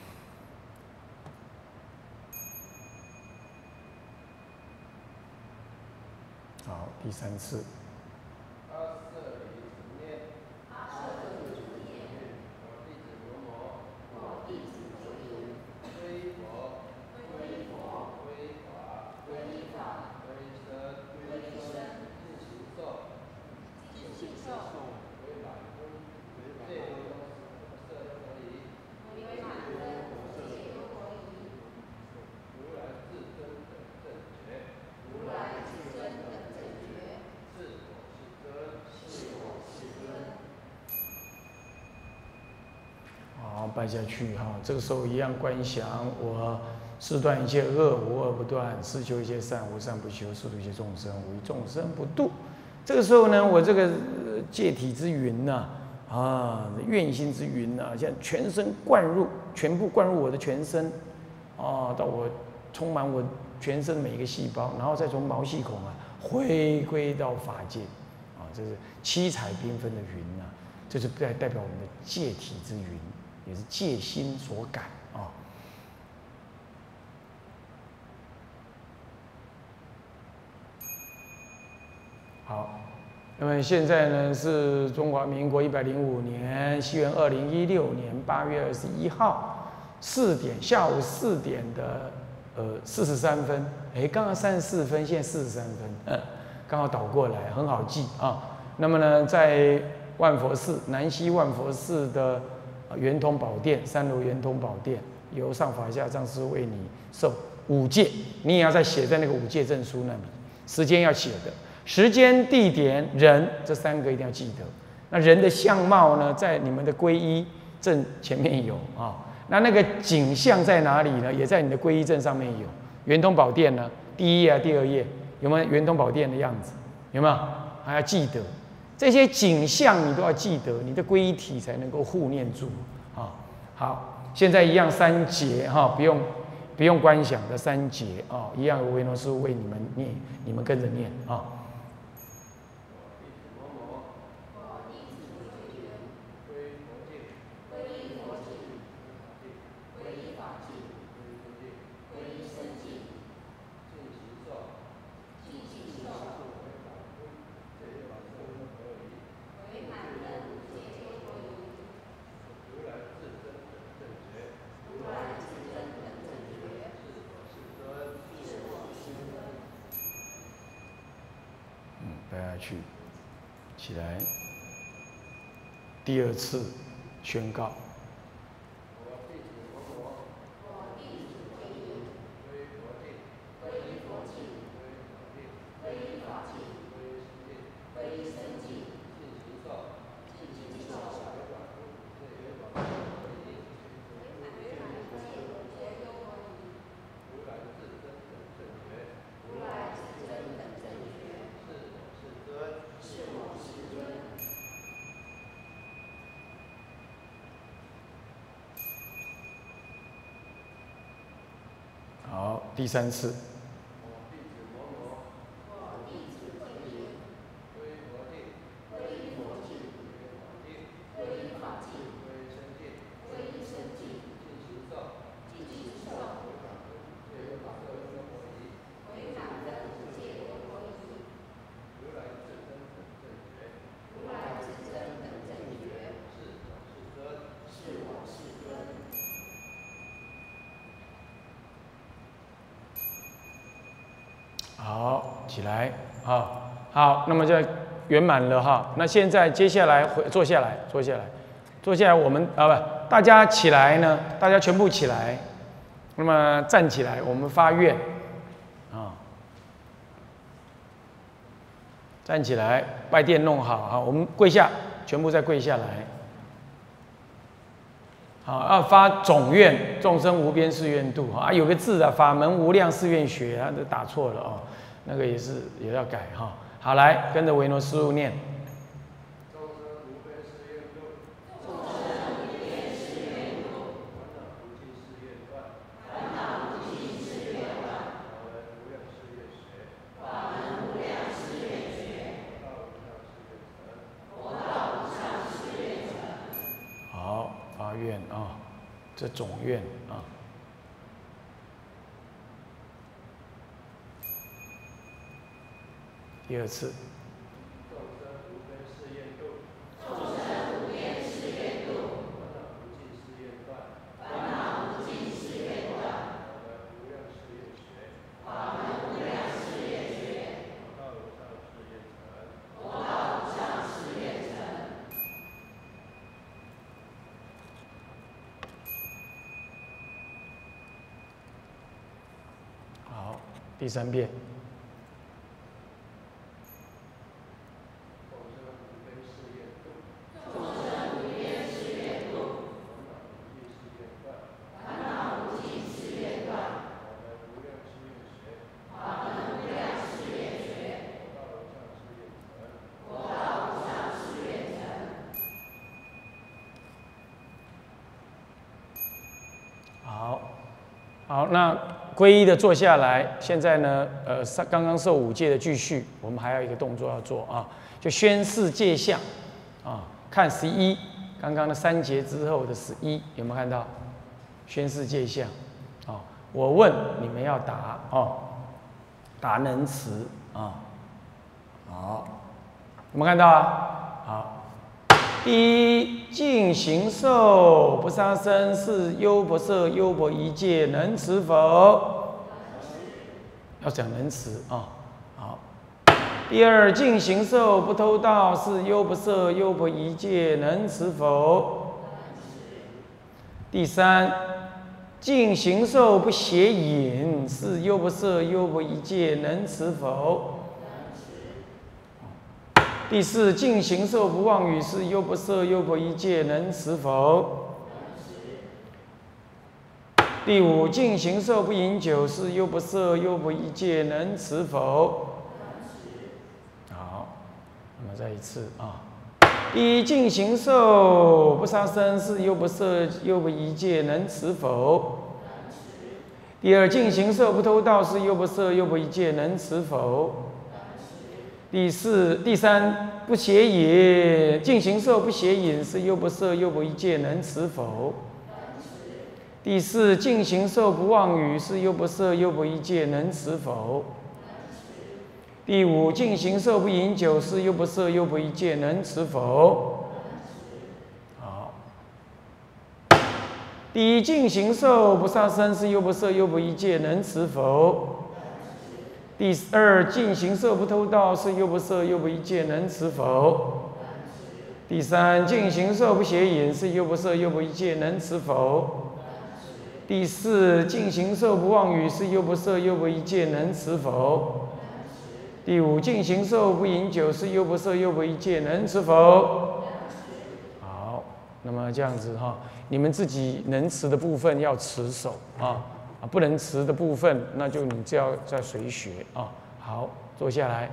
[SPEAKER 1] 好，第三次。好，拜下去哈。这个时候一样观想，我誓断一切恶，无恶不断；誓求一切善，无善不修；誓度一切众生，无一众生不度。这个时候呢，我这个戒体之云呐，愿心之云呐，像全身灌入，全部灌入我的全身，到我充满我全身每一个细胞，然后再从毛细孔回归到法界，这是七彩缤纷的云呐，这是代表我们的戒体之云。也是戒心所感啊。好，那么现在呢是中华民国105年，西元2016年8月21号下午4点的43分，刚刚34分，现在43分，刚好倒过来，很好记啊。那么呢，在万佛寺南西万佛寺的圆通宝殿3楼圆通宝殿，由上法下上师为你受5戒，你也要再写在那个5戒证书那里，时间要写的，时间、地点、人这3个一定要记得。那人的相貌呢，在你们的皈依证前面有啊。那个景象在哪里呢？也在你的皈依证上面有。圆通宝殿呢，第1页第2页有没有圆通宝殿的样子？有没有？还要记得。这些景象你都要记得，你的皈依体才能够护念住啊。好，现在一样3节哈，不用观想的3节啊，一样维诺师为你们念，你们跟着念啊。拜下去，起来。第2次宣告。好，第3次。好，起来，好，那么就圆满了哈。那现在接下来坐下来，我们大家起来呢，大家全部起来，那么站起来，我们发愿啊。 站起来，拜垫弄好，好，我们跪下，全部再跪下来。好，要发总愿，众生无边誓愿度啊，有个字啊，法门无量誓愿学啊，这打错了哦，那个也要改哈。好，来跟着维诺师父念。
[SPEAKER 2] 众生无边誓愿度，众生无边誓愿度，烦恼无尽誓愿断，法门无量誓愿学，法门无量誓愿学，佛道无上誓愿成，
[SPEAKER 1] 好，发愿啊，这总愿啊。第二次。
[SPEAKER 2] 众生无边誓愿度，众生无边誓愿度，烦恼无尽誓愿断，法门无量誓愿学，法门无量誓愿学，佛道无上誓愿成，
[SPEAKER 1] 好，第三遍。好，那皈依的坐下来。现在呢，刚刚受五戒的继续，我们还有一个动作要做啊，就宣誓戒相啊。看11，刚刚的3节之后的11，有没有看到？宣誓戒相啊。我问你们要答哦，答能持啊。好，有没有看到啊？好。第一，净行受不杀生，是优婆塞、优婆夷戒，能持否？要讲能持啊。好。第二，净行受不偷盗，是优婆塞、优婆夷戒，能持否？第三，净行受不邪淫，是优婆塞、优婆夷戒，能持否？第四，净行受不妄语，是优婆塞、优婆夷戒，能持否？第五，净行受不饮酒，是优婆塞、优婆夷戒，能持否？好，那么再一次啊。第一，净行受不杀生，是优婆塞、优婆夷戒，能持否？第二，净行受不偷盗，是优婆塞、优婆夷戒，能持否？第三，不邪淫，净行受不邪淫，是优婆塞、优婆夷戒，能持否？第四，净行受不妄语，是优婆塞、优婆夷戒，能持否？第五，净行受不饮酒，是优婆塞、优婆夷戒，能持否？好。第一，净行受不杀生，是优婆塞、优婆夷戒，能持否？第二，净行受不偷盗，是优婆塞、优婆夷戒，能持否？第三，净行受不邪淫，是优婆塞、优婆夷戒，能持否？第四，净行受不妄语，是优婆塞、优婆夷戒，能持否？第五，净行受不饮酒，是优婆塞、优婆夷戒，能持否？好，那么这样子哈，你们自己能持的部分要持守啊。不能持的部分，那就你就要再随学啊。好，坐下来。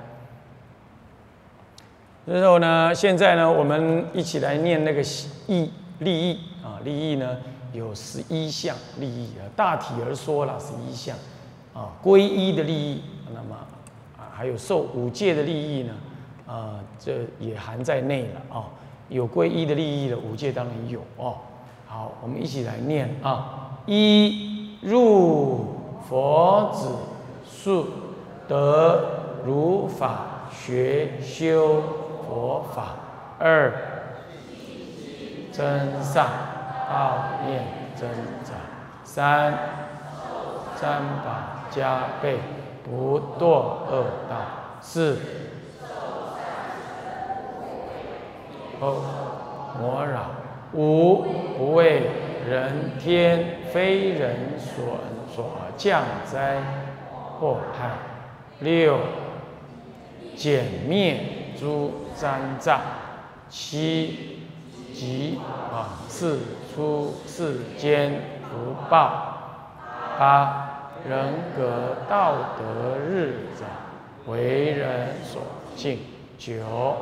[SPEAKER 1] 然后呢，现在呢，我们一起来念那个利益啊。利益呢有11项利益啊，大体而说啦，11项啊。皈依的利益，那么还有受五戒的利益呢，这也含在内了啊。有皈依的利益的五戒当然有哦。好，我们一起来念啊。入佛子树，得如法学修佛法。2，增上道念增长。3，三宝加倍，不堕恶道。4，后魔扰。5，不为人天非人所降灾祸害。6， 减灭诸三障，七即往世出世间福报。八人格道德日长，为人所敬。九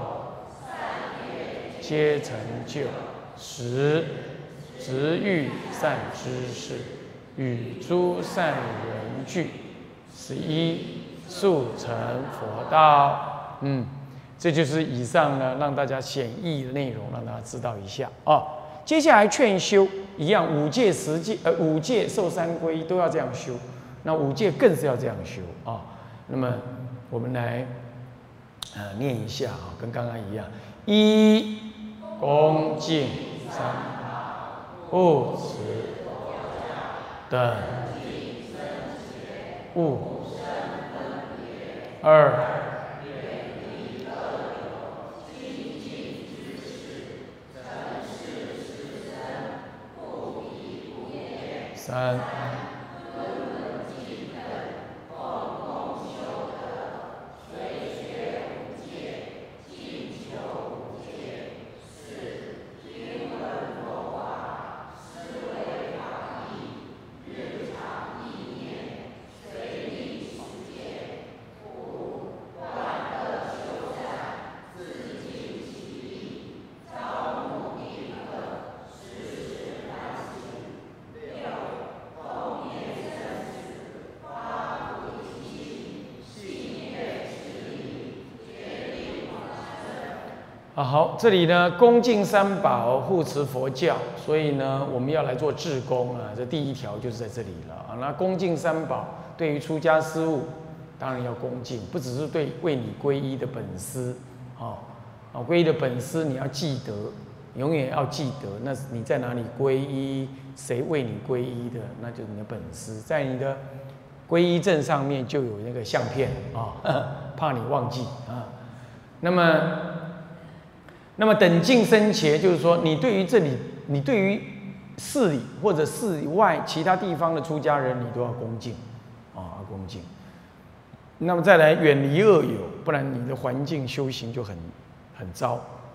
[SPEAKER 1] 皆成就。十直欲善知识，与诸善人聚。11速成佛道。这就是以上呢让大家显义的内容，让大家知道一下啊。接下来劝修一样，五戒、五戒受三皈依都要这样修，那五戒更是要这样修啊。那么我们来念一下啊，跟刚刚一样：一恭敬三不持等物。二三好，这里呢，恭敬三宝，护持佛教，所以呢，我们要来做志工啊。这第一条就是在这里了啊。那恭敬三宝，对于出家师父，当然要恭敬，不只是对为你皈依的本师皈依的本师你要记得，永远要记得，那你在哪里皈依，谁为你皈依的，那就是你的本师，在你的皈依证上面就有那个相片怕你忘记啊。那么等敬生前，就是说，你对于这里，你对于寺里或者寺以外其他地方的出家人，你都要恭敬，要恭敬。那么再来远离恶友，不然你的环境修行就很糟。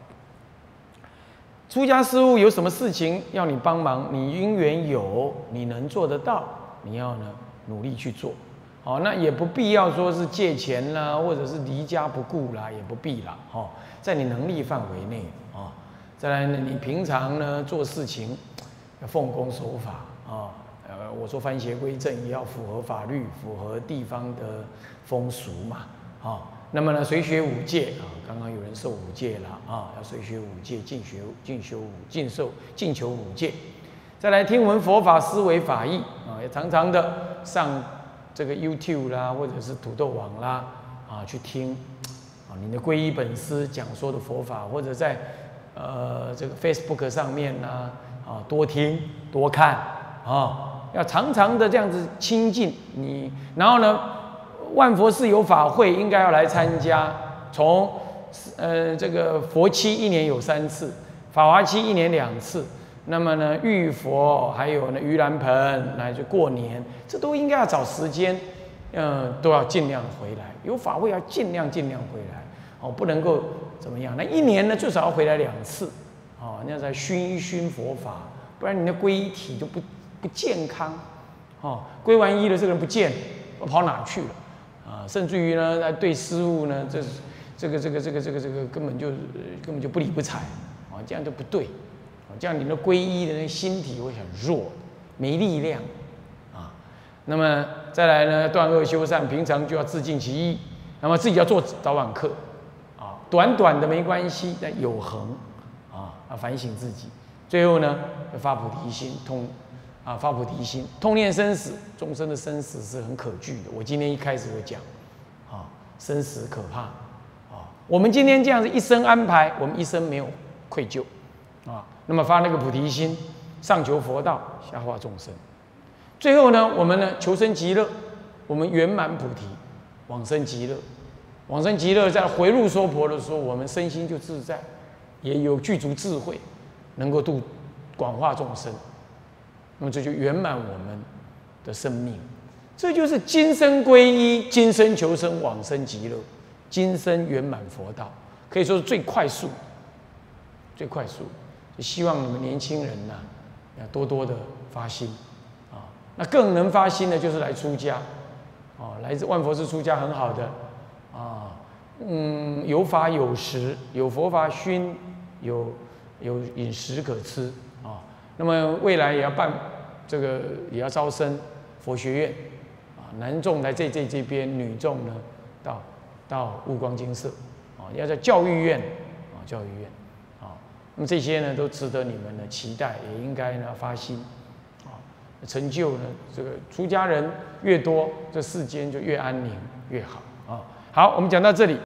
[SPEAKER 1] 出家师父有什么事情要你帮忙，你因缘有，你能做得到，你要呢努力去做。那也不必要说是借钱啦，或者是离家不顾啦，也不必啦。在你能力范围内再来呢，你平常呢做事情要奉公守法我说番邪归正，也要符合法律，符合地方的风俗嘛那么呢，随学五戒刚刚有人受五戒了要随学五戒，进求五戒。再来听闻佛法，思维法义也常常的上这个 YouTube 啦，或者是土豆网啦去听你的皈依本师讲说的佛法，或者在这个 Facebook 上面多听多看要常常的这样子亲近你。然后呢，万佛寺有法会，应该要来参加。从这个佛期1年有3次，法华期1年2次。那么呢，浴佛还有呢盂兰盆，就过年，这都应该要找时间，都要尽量回来。有法会要尽量回来，不能够怎么样？那1年呢，最少要回来2次，那才熏一熏佛法，不然你的皈依体就不健康，皈完依了，这个人不见了，跑哪去了甚至于呢，对师父呢，这个根本就不理不睬这样就不对。这样你的皈依的那心体会很弱，没力量那么再来呢，断恶修善，平常就要自尽其意。那么自己要做早晚课短短的没关系，但有恒要反省自己。最后呢，要发菩提心，发菩提心，痛念生死，众生的生死是很可惧的。我今天一开始就讲生死可怕我们今天这样子一生安排，我们一生没有愧疚那么发那个菩提心，上求佛道，下化众生。最后呢，我们呢求生极乐，我们圆满菩提，往生极乐。往生极乐，在回入娑婆的时候，我们身心就自在，也有具足智慧，能够度广化众生。那么这就圆满我们的生命。这就是今生皈依，今生求生，往生极乐。 今生圆满佛道，可以说是最快速，最快速。就希望你们年轻人呐，要多多的发心啊。那更能发心的，就是来出家，啊，来自万佛寺出家很好的啊。有法有食，有佛法熏，有饮食可吃啊。那么未来也要办这个，也要招生佛学院啊。男众来这边，女众呢到悟光精舍啊，要在教育院啊，教育院啊。那么这些呢，都值得你们的期待，也应该呢发心啊，成就呢这个出家人越多，这世间就越安宁越好啊。好，我们讲到这里。